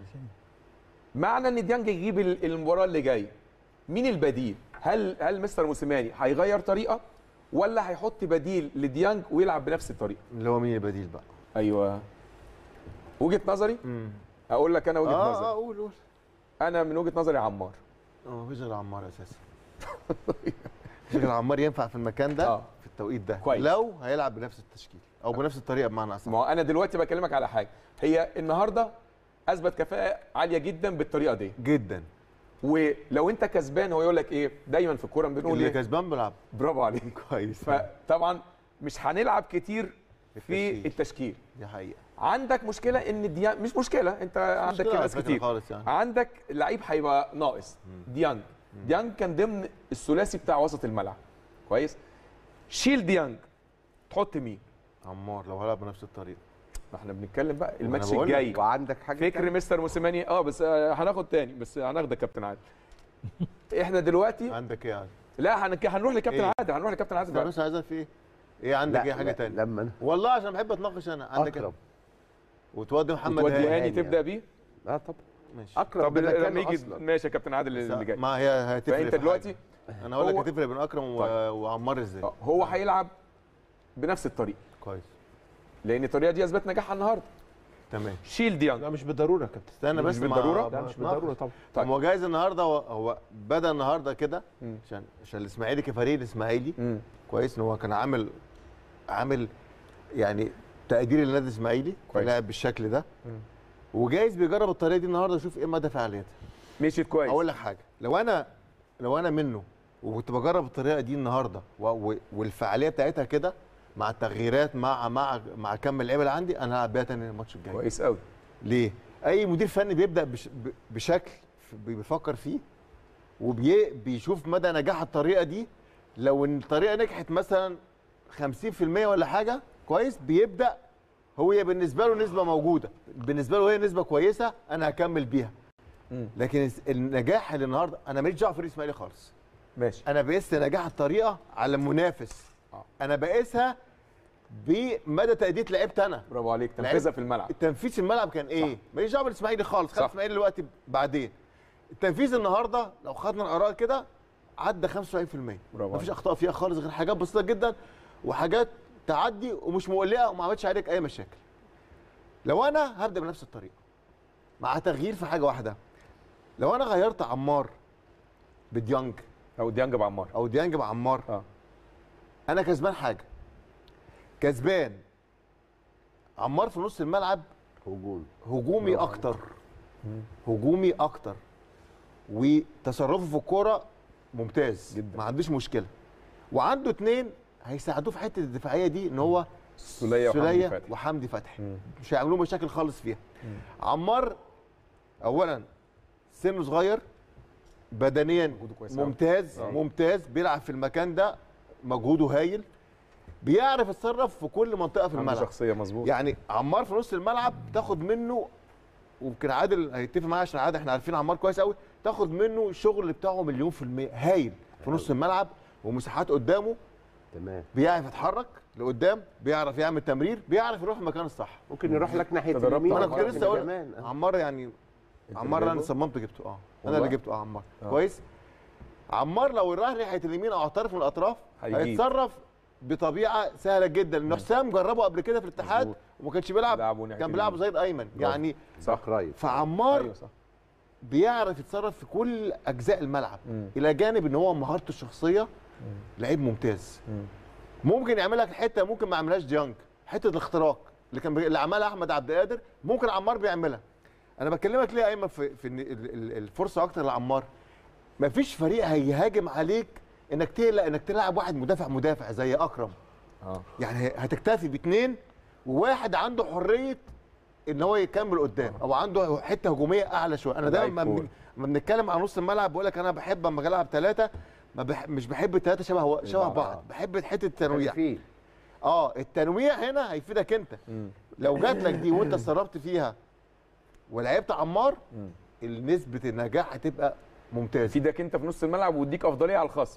معنى ان ديانج يجيب المباراه اللي جايه، مين البديل؟ هل هل مستر موسيماني هيغير طريقه ولا هيحط بديل لديانج ويلعب بنفس الطريقه؟ اللي هو مين البديل بقى؟ ايوه وجهه نظري مم. اقول لك انا وجهه آه نظري. اه قول قول. انا من وجهه نظري عمار. اه مفيش غير عمار اساسا. مفيش غير عمار ينفع في المكان ده. آه. في التوقيت ده كويس. لو هيلعب بنفس التشكيل او بنفس الطريقه بمعنى اصح. ما هو انا دلوقتي بكلمك على حاجه، هي النهارده اثبت كفاءه عاليه جدا بالطريقه دي جدا. ولو انت كسبان هو يقول لك ايه دايما في الكوره بنقول اللي ايه؟ كسبان بيلعب. برافو عليك. كويس. فطبعا مش هنلعب كتير في التشكيل, التشكيل. دي حقيقه. عندك مشكله ان ديانج مش مشكله، انت مش عندك ناس كتير خالص يعني. عندك لعيب هيبقى ناقص ديانج. ديانج كان ضمن الثلاثي بتاع وسط الملعب كويس. شيل ديانج تحط مين؟ عمار لو هيلعب بنفس الطريقه. ما احنا بنتكلم بقى الماتش الجاي وعندك حاجه فكر مستر موسيماني اه بس هناخد تاني بس هناخدك كابتن عادل. احنا دلوقتي عندك ايه يعني؟ لا هنروح لكابتن إيه؟ عادل هنروح لكابتن عادل بقى. بس عايزها في ايه؟ ايه عندك ايه حاجه ثانيه؟ لما أنا والله عشان بحب اتناقش انا. عندك اكرم وتودي محمد هاني هاني تبدا بيه؟ اه طبعا ماشي. اكرم طب لما يجي ماشي يا كابتن عادل اللي جاي. ما هي هتفرق. فانت دلوقتي انا هقول لك هتفرق بين اكرم طيب. وعمار ازاي. هو هيلعب بنفس الطريقه كويس لان الطريقه دي اثبت نجاحها النهارده. تمام. شيل ديانج. لا مش بالضروره يا كابتن. استنى بس. مش بالضروره؟ لا مش بالضروره طبعا. طيب هو جايز النهارده هو, هو بدا النهارده كده عشان عشان الاسماعيلي كفريق الاسماعيلي مم. كويس ان هو كان عامل عامل يعني تقدير للنادي الاسماعيلي لاعب بالشكل ده مم. وجايز بيجرب الطريقه دي النهارده يشوف ايه مدى فعاليتها. مشيت كويس. اقول لك حاجه، لو انا لو انا منه وكنت بجرب الطريقه دي النهارده والفعاليه بتاعتها كده مع التغييرات مع مع مع كم اللعيبه اللي عندي انا هلعب بيها تاني الماتش الجاي. كويس قوي. ليه؟ اي مدير فني بيبدا بش بشكل بيفكر فيه وبيشوف مدى نجاح الطريقه دي. لو ان الطريقه نجحت مثلا خمسين في المية ولا حاجه كويس بيبدا هو بالنسبه له نسبه موجوده، بالنسبه له هي نسبه كويسه انا هكمل بيها. م. لكن النجاح اللي النهارده انا ماليش دعوه فريق الاسماعيلي خالص. ماشي. انا بقيس نجاح الطريقه على المنافس. آه. انا بقيسها بمدى تأدية لعيبتي انا. برافو عليك. تنفيذها في الملعب. التنفيذ في الملعب كان ايه؟ ماليش دعوه بالاسماعيلي خالص، خد الاسماعيلي دلوقتي بعدين. التنفيذ النهارده لو خدنا الاراء كده عدى خمسة وسبعين في المية. مفيش اخطاء فيها خالص غير حاجات بسيطه جدا وحاجات تعدي ومش مقلقه وما عملتش عليك اي مشاكل. لو انا هبدا بنفس الطريقه مع تغيير في حاجه واحده، لو انا غيرت عمار بديانج او ديانج بعمار او ديانج بعمار اه انا كسبان حاجه. كسبان عمار في نص الملعب هجومي هجومي اكتر هجومي اكتر وتصرفه في الكوره ممتاز جدا ما عندوش مشكله. وعنده اثنين هيساعدوه في حته الدفاعيه دي ان هو سوليه وحمدي فتحي وحمدي فتحي مش هيعملوا مشاكل خالص فيها. مم. عمار اولا سنه صغير، بدنيا ممتاز أوه. ممتاز، بيلعب في المكان ده مجهوده هايل، بيعرف يتصرف في كل منطقه في الملعب. شخصيه مظبوط. يعني عمار في نص الملعب تاخد منه، ويمكن عادل هيتفق معايا عشان عادل احنا عارفين عمار كويس قوي، تاخد منه الشغل بتاعه مليون في المية، هايل في نص الملعب ومساحات قدامه تمام، بيعرف يتحرك لقدام، بيعرف يعمل تمرير، بيعرف يروح المكان الصح، ممكن يروح لك ناحيه اليمين. انا كنت لسه اقول عمار، يعني عمار انا صممت جبته اه انا اللي جبته اه عمار آه. كويس. عمار لو راح ناحيه اليمين او على طرف من الاطراف هيتصرف بطبيعه سهله جدا، لان حسام جربه قبل كده في الاتحاد وما كانش بيلعب، كان بيلعب زايد ايمن يعني صح رايت. فعمار أيوة صح. بيعرف يتصرف في كل اجزاء الملعب، مم. الى جانب ان هو مهارته الشخصيه لعيب ممتاز. مم. ممكن يعمل لك حته ممكن ما يعملهاش ديانج، حته الاختراق اللي كان بي... اللي عملها احمد عبد القادر ممكن عمار بيعملها. انا بكلمك ليه يا ايمن في, في الفرصه اكتر لعمار. مفيش فريق هيهاجم عليك انك تقلق انك تلعب واحد مدافع مدافع زي اكرم. اه يعني هتكتفي باثنين وواحد عنده حريه ان هو يكمل قدام او عنده حته هجوميه اعلى شويه. انا دايما لما بنتكلم عن نص الملعب بقول لك انا بحب اما العب ثلاثه، ما بح... مش بحب الثلاثه شبه شبه بعض، بحب حته التنويع. اه التنويع هنا هيفيدك انت. مم. لو جات لك دي وانت اتصرفت فيها ولعبت عمار، نسبه النجاح هتبقى ممتازه. يفيدك انت في نص الملعب ويديك افضليه على الخصم.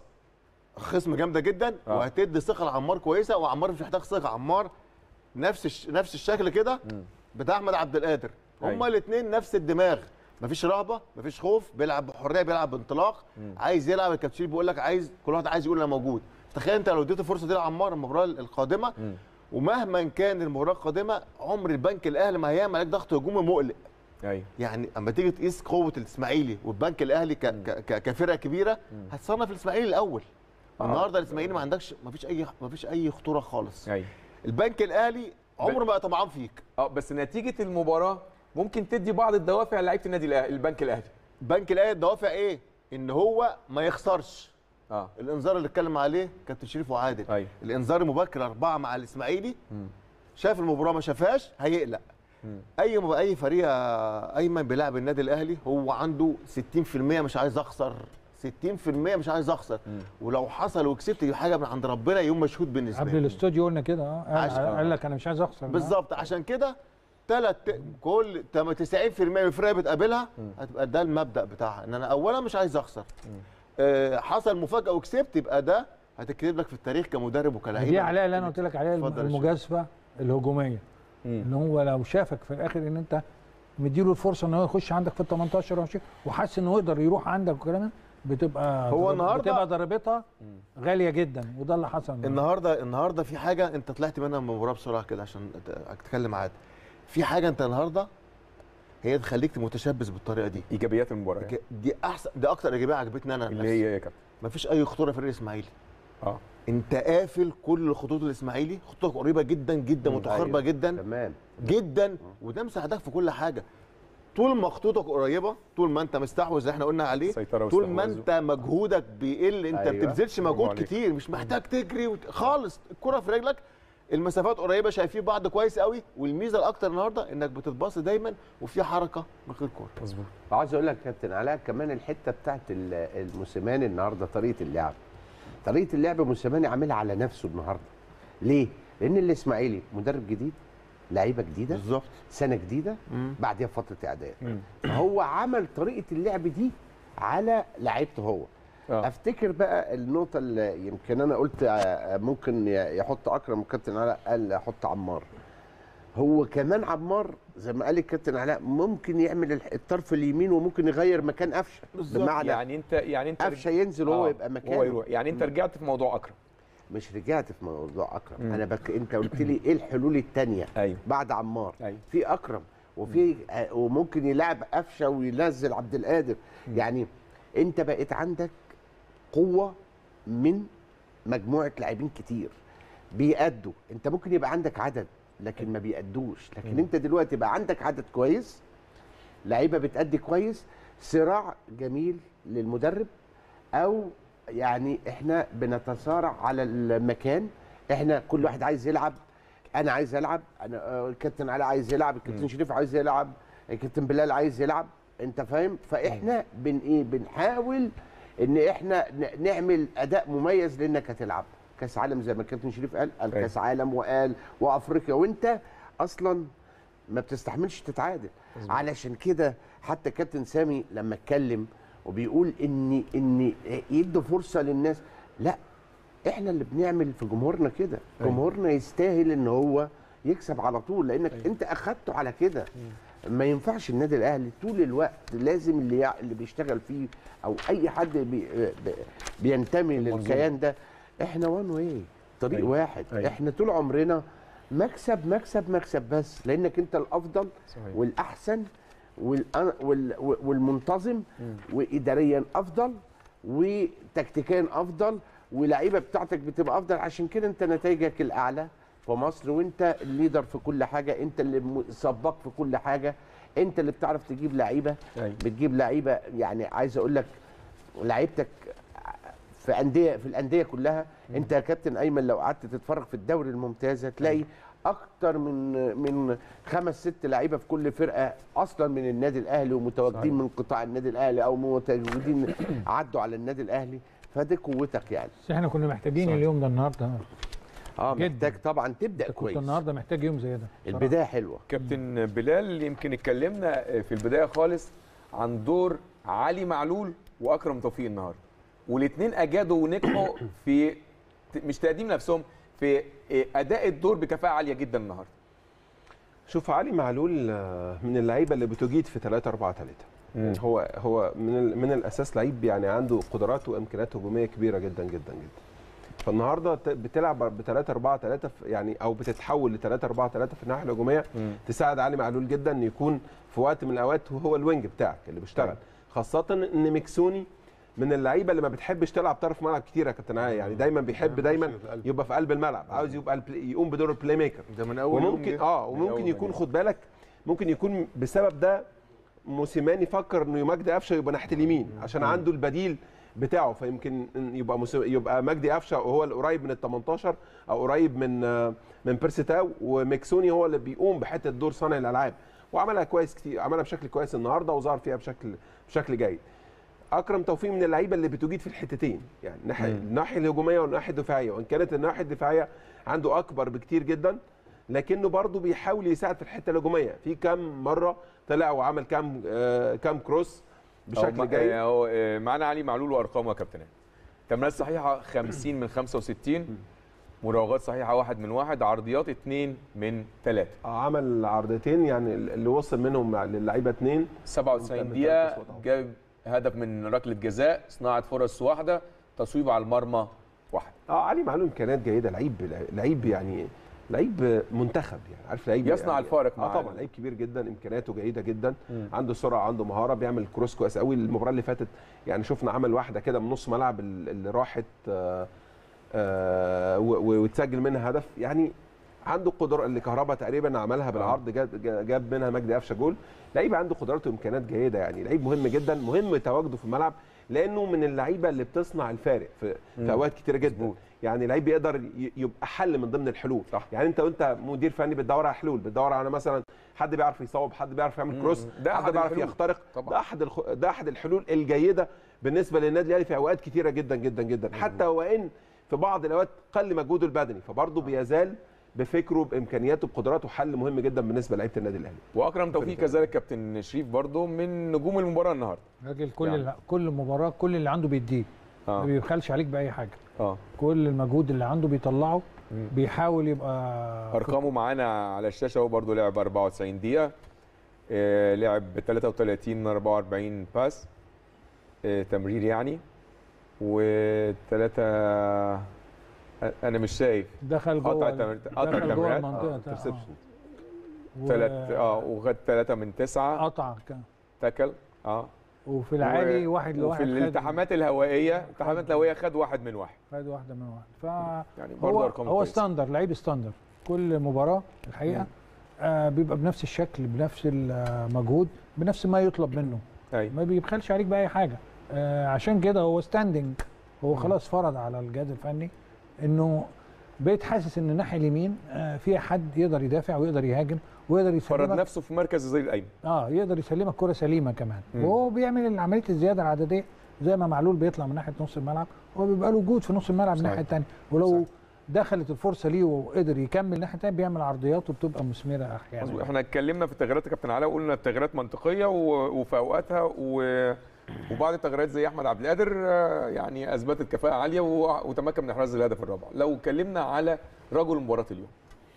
خصم جامده جدا آه. وهتدي ثقه لعمار كويسه، وعمار مش محتاج ثقه، عمار نفس الش... نفس الشكل كده بتاع احمد عبد القادر، هما الاثنين نفس الدماغ، مفيش رهبه مفيش خوف، بيلعب بحريه بيلعب بانطلاق، مم. عايز يلعب. الكابتن بيقول لك عايز كل واحد عايز يقول انا موجود. تخيل انت لو اديته فرصه دي لعمار المباراه القادمه، مم. ومهما كان المباراه القادمه عمر البنك الاهلي ما هيعمل عليك ضغط هجومي مقلق. ايوه يعني اما تيجي تقيس قوه الاسماعيلي والبنك الاهلي ك... ك... كفرقه كبيره، هتصنف الاسماعيلي الاول. آه. النهارده الاسماعيلي ما عندكش ما فيش اي ما فيش اي خطوره خالص. ايوه البنك الاهلي عمره ما طمعان فيك. اه بس نتيجه المباراه ممكن تدي بعض الدوافع لعيبه النادي الاهلي. البنك الاهلي البنك الاهلي الدوافع ايه؟ ان هو ما يخسرش. اه الانذار اللي اتكلم عليه كابتن شريف وعادل. أيوه. الانذار المبكر اربعه مع الاسماعيلي، مم. شاف المباراه ما شافهاش هيقلق. مم. اي اي فريق ايمن بيلعب النادي الاهلي هو عنده ستين في المية مش عايز اخسر، ستين في المية مش عايز اخسر. مم. ولو حصل وكسبت دي حاجه من عند ربنا، يوم مشهود بالنسبه لي. قبل الاستوديو قلنا كده اه قال لك انا مش عايز اخسر بالظبط. عشان كده ثلاث كل تسعين في المية من الفرق بتقابلها هتبقى ده المبدا بتاعها، ان انا اولا مش عايز اخسر. آه حصل مفاجاه وكسبت، يبقى ده هتكتب لك في التاريخ كمدرب وكلاعب. دي علاء اللي انا قلت لك عليها المجازفه الهجوميه، ان هو لو شافك في الاخر ان انت مديله الفرصه ان هو يخش عندك في ال تمنتاشر وعشرين وحاسس انه يقدر يروح عندك وكلام، بتبقى هو النهارده بتبقى ضربتها غاليه جدا، وده اللي حصل النهارده. النهارده في حاجه انت طلعت منها من المباراه بسرعه كده عشان تتكلم عادي. في حاجه انت النهارده هي تخليك متشبث بالطريقه دي. ايجابيات المباراه دي احسن، دي اكتر ايجابيه عجبتني انا اللي هي يا كابتن مفيش اي خطوره في الاسماعيلي. اه انت قافل كل خطوط الاسماعيلي، خطوطك قريبه جدا جدا متقاربه جدا تمام جدا، وده مساعدك في كل حاجه. طول ما خطوطك قريبه، طول ما انت مستحوذ زي احنا قلنا عليه، طول ما انت مجهودك بيقل، انت ما أيوة. بتبذلش مجهود كتير، مش محتاج تجري وت... خالص، الكره في رجلك، المسافات قريبه، شايفين بعض كويس قوي. والميزه الاكتر النهارده انك بتتباص دايما وفي حركه من غير كوره. مظبوط. وعايز اقول لك كابتن علاء كمان الحته بتاعت الموسيماني النهارده، طريقه اللعب طريقه اللعب موسيماني عاملها على نفسه النهارده. ليه؟ لان الاسماعيلي مدرب جديد، لعيبه جديده بالظبط، سنه جديده، بعدها فتره اعداد، فهو عمل طريقه اللعب دي على لعيبته هو. أوه. افتكر بقى النقطه اللي يمكن انا قلت ممكن يحط اكرم، الكابتن علاء قال احط عمار. هو كمان عمار زي ما قال الكابتن علاء ممكن يعمل الطرف اليمين وممكن يغير مكان قفشه، بمعنى يعني انت يعني انت قفشه ينزل وهو يبقى مكانه، هو يروح. يعني انت رجعت في موضوع اكرم. مش رجعت في موضوع اكرم، مم. انا بك... انت قلت لي ايه الحلول الثانيه؟ أيوه. بعد عمار أيوه. في اكرم وفي مم. وممكن يلعب قفشه وينزل عبد القادر. مم. يعني انت بقيت عندك قوه من مجموعه لاعبين كتير بيأدوا. انت ممكن يبقى عندك عدد لكن ما بيأدوش، لكن مم. انت دلوقتي بقى عندك عدد كويس، لعيبه بتأدي كويس، صراع جميل للمدرب، او يعني احنا بنتصارع على المكان، احنا كل واحد عايز يلعب انا عايز العب، انا آه، الكابتن علي عايز يلعب، الكابتن شريف عايز يلعب، الكابتن بلال عايز يلعب، انت فاهم؟ فاحنا بن ايه بنحاول ان احنا ن- نعمل اداء مميز لانك هتلعب كاس عالم زي ما الكابتن شريف قال، قال أيوة. كاس عالم وقال وافريقيا، وانت اصلا ما بتستحملش تتعادل. علشان كده حتى كابتن سامي لما اتكلم وبيقول ان ان يدوا فرصه للناس، لا احنا اللي بنعمل في جمهورنا كده. أيوة. جمهورنا يستاهل ان هو يكسب على طول، لانك أيوة. انت اخدته على كده. ما ينفعش النادي الاهلي طول الوقت لازم اللي يع- اللي بيشتغل فيه او اي حد بي بي- بينتمي للكيان ده، احنا وان واي، طريق أيوة. واحد. أيوة. احنا طول عمرنا مكسب مكسب مكسب بس، لانك انت الافضل صحيح. والاحسن والأ- وال- والمنتظم، واداريا افضل وتكتيكيا افضل ولعيبه بتاعتك بتبقى افضل. عشان كده انت نتائجك الاعلى في مصر، وانت الليدر في كل حاجه، انت اللي م- سباق في كل حاجه، انت اللي بتعرف تجيب لعيبه. أيوة. بتجيب لعيبه، يعني عايز اقول لك لعيبتك في انديه في الانديه كلها. انت يا كابتن ايمن لو قعدت تتفرج في الدوري الممتاز هتلاقي اكتر من من خمس ست لعيبه في كل فرقه اصلا من النادي الاهلي ومتواجدين من قطاع النادي الاهلي او متواجدين عدوا على النادي الاهلي، فدي قوتك يعني. بس احنا كنا محتاجين صحيح. اليوم ده النهارده. اه جداً. محتاج طبعا تبدا كنت كويس. النهارده محتاج يوم زي ده بصراحة. البدايه حلوه. كابتن بلال، يمكن اتكلمنا في البدايه خالص عن دور علي معلول واكرم توفيق النهارده، والاثنين اجادوا ونجحوا في مش تقديم نفسهم، في اداء الدور بكفاءه عاليه جدا النهارده. شوف علي معلول آه، من اللعيبه اللي بتجيد في ثلاثة أربعة ثلاثة. هو هو من ال- من الاساس لعيب يعني عنده قدرات وامكانيات هجوميه كبيره جدا جدا جدا. فالنهارده ت- بتلعب ب ثلاثة أربعة ثلاثة يعني او بتتحول ل ثلاثة أربعة ثلاثة في الناحيه الهجوميه، تساعد علي معلول جدا ان يكون في وقت من الاوقات هو الوينج بتاعك اللي بيشتغل، خاصه ان ميكسوني من اللعيبه اللي ما بتحبش تلعب طرف ملعب كتير يا كابتن علي، يعني دايما بيحب دايما يبقى في قلب الملعب، عاوز يبقى البلاي- يقوم بدور البلاي ميكر. ده من اول يوم وممكن جه. اه من وممكن أول يكون ما جه. خد بالك ممكن يكون بسبب ده موسيماني فكر انه مجدي قفشه يبقى ناحيه اليمين عشان عنده البديل بتاعه، فيمكن يبقى موسي... يبقى مجدي قفشه وهو القريب من ال تمنتاشر او قريب من آه، من بيرسي تاو، وميكسوني هو اللي بيقوم بحته دور صانع الالعاب، وعملها كويس كتير، عملها بشكل كويس النهارده وظهر فيها بشكل بشكل جيد. اكرم توفيق من اللعيبه اللي بتجيد في الحتتين، يعني الناحيه الناحيه الهجوميه والناحيه الدفاعيه، وان كانت الناحيه الدفاعيه عنده اكبر بكتير جدا، لكنه برضه بيحاول يساعد في الحته الهجوميه، في كام مره طلع وعمل كام آه كام كروس بشكل جيد. هو معانا علي معلول وارقامه يا كابتن. تمريرات صحيحه خمسين من خمسة وستين، مراوغات صحيحه واحد من واحد، عرضيات اثنين من ثلاثة. آه عمل عرضتين يعني اللي وصل منهم للعيبه اثنين، سبعة وتسعين دقيقه، جاب هدف من ركله جزاء، صناعه فرص واحده، تصويب على المرمى واحد. اه علي معلول امكانيات جيده، لعيب لعيب يعني لعيب منتخب، يعني عارف لعيب يصنع يعني الفارق اه معانا. طبعا لعيب كبير جدا، امكانياته جيده جدا، مم. عنده سرعه، عنده مهاره، بيعمل كروس كويس قوي. المباراه اللي فاتت يعني شفنا عمل واحده كده من نص ملعب اللي راحت آه آه وتسجل منها هدف، يعني عنده قدره. اللي كهربا تقريبا عملها بالعرض، جاب, جاب منها مجدي قفشه جول. لعيب عنده قدرات وامكانيات جيده، يعني لعيب مهم جدا، مهم تواجده في الملعب، لانه من اللعيبه اللي بتصنع الفارق في, في اوقات كتيره جدا. مزبوط. يعني لعيب بيقدر ي- يبقى حل من ضمن الحلول. صح. يعني انت وانت مدير فني بتدور على حلول، بتدور على مثلا حد بيعرف يصوب، حد بيعرف يعمل كروس، ده حد أحد بيعرف الحلول. يخترق. طبعا. ده احد الخ... ده احد الحلول الجيده بالنسبه للنادي الاهلي في اوقات كتيره جدا جدا جدا، حتى وان في بعض الاوقات قل مجهوده البدني، فبرضه بيزال بفكره بامكانياته بقدراته حل مهم جدا بالنسبه لعيبه النادي الاهلي. واكرم توفيق كذلك كابتن شريف برضه من نجوم المباراه النهارده. راجل كل يعني. يعني. كل مباراه كل اللي عنده بيديه، آه. ما بيبخلش عليك باي حاجه. اه كل المجهود اللي عنده بيطلعه، بيحاول يبقى ارقامه معانا على الشاشه. هو برضه لعب أربعة وتسعين دقيقه، آه لعب ثلاثة وثلاثين أربعة وأربعين باس، آه تمرير يعني، وثلاثه انا مش شايف دخل قطع جوه تمر- قطع دخل جوه تمريرات. المنطقه آه. آه. انترسبشن. ثلاث اه وخد ثلاثه من تسعه قطع كان، تاكل. اه وفي العالي و- واحد لواحد. وفي خد- الالتحامات الهوائيه الالتحامات الهوائيه خد واحد من واحد. خد واحده من واحد. ف يعني برضه هو ارقام هو كويسة. ستاندر، لعيب ستاندر. كل مباراه الحقيقه آه بيبقى بنفس الشكل، بنفس المجهود، بنفس ما يطلب منه. ايوه ما بيبخلش عليك باي حاجه. آه عشان كده هو ستاندنج، هو خلاص فرض على الجهاز الفني انه بقيت حاسس ان الناحيه اليمين آه، فيها حد يقدر يدافع ويقدر يهاجم ويقدر فرض يسلمك نفسه في مركز الظهير الايمن. اه يقدر يسلمك كره سليمه كمان، مم. وهو بيعمل عمليه الزياده العدديه زي ما معلول بيطلع من ناحيه نص الملعب، هو بيبقى له وجود في نص الملعب من الناحيه الثانيه، ولو صحيح. دخلت الفرصه ليه وقدر يكمل الناحيه الثانيه بيعمل عرضيات وبتبقى مثمره احيانا. مظبوط. احنا اتكلمنا في التغييرات يا كابتن علاء وقلنا التغييرات منطقيه و- وفي اوقاتها و... وبعض التغييرات زي احمد عبد القادر آه، يعني اثبتت كفاءه عاليه و- وتمكن من احراز الهدف الرابع. لو اتكلمنا على رجل مباراه اليوم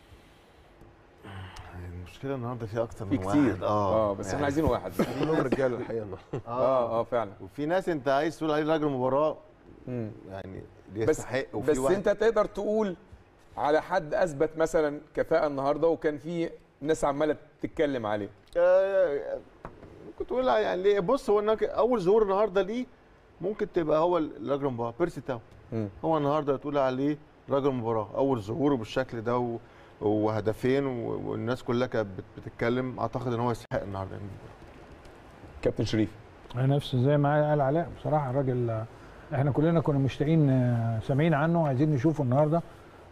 المشكله النهارده في اكتر في من كتير واحد اه اه بس احنا عايزين واحد. كلهم رجاله الحقيقه اه اه فعلا. وفي ناس انت عايز تقول عليه راجل مباراه مم. يعني بس يستحق، وفي بس واحد انت تقدر تقول على حد اثبت مثلا كفاءه النهارده وكان في ناس عماله تتكلم عليه. آه، كنت تقول يعني ليه؟ بص هو انك اول ظهور النهارده ليه ممكن تبقى هو راجل المباراه بيرسي تاو. مم. هو النهارده تقول عليه راجل مباراه، اول ظهوره بالشكل ده و... وهدفين و... والناس كلها كانت بت- بتتكلم، اعتقد ان هو يستحق النهارده المباراه. كابتن شريف. نفس زي ما قال علاء بصراحه الراجل آه، احنا كلنا كنا مشتاقين آه، سامعين عنه عايزين نشوفه النهارده،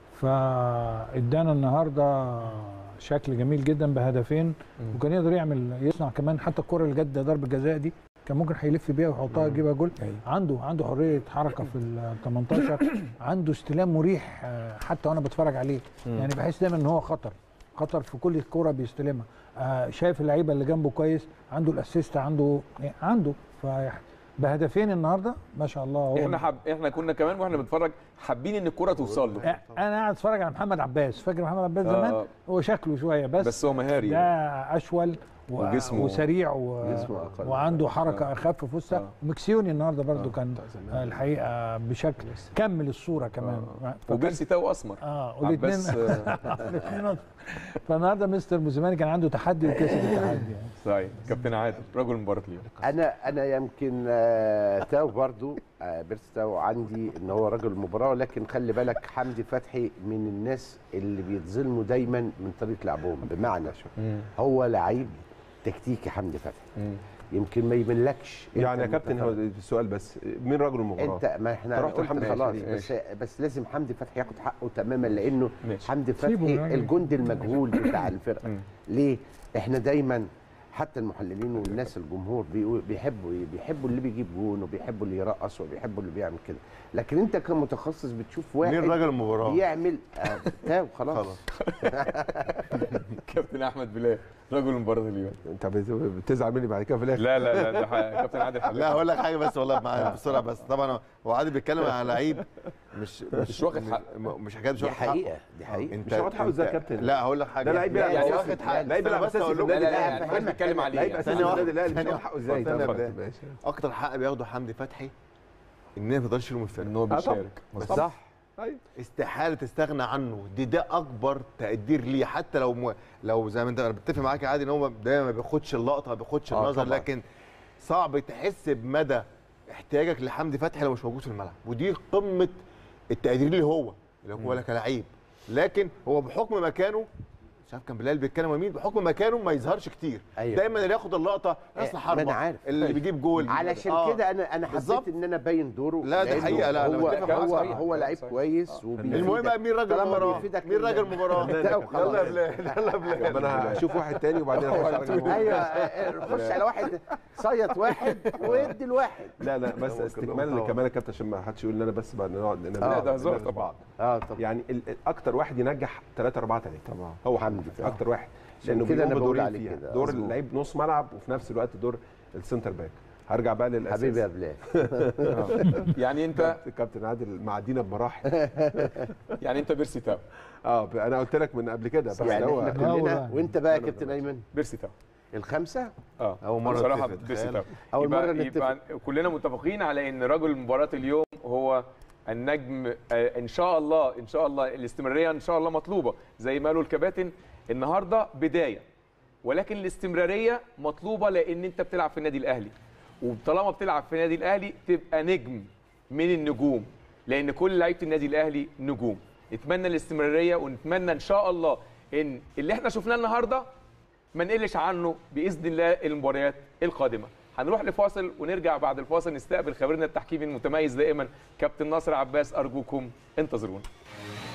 فادانا النهارده شكل جميل جدا بهدفين، وكان يقدر يعمل يصنع كمان حتى الكره اللي جت ضربه جزاء دي كان ممكن هيلف بيها ويحطها يجيبها جول. عنده عنده حريه حركه في ال تمنتاشر، عنده استلام مريح آه، حتى وانا بتفرج عليه، يعني بحس دايما ان هو خطر خطر في كل كوره بيستلمها. آه، شايف اللعيبه اللي جنبه كويس، عنده الاسيست، عنده يعني عنده ف بهدفين النهارده ما شاء الله. هو احنا حب... احنا كنا كمان واحنا بنتفرج حابين ان الكره توصل له. انا قاعد اتفرج على محمد عباس، فاكر محمد عباس زمان؟ آه. هو شكله شويه بس بس هو مهاري ده اشول و... وجسمه- وسريع و... جسمه أقل. وعنده حركه اخف في وسطها. آه. ومكسيوني النهارده برده آه. كان آه، الحقيقه بشكل كمل الصوره كمان. آه. فكان- وبيرسي تاو اسمر. اه عباس، والاثنين آه، الاثنين فالنهارده مستر موسيماني كان عنده تحدي وكسب التحدي يعني. صحيح. كابتن عادل رجل مباراه اليوم. انا انا يمكن آه، تاو برضو آه، بيرس تاو عندي ان هو رجل المباراه، لكن خلي بالك حمدي فتحي من الناس اللي بيتظلموا دايما من طريقه لعبهم، بمعنى هو لعيب تكتيكي حمدي فتحي، مم. يمكن ما يملكش. يعني يا أنت كابتن هو المتفرج. السؤال بس مين رجل المباراه؟ انت ما احنا أنت رحت قلت لحمدي خلاص فتحي. بس بس لازم حمدي فتحي ياخد حقه تماما، لانه ماشي. حمدي سيبه فتحي يعني. الجندي المجهول بتاع الفرقه. مم. ليه؟ احنا دايما حتى المحللين والناس الجمهور بيقول- بيحبوا ايه؟ بيحبوا اللي بيجيب جون وبيحبوا اللي يرقص وبيحبوا اللي بيعمل كده، لكن انت كمتخصص بتشوف واحد مين راجل المباراه؟ بيعمل آه تاو خلاص. خلاص. كابتن احمد بلال رجل مباراه اليوم. انت بت- بتزعل مني بعد كده في الاخر. لا لا لا ده حقيقي. كابتن عادل حبيبي. لا هقول لك حاجه بس والله معايا بسرعه، بس طبعا هو عادل بيتكلم على لعيب مش مش واخد حقه. م- مش حكايه مش دي واخد حقه. حقيقه دي حقيقه. انت مش واخد حقه ازاي يا أنت- كابتن؟ لا هقول لك حاجه ده لعيب بيلعب يعني أساسي. واخد حقه. لعيب بيلعب بس أساسي اقول في لكم النادي لا لا الأهلي. يعني احنا بنتكلم عليه لعيب يعني. اساسي ثانية في واحدة. النادي الاهلي مش ثانية واخد حقه ازاي؟ ثانية طب واحدة. ماشي. اكتر حق بياخده حمدي فتحي ان ما تقدرش تلوم الفرقه، ان هو بيشارك. صح. ايوه استحاله تستغنى عنه. دي ده اكبر تقدير ليه، حتى لو م... لو زي ما انت، انا بتفق معاك عادي ان هو دايما ما بياخدش اللقطه، ما بياخدش آه النظر، طبعاً. لكن صعب تحس بمدى احتياجك لحمدي فتحي لو مش موجود في الملعب، ودي قمه التقدير اللي هو اللي هو لك كلاعب. لكن هو بحكم مكانه، مش عارف كان بلال بيتكلم مين، بحكم مكانه ما يظهرش كتير. أيوة. دايما اللي ياخد اللقطه راس ما حربه، أنا عارف. اللي بيجيب جول. علشان آه. كده انا انا بالظبط. حبيت ان انا ابين دوره. لا، دي لأنه حقيقة. لا، أنا هو متفق معاك. هو, صحيح. هو لعيب صحيح. كويس وبيفيدك. المهم بقى مين راجل طالما المباراه؟ بيفيدك مين راجل المباراه؟ تاو خلاص. يلا يا بلال، يلا يا بلال. طب انا هشوف واحد تاني وبعدين هخش على ايوه خش على واحد صيط واحد وادي الواحد. لا لا بس استكمالا كمان يا كابتن عشان ما حدش يقول ان انا بس بعد نقعد لا ده هزار طبعا. بعض. اه طب يعني ال- ال- اكتر واحد ينجح ثلاثة أربعة ثلاثة طبعا. هو حمدي حمدي فعلا. اكتر واحد، عشان لانه كده بيقوم أنا بقول بدورين عليه فيها، كده. دور مظبوط. اللعيب نص ملعب وفي نفس الوقت دور السنتر باك. هرجع بقى للاساس. حبيبي يا بلال. يعني انت كابتن عادل معدينا بمراحل. يعني انت بيرسي تاو. اه انا قلت لك من قبل كده بس يعني هو احنا كلنا هو- وانت بقى يا كابتن ايمن بيرسي تاو. الخمسه اه أول مرة بصراحه نتفق، بيرسي تخيل. تاو. أول يبقى- مرة نتفق. يبقى كلنا متفقين على ان رجل مباراه اليوم هو النجم. آه، ان شاء الله ان شاء الله الاستمراريه ان شاء الله مطلوبه زي ما قالوا الكباتن النهارده بدايه، ولكن الاستمراريه مطلوبه لان انت بتلعب في النادي الاهلي، وطالما بتلعب في النادي الاهلي تبقى نجم من النجوم، لان كل لعيبه النادي الاهلي نجوم. نتمنى الاستمراريه ونتمنى ان شاء الله ان اللي احنا شفناه النهارده ما نقلش عنه باذن الله المباريات القادمه. هنروح لفاصل ونرجع بعد الفاصل نستقبل خبيرنا التحكيمي المتميز دائما كابتن ناصر عباس. ارجوكم انتظرونا.